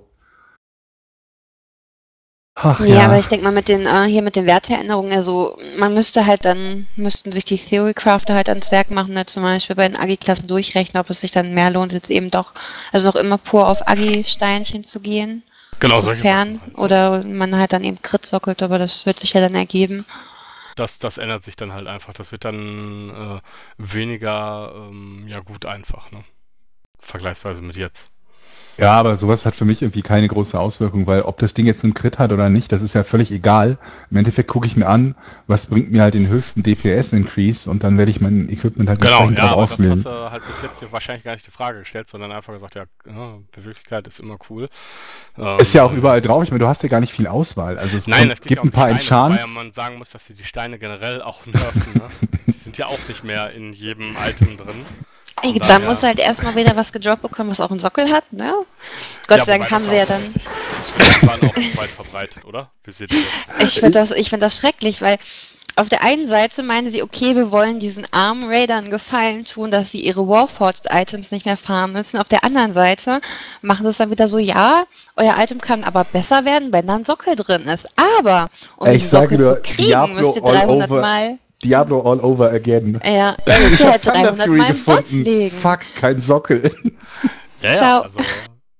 Ach Ja, ja. aber ich denke mal mit den, äh, hier mit den Werteänderungen, also man müsste halt dann, müssten sich die Theory-Crafter halt ans Werk machen, ne, zum Beispiel bei den Agi-Klassen durchrechnen, ob es sich dann mehr lohnt, jetzt eben doch, also noch immer pur auf Agi-Steinchen zu gehen, Genau, solche sofern, Sachen halt, ne? oder man halt dann eben Crit sockelt, aber das wird sich ja dann ergeben. Das, das ändert sich dann halt einfach. Das wird dann äh, weniger, ähm, ja gut einfach, ne? Vergleichsweise mit jetzt. Ja, aber sowas hat für mich irgendwie keine große Auswirkung, weil ob das Ding jetzt einen Crit hat oder nicht, das ist ja völlig egal. Im Endeffekt gucke ich mir an, was bringt mir halt den höchsten D P S-Increase und dann werde ich mein Equipment halt Genau, entsprechend ja, drauf aber das auswählen. hast du halt bis jetzt wahrscheinlich gar nicht die Frage gestellt, sondern einfach gesagt, ja, ja, Beweglichkeit ist immer cool. Ähm, Ist ja auch überall drauf. Ich meine, du hast ja gar nicht viel Auswahl. Also es Nein, kommt, es geht gibt ja um ein paar die Steine, wobei Enchants. ja man sagen muss, dass sie die Steine generell auch nerven, ne? Die sind ja auch nicht mehr in jedem Item drin. Ey, Von da daher- muss halt erstmal wieder was gedroppt bekommen, was auch einen Sockel hat, ne? Gott Ja, sei Dank wobei haben das sie ja auch dann. richtig ist. Die waren auch nicht weit verbreitet, oder? Wie seht ihr das? Ich finde das, ich find das schrecklich, weil auf der einen Seite meinen sie, okay, wir wollen diesen armen Raidern Gefallen tun, dass sie ihre Warforged-Items nicht mehr farmen müssen. Auf der anderen Seite machen sie es dann wieder so, ja, euer Item kann aber besser werden, wenn da ein Sockel drin ist. Aber, um Ey, ich diesen sage Sockel nur, zu kriegen, Diablo müsst ihr all dreihundert over. Mal... Diablo all over again. Ja, ihr müsst Ich ihr hab halt Thunder dreihundert Fury Mal im Boss gefunden. legen. Fuck, kein Sockel. Ja, ja, Ciao. also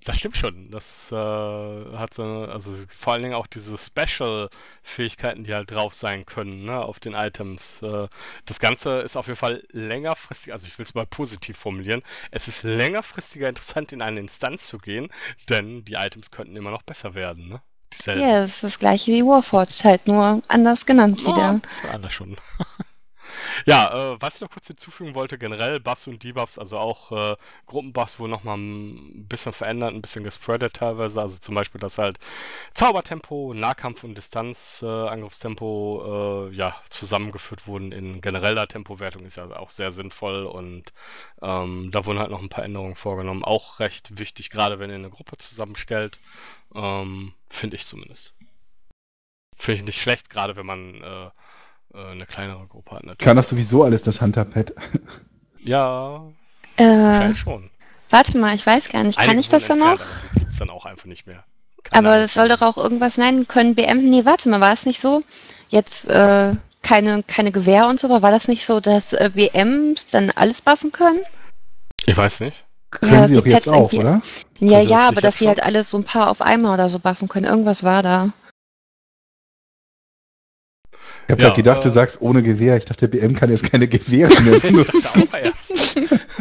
Das stimmt schon. Das äh, hat so, eine- also es- vor allen Dingen auch diese Special-Fähigkeiten, die halt drauf sein können, ne, auf den Items. Äh, das Ganze ist auf jeden Fall längerfristig, also ich will es mal positiv formulieren, es ist längerfristiger interessant, in eine Instanz zu gehen, denn die Items könnten immer noch besser werden, ne? Dieselben. Ja, es ist das gleiche wie Warforged, halt nur anders genannt Oh, wieder. ein bisschen anders schon. Ja, äh, was ich noch kurz hinzufügen wollte, generell Buffs und Debuffs, also auch äh, Gruppenbuffs wurden nochmal ein bisschen verändert, ein bisschen gespreadet teilweise, also zum Beispiel, dass halt Zaubertempo, Nahkampf und Distanz, äh, Angriffstempo, äh, ja, zusammengeführt wurden in genereller Tempowertung, ist ja auch sehr sinnvoll und ähm, da wurden halt noch ein paar Änderungen vorgenommen, auch recht wichtig, gerade wenn ihr eine Gruppe zusammenstellt, ähm, finde ich zumindest. Finde ich nicht schlecht, gerade wenn man äh, eine kleinere Gruppe hat natürlich. Kann das sowieso alles, das Hunterpad? Ja, Äh, wahrscheinlich schon. warte mal, ich weiß gar nicht, kann Einige ich das wurden dann noch? entfernt, aber die gibt es dann auch einfach nicht mehr. Keine Aber Angst das soll vor. doch auch irgendwas nein können. B M, nee, warte mal, war es nicht so? Jetzt äh, keine, keine Gewehr und so, aber war das nicht so, dass äh, B Ms dann alles buffen können? Ich weiß nicht. Können Ja, dass sie die doch jetzt Pads auch, irgendwie- oder? Ja, Also das ja, nicht aber dass jetzt sie halt schon? alles so ein paar auf einmal oder so buffen können. Irgendwas war da. Ich habe Ja, ja, gedacht, äh, du sagst ohne Gewehr. Ich dachte, B M kann jetzt keine Gewehre mehr Ich benutzen. dachte auch erst.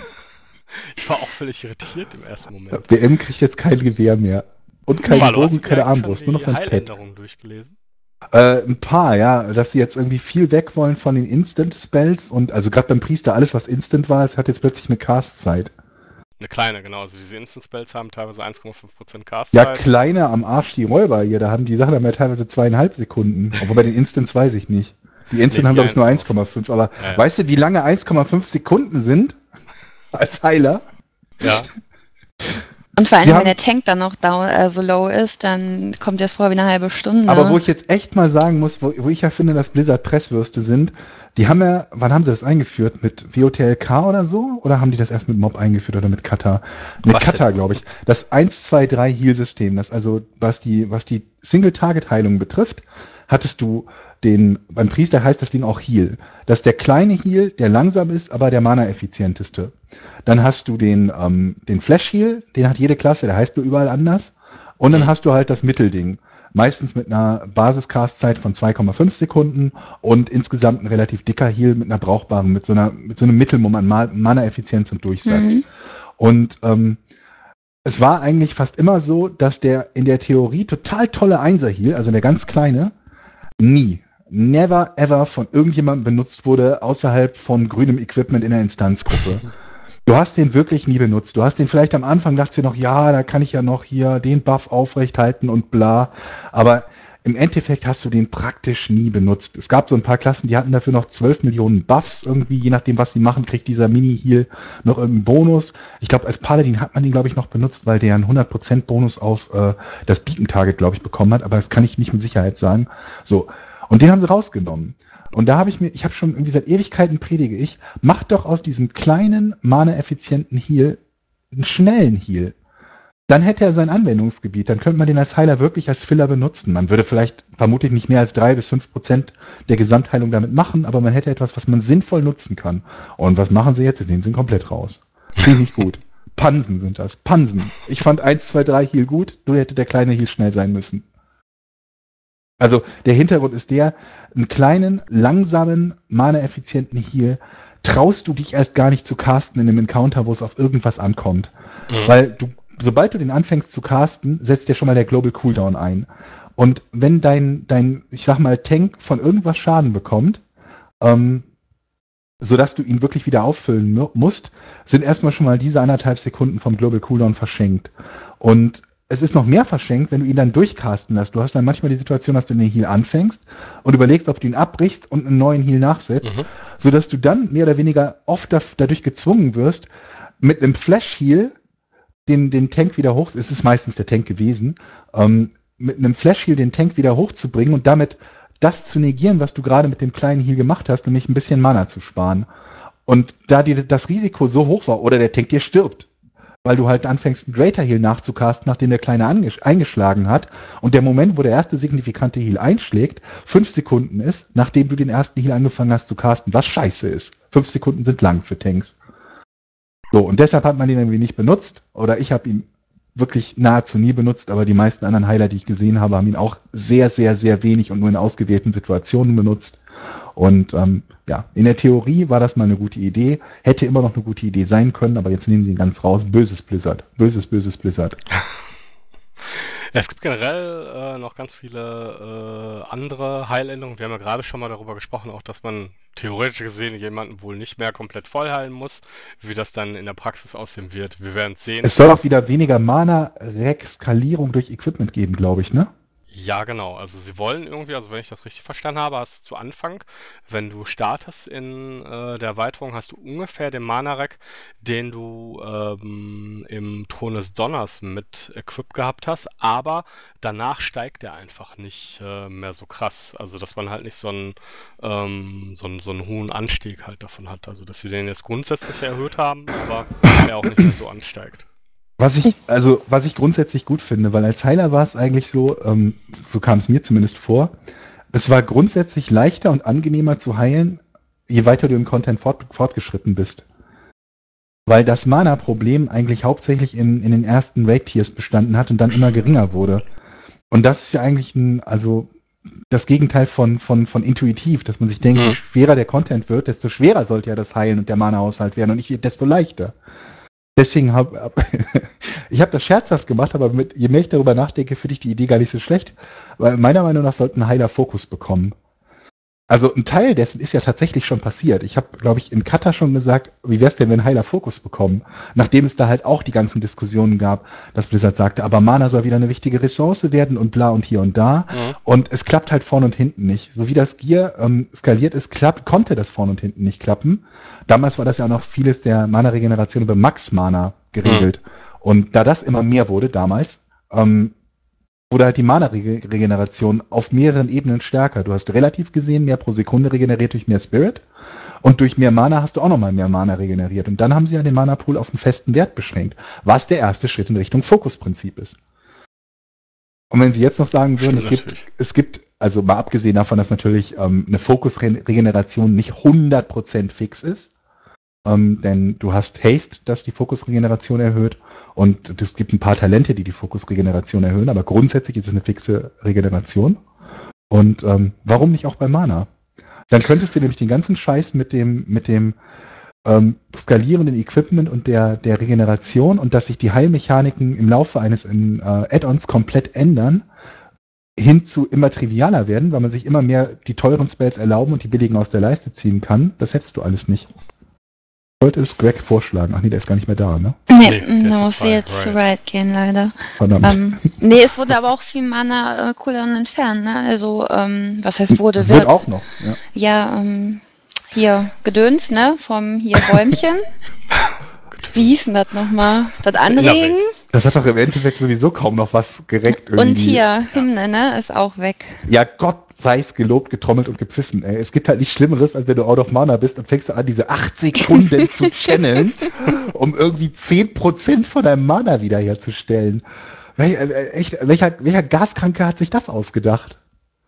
Ich war auch völlig irritiert im ersten Moment. B M kriegt jetzt kein Gewehr mehr. Und keinen Mal, du hast Bogen, dir keine eigentlich Armbrust, schon nur noch die sein Pad. Heiländerungen durchgelesen? Äh, ein paar, ja, dass sie jetzt irgendwie viel weg wollen von den Instant-Spells und also gerade beim Priester, alles was Instant war, es hat jetzt plötzlich eine Cast-Zeit. Eine kleine, genau. Also diese Instant-Spells haben teilweise eins Komma fünf Prozent Ja, Castzeit. kleiner am Arsch die Räuber hier, da haben die Sachen haben ja teilweise zweieinhalb Sekunden. Aber bei den Instants weiß ich nicht. Die Instant Nee, haben, die glaube ich, nur eins eins Komma fünf, aber Ja, ja. weißt du, wie lange eins Komma fünf Sekunden sind? Als Heiler? Ja. Und vor allem, Sie wenn haben- der Tank dann noch down, äh, so low ist, dann kommt das vor wie eine halbe Stunde. Aber wo ich jetzt echt mal sagen muss, wo, wo ich ja finde, dass Blizzard Presswürste sind, die haben ja, wann haben sie das eingeführt? Mit W O T L K oder so? Oder haben die das erst mit Mob eingeführt oder mit Kata? Mit Was Kata, denn? glaube ich. Das eins, zwei, drei Heal-System, das also, was die, was die Single-Target-Heilung betrifft, hattest du den, beim Priester heißt das Ding auch Heal. Das ist der kleine Heal, der langsam ist, aber der Mana-effizienteste. Dann hast du den, ähm, den Flash-Heal, den hat jede Klasse, der heißt nur überall anders. Und dann Mhm. hast du halt das Mittelding. Meistens mit einer Basis-Cast-Zeit von zwei Komma fünf Sekunden und insgesamt ein relativ dicker Heal mit einer brauchbaren, mit so einer, mit so einem Mittelmum an Ma- Mana-Effizienz und Durchsatz. Mhm. Und ähm, es war eigentlich fast immer so, dass der in der Theorie total tolle Einser-Heal, also der ganz kleine, nie, never ever von irgendjemandem benutzt wurde, außerhalb von grünem Equipment in der Instanzgruppe. Du hast den wirklich nie benutzt. Du hast den vielleicht am Anfang, dachtest du noch, ja, da kann ich ja noch hier den Buff aufrechthalten und bla. Aber im Endeffekt hast du den praktisch nie benutzt. Es gab so ein paar Klassen, die hatten dafür noch zwölf Millionen Buffs irgendwie. Je nachdem, was sie machen, kriegt dieser Mini-Heal noch irgendeinen Bonus. Ich glaube, als Paladin hat man den, glaube ich, noch benutzt, weil der einen hundert Prozent Bonus auf äh, das Beacon-Target, glaube ich, bekommen hat. Aber das kann ich nicht mit Sicherheit sagen. So. Und den haben sie rausgenommen. Und da habe ich mir, ich habe schon irgendwie seit Ewigkeiten predige ich, mach doch aus diesem kleinen, mana-effizienten Heal einen schnellen Heal. Dann hätte er sein Anwendungsgebiet, dann könnte man den als Heiler wirklich als Filler benutzen. Man würde vielleicht vermutlich nicht mehr als drei bis fünf Prozent der Gesamtheilung damit machen, aber man hätte etwas, was man sinnvoll nutzen kann. Und was machen sie jetzt? Sie nehmen sie komplett raus. Finde ich nicht gut. Pansen sind das. Pansen. Ich fand eins, zwei, drei Heal gut, nur hätte der kleine Heal schnell sein müssen. Also der Hintergrund ist der, einen kleinen, langsamen, mana-effizienten Heal traust du dich erst gar nicht zu casten in einem Encounter, wo es auf irgendwas ankommt. Mhm. Weil du, sobald du den anfängst zu casten, setzt ja schon mal der Global Cooldown ein. Und wenn dein, dein, ich sag mal, Tank von irgendwas Schaden bekommt, ähm, sodass du ihn wirklich wieder auffüllen mu- musst, sind erstmal schon mal diese anderthalb Sekunden vom Global Cooldown verschenkt. Und es ist noch mehr verschenkt, wenn du ihn dann durchcasten lässt. Du hast dann manchmal die Situation, dass du den Heal anfängst und überlegst, ob du ihn abbrichst und einen neuen Heal nachsetzt, Mhm. sodass du dann mehr oder weniger oft daf- dadurch gezwungen wirst, mit einem Flash-Heal den, den Tank wieder hoch, es ist meistens der Tank gewesen, ähm, mit einem Flash-Heal den Tank wieder hochzubringen und damit das zu negieren, was du gerade mit dem kleinen Heal gemacht hast, nämlich ein bisschen Mana zu sparen. Und da dir das Risiko so hoch war, oder der Tank dir stirbt, weil du halt anfängst, einen Greater Heal nachzucasten, nachdem der Kleine angesch- eingeschlagen hat. Und der Moment, wo der erste signifikante Heal einschlägt, fünf Sekunden ist, nachdem du den ersten Heal angefangen hast zu casten, was scheiße ist. Fünf Sekunden sind lang für Tanks. So, und deshalb hat man den irgendwie nicht benutzt. Oder ich habe ihn wirklich nahezu nie benutzt, aber die meisten anderen Heiler, die ich gesehen habe, haben ihn auch sehr, sehr, sehr wenig und nur in ausgewählten Situationen benutzt. Und ähm, ja, in der Theorie war das mal eine gute Idee, hätte immer noch eine gute Idee sein können, aber jetzt nehmen sie ihn ganz raus. Böses Blizzard. Böses, böses Blizzard. Ja, es gibt generell äh, noch ganz viele äh, andere Heiländerungen. Wir haben ja gerade schon mal darüber gesprochen, auch dass man theoretisch gesehen jemanden wohl nicht mehr komplett voll heilen muss, wie das dann in der Praxis aussehen wird. Wir werden sehen. Es soll auch wieder weniger Mana-Rek-Skalierung durch Equipment geben, glaube ich, ne? Ja, genau. Also sie wollen irgendwie, also wenn ich das richtig verstanden habe, hast du zu Anfang, wenn du startest in äh, der Erweiterung, hast du ungefähr den Mana-Rack, den du ähm, im Thron des Donners mit Equip gehabt hast, aber danach steigt der einfach nicht äh, mehr so krass. Also dass man halt nicht so einen, ähm, so, einen, so einen hohen Anstieg halt davon hat. Also dass sie den jetzt grundsätzlich erhöht haben, aber er auch nicht mehr so ansteigt. Was ich, also, was ich grundsätzlich gut finde, weil als Heiler war es eigentlich so, ähm, so kam es mir zumindest vor, es war grundsätzlich leichter und angenehmer zu heilen, je weiter du im Content fort, fortgeschritten bist. Weil das Mana-Problem eigentlich hauptsächlich in, in den ersten Raid-Tiers bestanden hat und dann immer geringer wurde. Und das ist ja eigentlich ein, also das Gegenteil von, von, von intuitiv, dass man sich denkt, Mhm. je schwerer der Content wird, desto schwerer sollte ja das Heilen und der Mana-Haushalt werden und nicht desto leichter. Deswegen habe hab, ich habe das scherzhaft gemacht, aber mit, je mehr ich darüber nachdenke, finde ich die Idee gar nicht so schlecht. Weil meiner Meinung nach sollten Heiler Fokus bekommen. Also ein Teil dessen ist ja tatsächlich schon passiert. Ich habe, glaube ich, in Kata schon gesagt, wie wär's denn, wenn Heiler Fokus bekommen? Nachdem es da halt auch die ganzen Diskussionen gab, dass Blizzard sagte, aber Mana soll wieder eine wichtige Ressource werden und bla und hier und da. Mhm. Und es klappt halt vorne und hinten nicht. So wie das Gear ähm, skaliert ist, klappt, konnte das vorne und hinten nicht klappen. Damals war das ja auch noch vieles der Mana-Regeneration über Max-Mana geregelt. Mhm. Und da das immer mehr wurde damals, ähm, wurde halt die Mana-Regeneration auf mehreren Ebenen stärker. Du hast relativ gesehen mehr pro Sekunde regeneriert durch mehr Spirit und durch mehr Mana hast du auch nochmal mehr Mana regeneriert. Und dann haben sie ja den Mana-Pool auf einen festen Wert beschränkt, was der erste Schritt in Richtung Fokusprinzip ist. Und wenn sie jetzt noch sagen würden, es gibt, es gibt, also mal abgesehen davon, dass natürlich ähm, eine Fokusregeneration nicht hundert Prozent fix ist, ähm, denn du hast Haste, das die Fokusregeneration erhöht, und es gibt ein paar Talente, die die Fokusregeneration erhöhen, aber grundsätzlich ist es eine fixe Regeneration. Und ähm, warum nicht auch bei Mana? Dann könntest du nämlich den ganzen Scheiß mit dem, mit dem ähm, skalierenden Equipment und der, der Regeneration und dass sich die Heilmechaniken im Laufe eines in, äh, Add-ons komplett ändern, hin zu immer trivialer werden, weil man sich immer mehr die teuren Spells erlauben und die billigen aus der Leiste ziehen kann. Das hättest du alles nicht. Sollte es Greg vorschlagen. Ach nee, der ist gar nicht mehr da, ne? Nee, Nee, da das muss ist sie jetzt Riot. zu Riot gehen, leider. Verdammt. Ähm, nee, es wurde aber auch viel Mana äh, Cooldown entfernt, ne? Also, ähm, was heißt wurde, Wird wird. auch noch, ja. Ja, ähm, hier Gedöns, ne? Vom hier Bäumchen. Wie hieß denn das nochmal? Das Anregen? Das hat doch im Endeffekt sowieso kaum noch was gereckt irgendwie. Und hier, Hymne, ne? Ist auch weg. Ja, Gott sei es gelobt, getrommelt und gepfiffen. Ey. Es gibt halt nichts Schlimmeres, als wenn du out of Mana bist und fängst du an, diese acht Sekunden zu channeln, um irgendwie zehn Prozent von deinem Mana wiederherzustellen. Wel äh, echt, welcher, welcher Gaskranke hat sich das ausgedacht?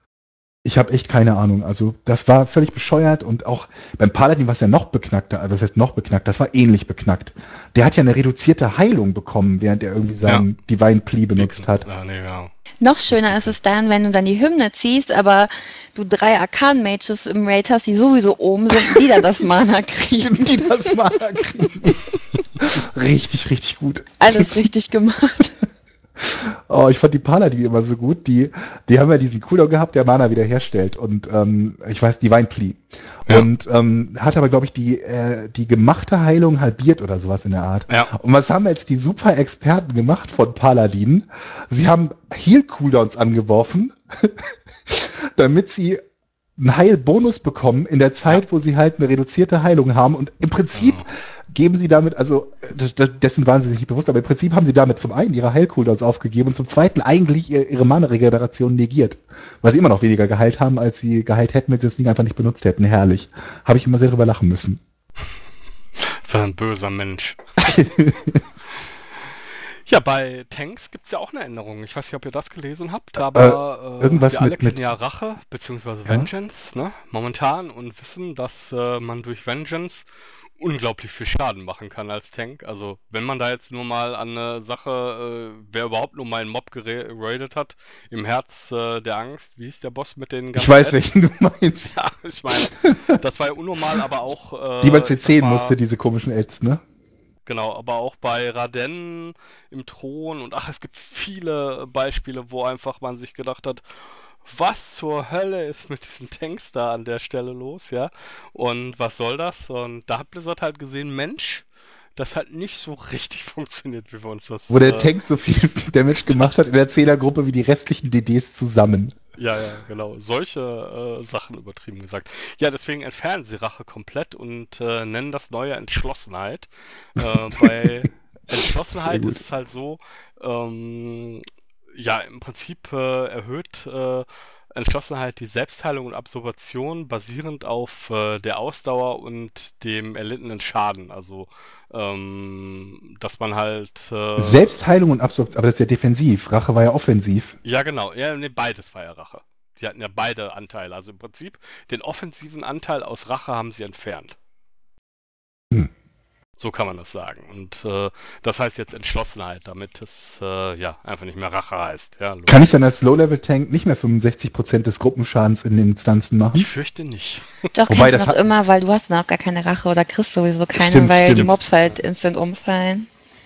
Ich habe echt keine Ahnung. Also das war völlig bescheuert und auch beim Paladin war es ja noch beknackter. Also das heißt noch beknackt, das war ähnlich beknackt. Der hat ja eine reduzierte Heilung bekommen, während er irgendwie seinen Ja. Divine Plea benutzt hat. Ja, nee, genau. Noch schöner ist es dann, wenn du dann die Hymne ziehst, aber du drei Arkan-Mages im Raid hast, die sowieso oben sind, die dann das Mana kriegen. Die das Mana kriegen. Richtig, richtig gut. Alles richtig gemacht. Oh, ich fand die Paladin immer so gut. Die, die haben ja diesen Cooldown gehabt, der Mana wiederherstellt. Und ähm, ich weiß, Divine Plea. Ja. Und ähm, hat aber, glaube ich, die, äh, die gemachte Heilung halbiert oder sowas in der Art. Ja. Und was haben jetzt die Super-Experten gemacht von Paladin? Sie haben Heal-Cooldowns angeworfen, damit sie einen Heilbonus bekommen in der Zeit, wo sie halt eine reduzierte Heilung haben. Und im Prinzip Mhm. geben sie damit, also das, das, dessen waren sie sich nicht bewusst, aber im Prinzip haben sie damit zum einen ihre Heil-Cooldowns aufgegeben und zum zweiten eigentlich ihr, ihre Mana-Regeneration negiert. Weil sie immer noch weniger geheilt haben, als sie geheilt hätten, wenn sie das Ding einfach nicht benutzt hätten. Herrlich. Habe ich immer sehr drüber lachen müssen. Für ein böser Mensch. Ja, bei Tanks gibt es ja auch eine Änderung. Ich weiß nicht, ob ihr das gelesen habt, aber äh, irgendwas wir alle mit- kennen mit- ja Rache, beziehungsweise Ja. Vengeance, ne, momentan und wissen, dass äh, man durch Vengeance unglaublich viel Schaden machen kann als Tank. Also, wenn man da jetzt nur mal an eine Sache, äh, wer überhaupt nur mal einen Mob geradet hat, im Herz äh, der Angst, wie hieß der Boss mit den ganzen Ich weiß, Ads? welchen du meinst. Ja, ich meine, das war ja unnormal, aber auch. Äh, Die man C ich sag zehn mal, musste, diese komischen Ads, ne? Genau, aber auch bei Raden im Thron und ach, es gibt viele Beispiele, wo einfach man sich gedacht hat, was zur Hölle ist mit diesen Tanks da an der Stelle los, ja? Und was soll das? Und da hat Blizzard halt gesehen, Mensch, das hat nicht so richtig funktioniert, wie wir uns das... Wo der äh, Tank so viel Damage gemacht hat in der Zehnergruppe wie die restlichen D Ds zusammen. Ja, ja, genau. Solche äh, Sachen übertrieben gesagt. Ja, deswegen entfernen sie Rache komplett und äh, nennen das neue Entschlossenheit. Äh, bei Entschlossenheit gut. ist es halt so, ähm, ja, im Prinzip äh, erhöht äh, Entschlossenheit die Selbstheilung und Absorption basierend auf äh, der Ausdauer und dem erlittenen Schaden. Also, ähm, dass man halt... Äh, Selbstheilung und Absorption, aber das ist ja defensiv. Rache war ja offensiv. Ja, genau. Ja, nee, beides war ja Rache. Sie hatten ja beide Anteile. Also im Prinzip den offensiven Anteil aus Rache haben sie entfernt. Hm. So kann man das sagen. Und äh, das heißt jetzt Entschlossenheit, damit es äh, ja einfach nicht mehr Rache heißt. Ja, Kann ich dann als Low-Level-Tank nicht mehr fünfundsechzig Prozent des Gruppenschadens in den Instanzen machen? Ich fürchte nicht. Doch, Wobei, kannst du das noch hat- immer, weil du hast noch gar keine Rache oder kriegst sowieso keine, Stimmt, weil die stimmt. Mobs halt instant umfallen.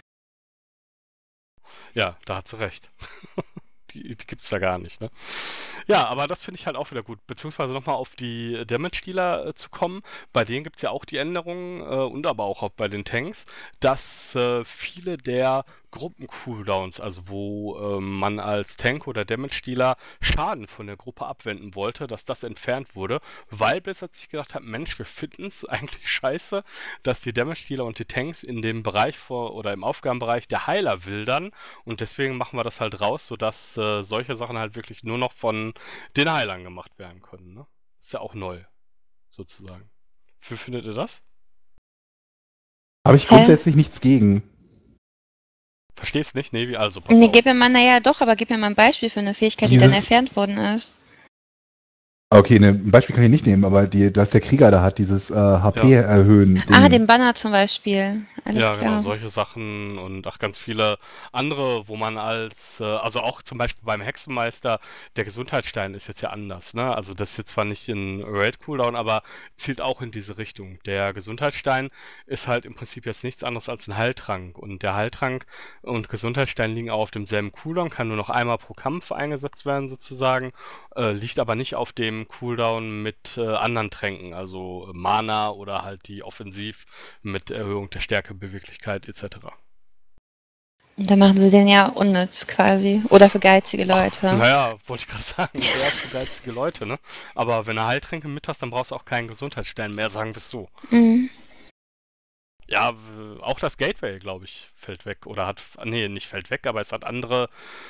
Ja, da hat sie recht. Die, die gibt's da gar nicht, ne? Ja, aber das finde ich halt auch wieder gut. Beziehungsweise nochmal auf die Damage-Dealer äh, zu kommen. Bei denen gibt's ja auch die Änderungen äh, und aber auch bei den Tanks, dass äh, viele der Gruppen-Cooldowns, also wo ähm, man als Tank oder Damage-Dealer Schaden von der Gruppe abwenden wollte, dass das entfernt wurde, weil Blizzard sich gedacht hat, Mensch, wir finden es eigentlich scheiße, dass die Damage-Dealer und die Tanks in dem Bereich vor oder im Aufgabenbereich der Heiler wildern und deswegen machen wir das halt raus, sodass äh, solche Sachen halt wirklich nur noch von den Heilern gemacht werden können. Ne? Ist ja auch neu, sozusagen. Wie findet ihr das? Habe ich Hä? grundsätzlich nichts gegen. Verstehst nicht? Nee, wie also, pass Nee, auf. gib mir mal, naja, doch, aber gib mir mal ein Beispiel für eine Fähigkeit, die dann Dieses- entfernt worden ist. Okay, ne, ein Beispiel kann ich nicht nehmen, aber die, was der Krieger da hat, dieses äh, H P Ja. erhöhen. Ah, Ding. den Banner zum Beispiel. Alles Ja, klar. genau, solche Sachen und auch ganz viele andere, wo man als, äh, also auch zum Beispiel beim Hexenmeister, der Gesundheitsstein ist jetzt ja anders, ne? Also das ist jetzt zwar nicht in Raid-Cooldown, aber zielt auch in diese Richtung. Der Gesundheitsstein ist halt im Prinzip jetzt nichts anderes als ein Heiltrank und der Heiltrank und Gesundheitsstein liegen auch auf demselben Cooldown, kann nur noch einmal pro Kampf eingesetzt werden sozusagen, äh, liegt aber nicht auf dem Cooldown mit äh, anderen Tränken, also äh, Mana oder halt die Offensiv mit Erhöhung der Stärke, Beweglichkeit et cetera. Und dann machen sie den ja unnütz quasi. Oder für geizige Leute. Ach, naja, wollte ich gerade sagen, eher für geizige Leute, ne? Aber wenn du Heiltränke mit hast, dann brauchst du auch keinen Gesundheitsstern mehr, sagen wir es so. Mhm. Ja, w- auch das Gateway, glaube ich, fällt weg. Oder hat, nee, nicht fällt weg, aber es hat andere,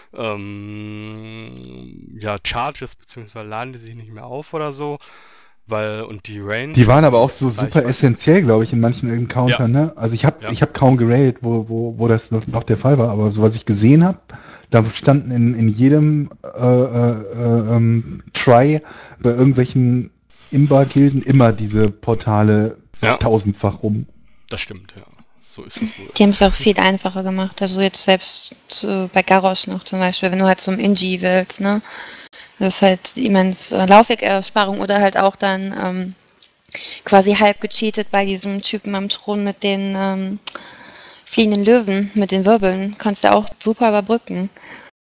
ähm, ja, Charges, beziehungsweise laden die sich nicht mehr auf oder so. Weil, und die Range. Die waren aber auch so Reichweite- super essentiell, glaube ich, in manchen Encountern, ne? Also ich habe Ja. ich hab kaum geradet, wo, wo, wo das noch noch der Fall war, aber so was ich gesehen habe, da standen in, in jedem äh, äh, äh, ähm, Try bei irgendwelchen Imba-Gilden immer diese Portale Ja. tausendfach rum. Das stimmt, ja. So ist es wohl. Die haben es auch viel einfacher gemacht. Also jetzt selbst zu, bei Garrosh noch zum Beispiel, wenn du halt zum Inji willst, ne? Das ist halt immens äh, Laufwegersparung oder halt auch dann ähm, quasi halb gecheatet bei diesem Typen am Thron mit den ähm, fliegenden Löwen, mit den Wirbeln. Kannst du auch super überbrücken.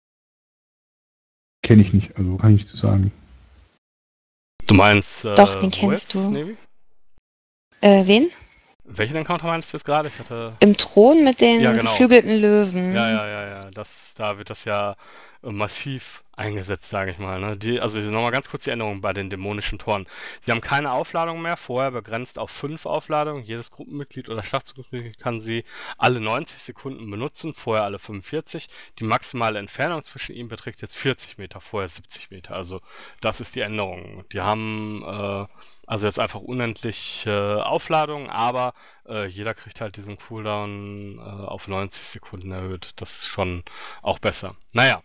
Kenne ich nicht, also kann ich nicht sagen. Du meinst, äh, Doch, den wo kennst jetzt, du. Navy? Äh, wen? Welchen Encounter meinst du jetzt gerade? Ich hatte. Im Thron mit den Ja, genau. geflügelten Löwen. Ja, ja, ja, ja. Das, da wird das ja äh, massiv eingesetzt, sage ich mal. Ne? Die, also nochmal ganz kurz die Änderung bei den dämonischen Toren. Sie haben keine Aufladung mehr, vorher begrenzt auf fünf Aufladungen. Jedes Gruppenmitglied oder Schlachtzugsmitglied kann sie alle neunzig Sekunden benutzen, vorher alle fünfundvierzig. Die maximale Entfernung zwischen ihnen beträgt jetzt vierzig Meter, vorher siebzig Meter. Also das ist die Änderung. Die haben äh, also jetzt einfach unendlich äh, Aufladungen, aber äh, jeder kriegt halt diesen Cooldown äh, auf neunzig Sekunden erhöht. Das ist schon auch besser. Naja.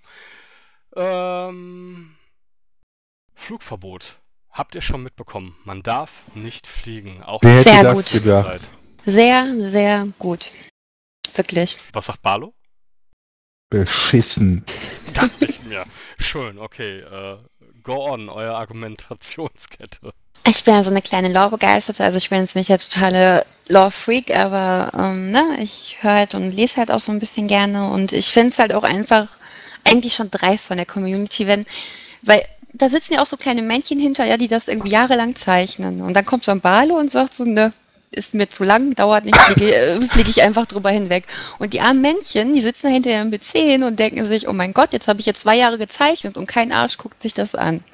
Ähm, Flugverbot. Habt ihr schon mitbekommen? Man darf nicht fliegen. Auch Wer Sehr hätte das gut. gedacht? Sehr, sehr gut. Wirklich. Was sagt Barlo? Beschissen. Dachte ich mir. Schön, okay. Äh, go on, eure Argumentationskette. Ich bin ja so eine kleine Lore-Begeisterte, also ich bin jetzt nicht der totale Lore-Freak, aber ähm, ne, ich höre halt und lese halt auch so ein bisschen gerne und ich finde es halt auch einfach eigentlich schon dreist von der Community, wenn, weil da sitzen ja auch so kleine Männchen hinter, ja, die das irgendwie jahrelang zeichnen und dann kommt so ein Balo und sagt so, ne, ist mir zu lang, dauert nicht, fliege, äh, fliege ich einfach drüber hinweg. Und die armen Männchen, die sitzen da hinter ihrem P C und denken sich, oh mein Gott, jetzt habe ich jetzt zwei Jahre gezeichnet und kein Arsch guckt sich das an.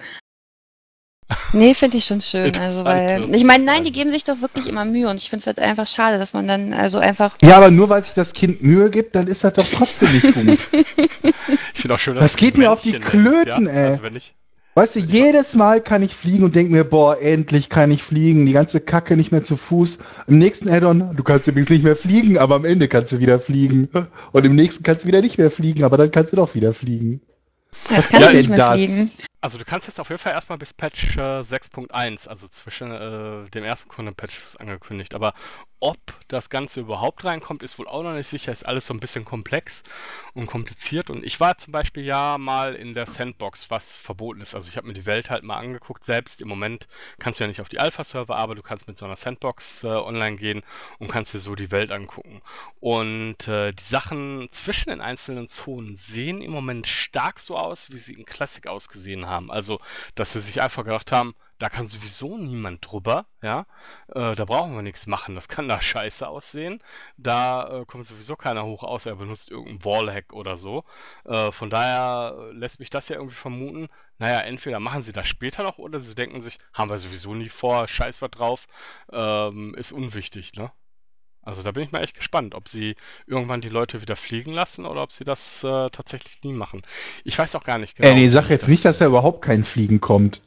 Nee, finde ich schon schön. Also, weil, ich meine, nein, die geben sich doch wirklich immer Mühe und ich finde es halt einfach schade, dass man dann also einfach. Ja, aber nur weil sich das Kind Mühe gibt, dann ist das doch trotzdem nicht gut. Ich finde auch schön, dass das geht mir auf die Klöten, nennst, ja? ey. Also wenn ich, weißt du, jedes Mal kann ich fliegen und denke mir, boah, endlich kann ich fliegen, die ganze Kacke nicht mehr zu Fuß. Im nächsten Add-on, du kannst übrigens nicht mehr fliegen, aber am Ende kannst du wieder fliegen. Und im nächsten kannst du wieder nicht mehr fliegen, aber dann kannst du doch wieder fliegen. Was kann ja, denn das? Fliegen? Also du kannst jetzt auf jeden Fall erstmal bis Patch äh, sechs Punkt eins, also zwischen äh, dem ersten Kundenpatch ist angekündigt, aber ob das Ganze überhaupt reinkommt, ist wohl auch noch nicht sicher, ist alles so ein bisschen komplex und kompliziert und ich war zum Beispiel ja mal in der Sandbox, was verboten ist, also ich habe mir die Welt halt mal angeguckt, selbst im Moment kannst du ja nicht auf die Alpha-Server, aber du kannst mit so einer Sandbox äh, online gehen und kannst dir so die Welt angucken und äh, die Sachen zwischen den einzelnen Zonen sehen im Moment stark so aus, wie sie in Classic ausgesehen haben. haben. Also, dass sie sich einfach gedacht haben, da kann sowieso niemand drüber, ja, äh, da brauchen wir nichts machen, das kann da scheiße aussehen, da äh, kommt sowieso keiner hoch, außer er benutzt irgendeinen Wallhack oder so. Äh, von daher lässt mich das ja irgendwie vermuten, naja, entweder machen sie das später noch oder sie denken sich, haben wir sowieso nie vor, scheiß was drauf, ähm, ist unwichtig, ne? Also da bin ich mal echt gespannt, ob sie irgendwann die Leute wieder fliegen lassen oder ob sie das äh, tatsächlich nie machen. Ich weiß auch gar nicht genau. Ey, nee, sag jetzt nicht, dass da überhaupt kein Fliegen kommt.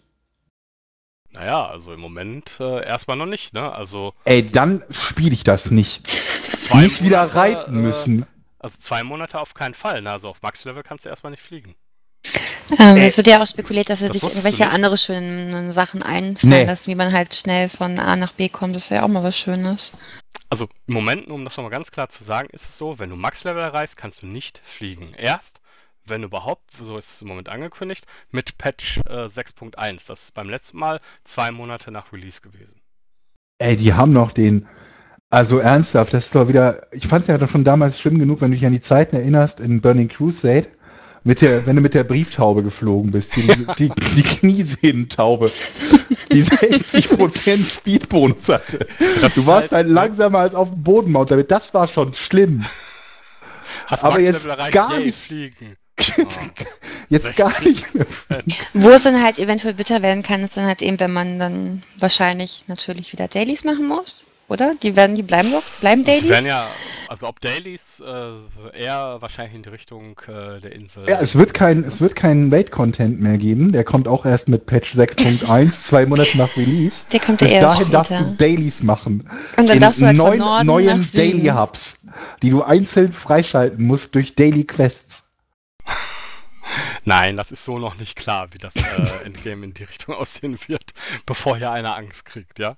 Naja, also im Moment äh, erstmal noch nicht, ne? Also. Ey, dann spiele ich das nicht. Zwei nicht Monate, wieder reiten müssen. Äh, also zwei Monate auf keinen Fall, ne? Also auf Max-Level kannst du erstmal nicht fliegen. Ähm, es wird ja auch spekuliert, dass er Das sich wusstest irgendwelche du nicht? andere schönen Sachen einfallen Nee. lässt, wie man halt schnell von A nach B kommt. Das wäre ja auch mal was Schönes. Also im Moment, um das nochmal ganz klar zu sagen, ist es so, wenn du Max-Level erreichst, kannst du nicht fliegen. Erst, wenn überhaupt, so ist es im Moment angekündigt, mit Patch äh, sechs Punkt eins. Das ist beim letzten Mal zwei Monate nach Release gewesen. Ey, die haben noch den, also ernsthaft, das ist doch wieder, ich fand es ja doch schon damals schlimm genug, wenn du dich an die Zeiten erinnerst in Burning Crusade, mit der, wenn du mit der Brieftaube geflogen bist, die, die, die Kniesehnentaube, die sechzig Prozent Speedbonus hatte. Das Du ist warst halt, halt- langsamer als auf dem Bodenmount damit, das war schon schlimm. Hast Aber Max-Level jetzt erreicht, gar yay, nicht- fliegen. Jetzt gar nicht mehr. Wo es dann halt eventuell bitter werden kann, ist dann halt eben, wenn man dann wahrscheinlich natürlich wieder Dailies machen muss, oder? Die werden, die bleiben doch, bleiben Es Dailies? werden ja, also ob Dailies, äh, eher wahrscheinlich in die Richtung äh, der Insel. Ja, es wird kein, es wird keinen Raid-Content mehr geben. Der kommt auch erst mit Patch sechs Punkt eins, zwei Monate nach Release. Der kommt ja Bis eher dahin später. darfst du Dailies machen. Und dann In darfst du halt von neun Norden neuen nach Süden. Daily Hubs, die du einzeln freischalten musst durch Daily Quests. Nein, das ist so noch nicht klar, wie das äh, Endgame in die Richtung aussehen wird, bevor hier einer Angst kriegt, ja?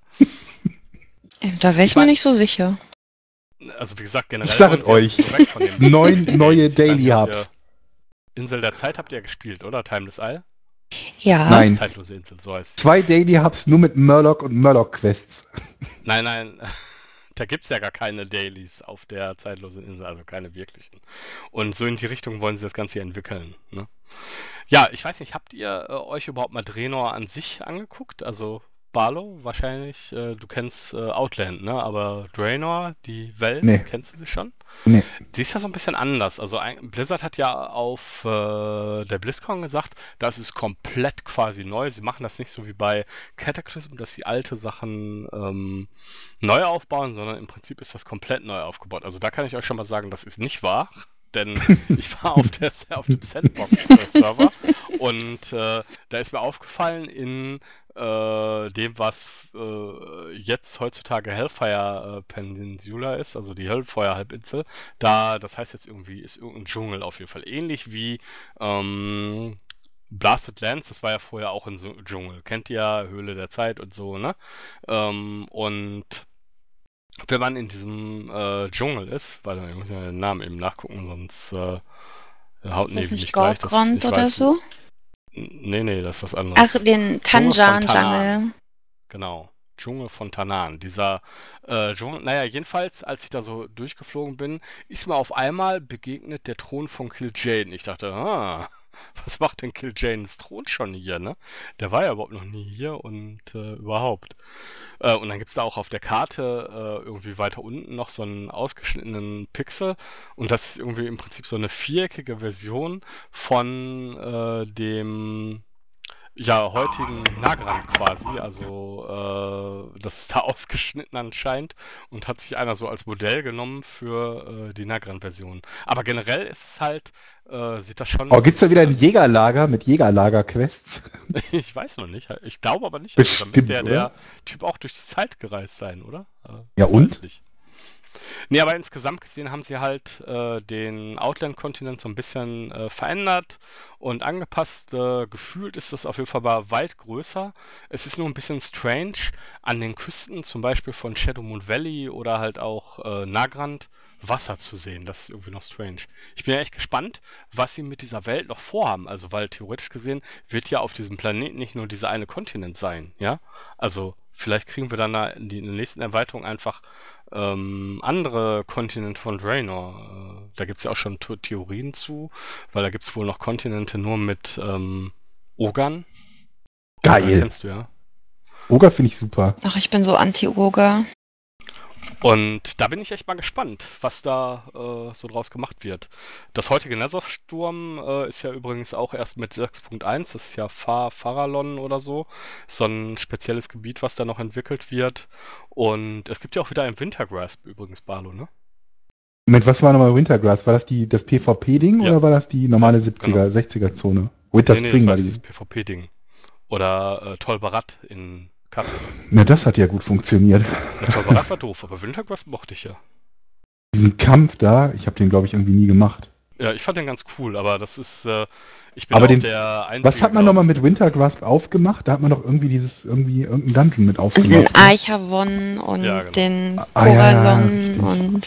Da wäre ich Ich mein- mir nicht so sicher. Also wie gesagt, generell Ich sag es wollen sie euch. jetzt weg von dem Neun neue Ich meine, Daily ihr- Hubs. Insel der Zeit habt ihr ja gespielt, oder? Timeless Isle? Ja. Nein. Zeitlose Insel, so heißt sie. Zwei Daily Hubs nur mit Murloc und Murloc Quests. Nein, nein, da gibt's ja gar keine Dailies auf der zeitlosen Insel, also keine wirklichen. Und so in die Richtung wollen sie das Ganze hier entwickeln, ne? Ja, ich weiß nicht, habt ihr äh, euch überhaupt mal Draenor an sich angeguckt? Also Barlo wahrscheinlich, äh, du kennst äh, Outland, ne? Aber Draenor, die Welt, Nee. kennst du sie schon? Nee. Sie ist ja so ein bisschen anders. Also ein, Blizzard hat ja auf äh, der BlizzCon gesagt, das ist komplett quasi neu. Sie machen das nicht so wie bei Cataclysm, dass sie alte Sachen ähm, neu aufbauen, sondern im Prinzip ist das komplett neu aufgebaut. Also da kann ich euch schon mal sagen, das ist nicht wahr. Denn ich war auf, der, auf dem Sandbox-Server und äh, da ist mir aufgefallen, in äh, dem, was äh, jetzt heutzutage Hellfire äh, Peninsula ist, also die Hellfire-Halbinsel, da, das heißt jetzt irgendwie, ist irgendein Dschungel auf jeden Fall. Ähnlich wie ähm, Blasted Lands, das war ja vorher auch ein so Dschungel. Kennt ihr ja, Höhle der Zeit und so, ne? Ähm, und wenn man in diesem äh, Dschungel ist, warte mal, ich muss ja den Namen eben nachgucken, sonst äh, haut Ist das Nevi nicht mich gleich, dass ich Gorgrond nicht oder weiß. so? Nee, nee, das ist was Ach, anderes. den Dschungel von Tanjan Tanan. Jungle. Genau. Dschungel von Tanan. Dieser äh, Dschungel, naja, jedenfalls, als ich da so durchgeflogen bin, ist mir auf einmal begegnet der Thron von Kil'jaeden. Ich dachte, ah, was macht denn Kil'jaedens Thron schon hier, ne? Der war ja überhaupt noch nie hier und äh, überhaupt. Äh, und dann gibt es da auch auf der Karte äh, irgendwie weiter unten noch so einen ausgeschnittenen Pixel und das ist irgendwie im Prinzip so eine viereckige Version von äh, dem ja, heutigen Nagrand quasi, also äh, das ist da ausgeschnitten anscheinend und hat sich einer so als Modell genommen für äh, die Nagrand-Version. Aber generell ist es halt, äh, sieht das schon Oh, so ein gibt's da bisschen wieder ein alles aus. Jägerlager mit Jägerlager-Quests? Ich weiß noch nicht, ich glaube aber nicht. Also da müsste Bestimmt, ja oder? der Typ auch durch die Zeit gereist sein, oder? Äh, Ja, ich weiß und? nicht. Nee, aber insgesamt gesehen haben sie halt äh, den Outland-Kontinent so ein bisschen äh, verändert und angepasst. Äh, gefühlt ist das auf jeden Fall aber weit größer. Es ist nur ein bisschen strange an den Küsten, zum Beispiel von Shadow Moon Valley oder halt auch äh, Nagrand, Wasser zu sehen. Das ist irgendwie noch strange. Ich bin ja echt gespannt, was sie mit dieser Welt noch vorhaben. Also, weil theoretisch gesehen wird ja auf diesem Planeten nicht nur dieser eine Kontinent sein, ja? Also, vielleicht kriegen wir dann da in, die, in der nächsten Erweiterung einfach ähm, andere Kontinente von Draenor. Äh, da gibt es ja auch schon The- Theorien zu, weil da gibt es wohl noch Kontinente nur mit ähm, Ogern. Ogre Geil. kennst du ja. Ogre finde ich super. Ach, ich bin so anti-Oger. Und da bin ich echt mal gespannt, was da äh, so draus gemacht wird. Das heutige Nethersturm äh, ist ja übrigens auch erst mit sechs Punkt eins, das ist ja Fa Farallon oder so, so ein spezielles Gebiet, was da noch entwickelt wird. Und es gibt ja auch wieder ein Wintergrasp übrigens, Barlo, ne? Moment, was war nochmal Wintergrass? War das die, das PvP-Ding Ja. oder war das die normale Ja, siebziger, genau. sechziger-Zone? Winter Nee, nee, das Spring war war die. dieses PvP-Ding. Oder äh, Tolbarat in Cut. Na, das hat ja gut funktioniert. Ja, Tolbarat war doof, aber Wintergrasp mochte ich ja. Diesen Kampf da, ich habe den, glaube ich, irgendwie nie gemacht. Ja, ich fand den ganz cool, aber das ist, äh, ich bin Aber auch den- der einzige. Was hat man glaub- nochmal mit Wintergrasp aufgemacht? Da hat man doch irgendwie dieses, irgendwie irgendein Dungeon mit Den aufgemacht. ne? Eichavon und Ja, genau. den Ah, ja, ja, Korallon richtig. und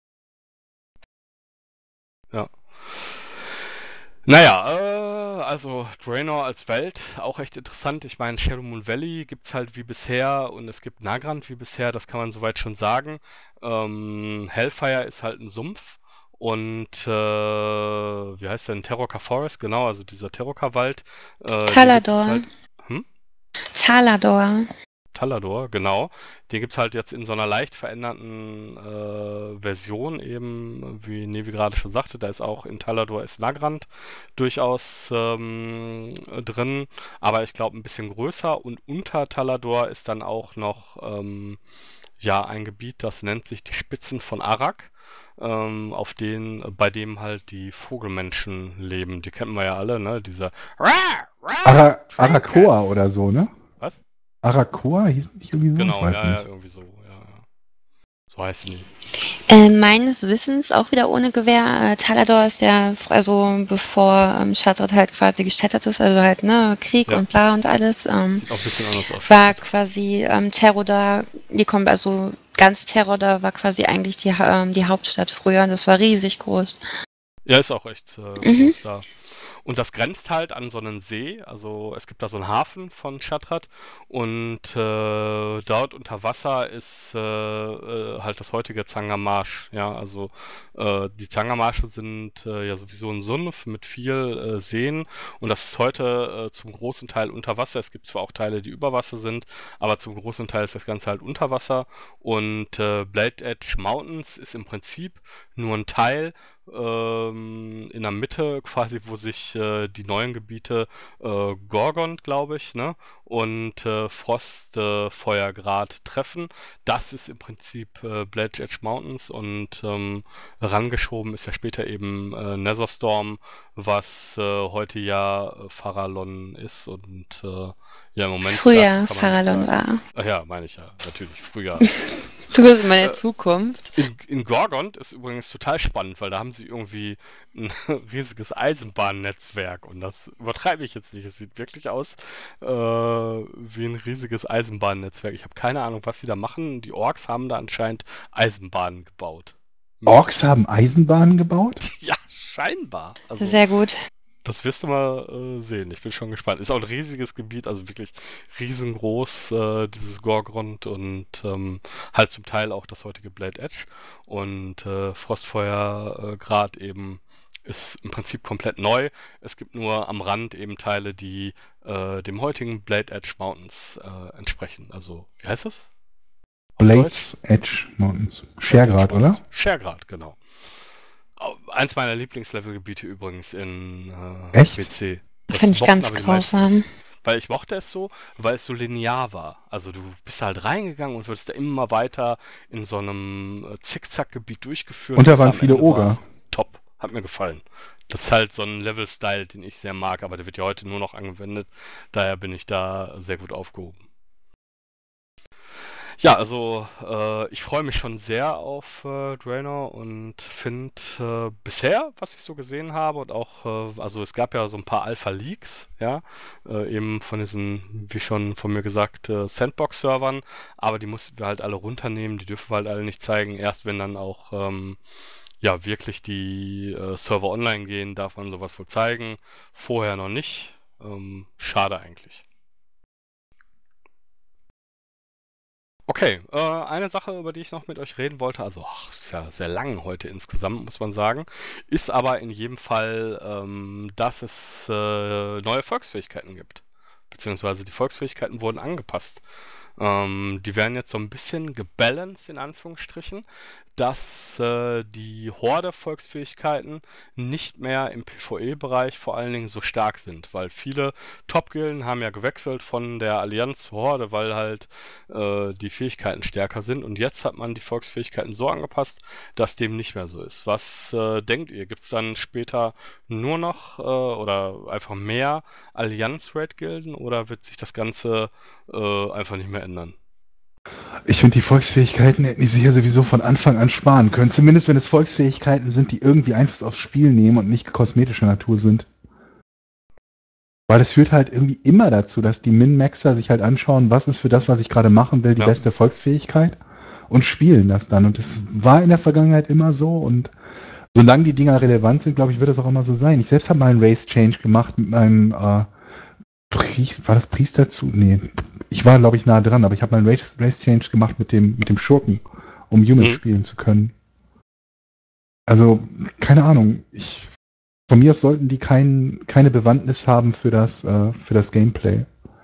Naja, äh, also Draenor als Welt, auch echt interessant. Ich meine, Shadow Moon Valley gibt's halt wie bisher und es gibt Nagrand wie bisher, das kann man soweit schon sagen. Ähm, Hellfire ist halt ein Sumpf und äh, wie heißt der denn? Terroka Forest, genau, also dieser Terroka-Wald. Äh, den gibt's Talador. halt, hm? Talador. Talador, genau. Den gibt es halt jetzt in so einer leicht veränderten äh, Version eben, wie Nevi gerade schon sagte, da ist auch in Talador ist Nagrand durchaus ähm, drin, aber ich glaube ein bisschen größer und unter Talador ist dann auch noch ähm, ja ein Gebiet, das nennt sich die Spitzen von Arak, ähm, auf den, bei dem halt die Vogelmenschen leben. Die kennen wir ja alle, ne? Diese Ara Arakoa oder so, ne? Was? Arakoa hieß nicht irgendwie so? Genau, ich weiß ja, ja, nicht. irgendwie so, ja, ja. So heißen die. Äh, meines Wissens auch wieder ohne Gewehr. Äh, Talador ist ja, f- also bevor ähm, Shattered halt quasi geschettert ist, also halt, ne, Krieg Ja. und bla und alles, ähm, Sieht auch ein bisschen anders aus. war quasi ähm, Terrodor, die kommt also ganz Terrodor war quasi eigentlich die, Ha- ähm, die Hauptstadt früher. Das war riesig groß. Ja, ist auch echt äh, Mhm. groß da. Und das grenzt halt an so einen See, also es gibt da so einen Hafen von Shattrath und äh, dort unter Wasser ist äh, äh, halt das heutige Zangermarsch. Ja, also äh, die Zangermarsche sind äh, ja sowieso ein Sumpf mit viel äh, Seen und das ist heute äh, zum großen Teil unter Wasser. Es gibt zwar auch Teile, die über Wasser sind, aber zum großen Teil ist das Ganze halt unter Wasser und äh, Blade Edge Mountains ist im Prinzip nur ein Teil ähm, in der Mitte quasi, wo sich äh, die neuen Gebiete äh, Gorgon, glaube ich, ne, und äh, Frostfeuergrad äh, treffen. Das ist im Prinzip äh, Blade Edge Mountains und ähm, rangeschoben ist ja später eben äh, Netherstorm, was äh, heute ja äh, Farallon ist und äh, ja im Moment Früher dazu kann man nichts Farallon sagen. war. Ach ja, meine ich ja, natürlich, früher. Du bist in meiner Zukunft. In, in Gorgont ist übrigens total spannend, weil da haben sie irgendwie ein riesiges Eisenbahnnetzwerk und das übertreibe ich jetzt nicht. Es sieht wirklich aus äh, wie ein riesiges Eisenbahnnetzwerk. Ich habe keine Ahnung, was sie da machen. Die Orks haben da anscheinend Eisenbahnen gebaut. Orks haben Eisenbahnen gebaut? Ja, scheinbar. Also, Sehr gut. das wirst du mal äh, sehen. Ich bin schon gespannt. Ist auch ein riesiges Gebiet, also wirklich riesengroß, äh, dieses Gorgrond und ähm, halt zum Teil auch das heutige Blade Edge. Und äh, Frostfeuer äh, Grad eben ist im Prinzip komplett neu. Es gibt nur am Rand eben Teile, die äh, dem heutigen Blade Edge Mountains äh, entsprechen. Also, wie heißt das? Auf Blades Edge Mountains. Schergrad, oder? Schergrad, genau. Eins meiner Lieblingslevelgebiete übrigens in äh, Echt? W C. Das Finde ich mochten ganz aber die meisten grausam. nicht. Weil ich mochte es so, weil es so linear war. Also du bist halt reingegangen und würdest da immer weiter in so einem äh, Zickzack-Gebiet durchgeführt. Und da bis waren am viele Ende Oger. war's top. Hat mir gefallen. Das ist halt so ein Level-Style, den ich sehr mag, aber der wird ja heute nur noch angewendet. Daher bin ich da sehr gut aufgehoben. Ja, also äh, ich freue mich schon sehr auf äh, Draenor und finde äh, bisher, was ich so gesehen habe und auch, äh, also es gab ja so ein paar Alpha-Leaks, ja, äh, eben von diesen, wie schon von mir gesagt, äh, Sandbox-Servern, aber die mussten wir halt alle runternehmen, die dürfen wir halt alle nicht zeigen, erst wenn dann auch, ähm, ja, wirklich die äh, Server online gehen, darf man sowas wohl zeigen, vorher noch nicht, ähm, schade eigentlich. Okay, äh, eine Sache, über die ich noch mit euch reden wollte, also ach, ist ja sehr lang heute insgesamt, muss man sagen, ist aber in jedem Fall, ähm, dass es äh, neue Volksfähigkeiten gibt. Beziehungsweise die Volksfähigkeiten wurden angepasst. Ähm, die werden jetzt so ein bisschen gebalanced, in Anführungsstrichen, dass äh, die Horde-Volksfähigkeiten nicht mehr im PvE-Bereich vor allen Dingen so stark sind, weil viele Top-Gilden haben ja gewechselt von der Allianz zur Horde, weil halt äh, die Fähigkeiten stärker sind und jetzt hat man die Volksfähigkeiten so angepasst, dass dem nicht mehr so ist. Was äh, denkt ihr? Gibt es dann später nur noch äh, oder einfach mehr Allianz-Raid-Gilden oder wird sich das Ganze äh, einfach nicht mehr ändern? Ich finde, die Volksfähigkeiten hätten die sich ja sowieso von Anfang an sparen können. Zumindest wenn es Volksfähigkeiten sind, die irgendwie Einfluss aufs Spiel nehmen und nicht kosmetischer Natur sind. Weil es führt halt irgendwie immer dazu, dass die Min-Maxer sich halt anschauen, was ist für das, was ich gerade machen will, die Ja. beste Volksfähigkeit und spielen das dann. Und das war in der Vergangenheit immer so und solange die Dinger relevant sind, glaube ich, wird das auch immer so sein. Ich selbst habe mal einen Race-Change gemacht mit meinem äh, Priester, war das Priester zu? Nee, ich war, glaube ich, nah dran, aber ich habe mal einen Race, Race-Change gemacht mit dem, mit dem Schurken, um Human Mhm. spielen zu können. Also, keine Ahnung. Ich, von mir aus sollten die kein, keine Bewandtnis haben für das, äh, für das Gameplay.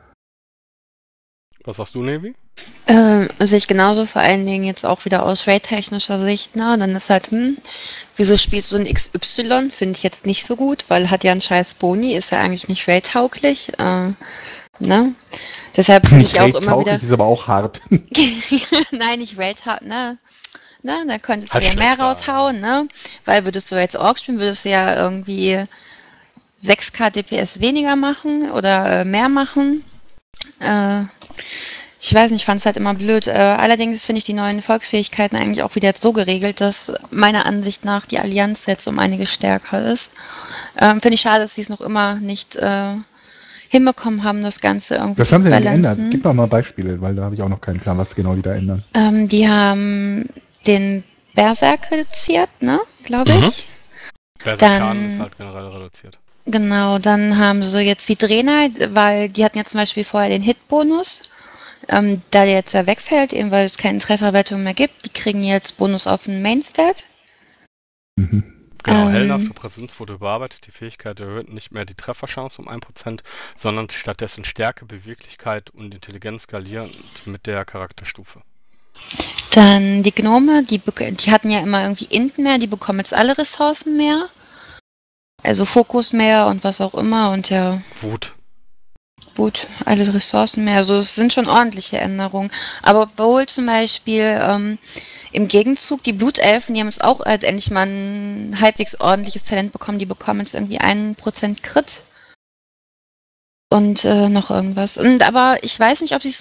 Was sagst du, Nevi? Ähm, sehe ich genauso, vor allen Dingen jetzt auch wieder aus raid-technischer Sicht, ne? Dann ist halt, hm, wieso spielst du ein X Y? Finde ich jetzt nicht so gut, weil hat ja einen scheiß Boni, ist ja eigentlich nicht raid-tauglich, äh, ne? Deshalb finde Nicht ich auch immer raid-tauglich, wieder, ist aber auch hart. nein, nicht raid-tauglich, ne? Ne, da könntest Halt du ja mehr schlechter, raushauen, ne? Weil würdest du jetzt Ork spielen, würdest du ja irgendwie sechs K D P S weniger machen oder äh, mehr machen. Äh, ich weiß nicht, ich fand es halt immer blöd. Äh, allerdings finde ich die neuen Volksfähigkeiten eigentlich auch wieder jetzt so geregelt, dass meiner Ansicht nach die Allianz jetzt um einiges stärker ist. Ähm, finde ich schade, dass sie es noch immer nicht äh, hinbekommen haben, das Ganze irgendwie Was zu haben sie denn balancen. geändert? Gib doch mal Beispiele, weil da habe ich auch noch keinen Plan, was genau die da ändern. Ähm, die haben den Berserk reduziert, ne, glaube Mhm. ich. Berserk-Schaden Dann- ist halt generell reduziert. Genau, dann haben sie jetzt die Trainer, weil die hatten ja zum Beispiel vorher den Hit-Bonus. Ähm, da der jetzt ja wegfällt, eben weil es keine Trefferwertung mehr gibt, die kriegen jetzt Bonus auf den Main-Stat. Mhm. Genau, Ähm, heldenhafte Präsenz wurde überarbeitet. Die Fähigkeit erhöht nicht mehr die Trefferchance um ein Prozent, sondern stattdessen Stärke, Beweglichkeit und Intelligenz skalierend mit der Charakterstufe. Dann die Gnome, die, bek- die hatten ja immer irgendwie Int mehr, die bekommen jetzt alle Ressourcen mehr. Also Fokus mehr und was auch immer und ja, Wut. gut, alle Ressourcen mehr. Also es sind schon ordentliche Änderungen. Aber Bowl zum Beispiel, ähm, im Gegenzug, die Blutelfen, die haben jetzt auch halt endlich mal ein halbwegs ordentliches Talent bekommen. Die bekommen jetzt irgendwie ein Prozent Crit. Und äh, noch irgendwas. Und aber ich weiß nicht, ob sie es so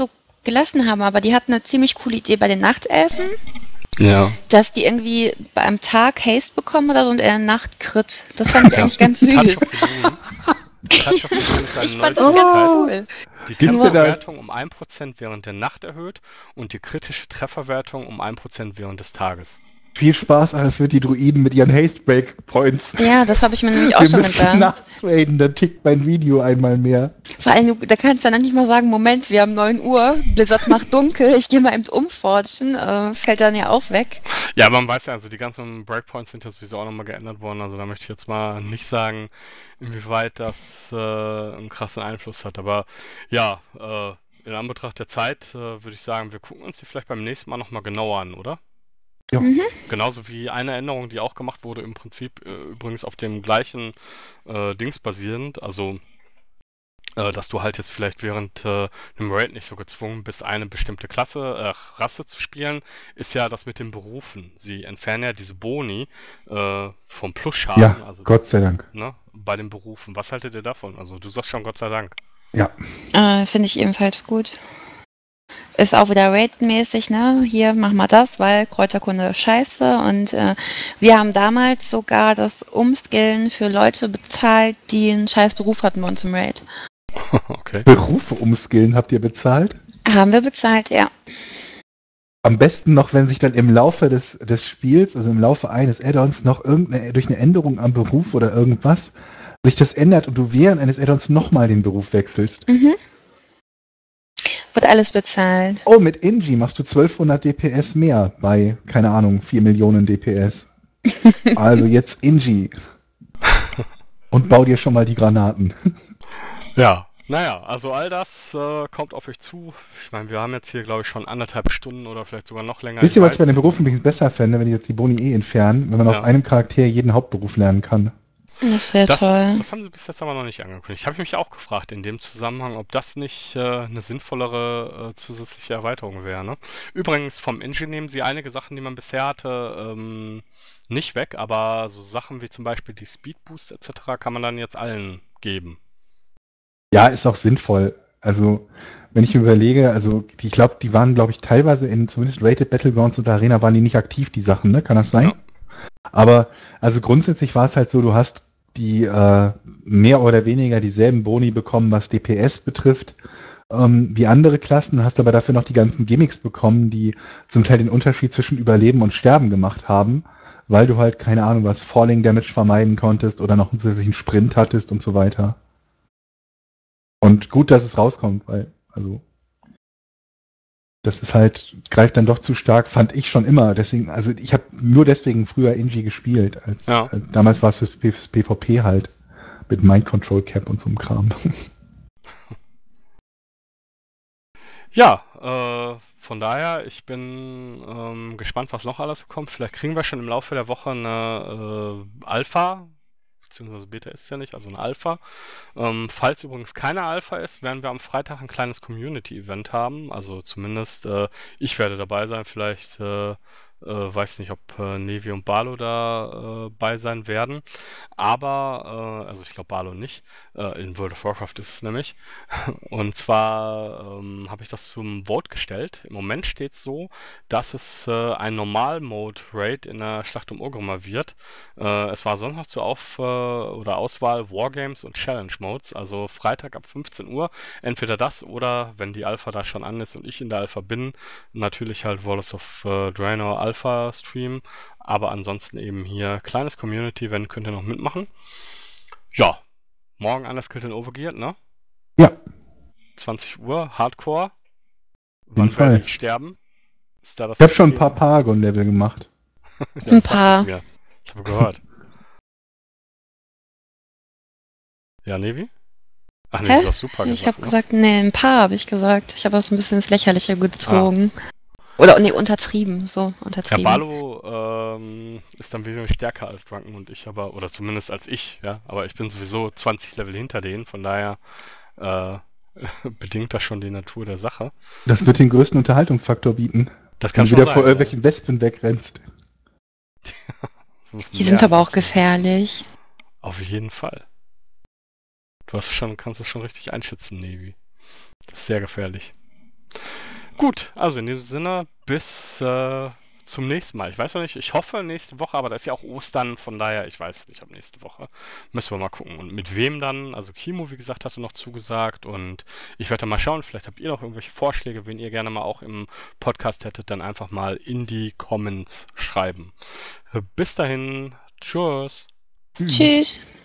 gelassen haben, aber die hatten eine ziemlich coole Idee bei den Nachtelfen, Ja. dass die irgendwie bei einem Tag Haste bekommen oder so und in der Nacht Crit. Das fand ich Ja. eigentlich ganz süß. Touch of the Moon. Touch of the Moon ist eine Ich neue fand das ganz Fähigkeit, cool. die Gibt's denn da- Trefferwertung um ein Prozent während der Nacht erhöht und die kritische Trefferwertung um ein Prozent während des Tages. Viel Spaß alle für die Druiden mit ihren Haste Break Points. Ja, das habe ich mir nämlich auch Wir schon müssen gedacht. nachts raiden, dann tickt mein Video einmal mehr. Vor allem, du- da kannst du dann nicht mal sagen, Moment, wir haben neun Uhr, Blizzard macht dunkel, ich gehe mal eben umforschen, äh, fällt dann ja auch weg. Ja, man weiß ja, also die ganzen Breakpoints sind ja sowieso auch nochmal geändert worden, also da möchte ich jetzt mal nicht sagen, inwieweit das äh, einen krassen Einfluss hat, aber ja, äh, in Anbetracht der Zeit äh, würde ich sagen, wir gucken uns die vielleicht beim nächsten Mal nochmal genauer an, oder? Ja. Mhm. Genauso wie eine Änderung, die auch gemacht wurde, im Prinzip äh, übrigens auf dem gleichen äh, Dings basierend, also äh, dass du halt jetzt vielleicht während äh, einem Raid nicht so gezwungen bist, eine bestimmte Klasse, äh, Rasse zu spielen, ist ja das mit den Berufen. Sie entfernen ja diese Boni äh, vom Plusschaden, Ja, also Gott sei Dank. ne, bei den Berufen. Was haltet ihr davon? Also du sagst schon Gott sei Dank. Ja. Äh, Finde ich ebenfalls gut. Ist auch wieder Raid-mäßig, ne? Hier, mach mal das, weil Kräuterkunde ist scheiße. Und äh, wir haben damals sogar das Umskillen für Leute bezahlt, die einen scheiß Beruf hatten bei uns im Raid. Okay. Berufe umskillen habt ihr bezahlt? Haben wir bezahlt, ja. Am besten noch, wenn sich dann im Laufe des, des Spiels, also im Laufe eines Add-ons, noch irgendeine, durch eine Änderung am Beruf oder irgendwas, sich das ändert und du während eines Add-ons nochmal den Beruf wechselst. Mhm. Wird alles bezahlt. Oh, mit Inji machst du zwölfhundert D P S mehr bei, keine Ahnung, vier Millionen D P S. Also jetzt Inji. Und bau dir schon mal die Granaten. Ja, naja, also all das äh, kommt auf euch zu. Ich meine, wir haben jetzt hier, glaube ich, schon anderthalb Stunden oder vielleicht sogar noch länger. Wisst ihr, Ich was ich bei weiß- den Berufen übrigens besser fände, wenn die jetzt die Boni eh entfernen, wenn man Ja. auf einem Charakter jeden Hauptberuf lernen kann? Das wäre Das, toll. das haben sie bis jetzt aber noch nicht angekündigt. Ich habe mich auch gefragt in dem Zusammenhang, ob das nicht äh, eine sinnvollere äh, zusätzliche Erweiterung wäre. Ne? Übrigens, vom Engine nehmen sie einige Sachen, die man bisher hatte, ähm, nicht weg, aber so Sachen wie zum Beispiel die Speed Boost et cetera kann man dann jetzt allen geben. Ja, ist auch sinnvoll. Also, wenn ich mir überlege, also die, ich glaube, die waren, glaube ich, teilweise in zumindest Rated Battlegrounds und Arena waren die nicht aktiv, die Sachen, ne? Kann das sein? Ja. Aber also grundsätzlich war es halt so, du hast die äh, mehr oder weniger dieselben Boni bekommen, was D P S betrifft, ähm, wie andere Klassen, hast aber dafür noch die ganzen Gimmicks bekommen, die zum Teil den Unterschied zwischen Überleben und Sterben gemacht haben, weil du halt, keine Ahnung, was Falling Damage vermeiden konntest oder noch einen zusätzlichen Sprint hattest und so weiter. Und gut, dass es rauskommt, weil, also, das ist halt, greift dann doch zu stark, fand ich schon immer. Deswegen, also ich habe nur deswegen früher Inji gespielt. Als, Ja. als damals war es fürs, P- fürs PvP halt. Mit Mind Control Cap und so einem Kram. Ja, äh, von daher, ich bin ähm, gespannt, was noch alles so kommt. Vielleicht kriegen wir schon im Laufe der Woche eine äh, Alpha, beziehungsweise Beta ist es ja nicht, also eine Alpha. Ähm, falls übrigens keine Alpha ist, werden wir am Freitag ein kleines Community-Event haben. Also zumindest äh, ich werde dabei sein. Vielleicht äh, äh, weiß nicht, ob äh, Nevi und Barlo da äh, bei sein werden. Aber, äh, also ich glaube Barlo nicht. Äh, in World of Warcraft ist es nämlich. Und zwar ähm, habe ich das zum Vote gestellt. Im Moment steht es so, dass es äh, ein Normal-Mode-Raid in der Schlacht um Orgrimmar wird. Äh, es war sonst noch zur Auf- äh, oder Auswahl Wargames und Challenge-Modes, also Freitag ab fünfzehn Uhr. Entweder das oder, wenn die Alpha da schon an ist und ich in der Alpha bin, natürlich halt Warlords of äh, Draenor Alpha Stream. Aber ansonsten eben hier kleines Community-Event, könnt ihr noch mitmachen. Ja, morgen Underskilled and Overgeared, ne? Ja. zwanzig Uhr, Hardcore. jeden Wann Fall. werde ich sterben? Ist da das Ich habe schon ein Thema? paar Paragon-Level gemacht. Ja, Ein das dachte paar. Ich, mir. ich habe gehört. Ja, Nevi? Ach nee, Hä? du hast super Ich gesagt. habe ne? gesagt, nee, ein paar habe ich gesagt. Ich habe das ein bisschen ins Lächerliche gezogen. Oder, nee, untertrieben, so, Ja, untertrieben. Barlo ähm, ist dann wesentlich stärker als Drunken und ich, aber, oder zumindest als ich, ja. Aber ich bin sowieso zwanzig Level hinter denen, von daher äh, bedingt das schon die Natur der Sache. Das wird den größten Unterhaltungsfaktor bieten. Das Wenn kann du schon wieder sein. vor ja. irgendwelchen Wespen wegrennst. Die sind Ja, aber auch ziemlich. gefährlich. Auf jeden Fall. Du hast es schon, kannst es schon richtig einschätzen, Nevi. Das ist sehr gefährlich. Gut, also in diesem Sinne, bis äh, zum nächsten Mal. Ich weiß noch nicht, ich hoffe nächste Woche, aber da ist ja auch Ostern, von daher, ich weiß nicht, ob nächste Woche. Müssen wir mal gucken. Und mit wem dann? Also Kimo, wie gesagt, hatte noch zugesagt und ich werde mal schauen, vielleicht habt ihr noch irgendwelche Vorschläge, wen ihr gerne mal auch im Podcast hättet, dann einfach mal in die Comments schreiben. Bis dahin, tschüss. Tschüss.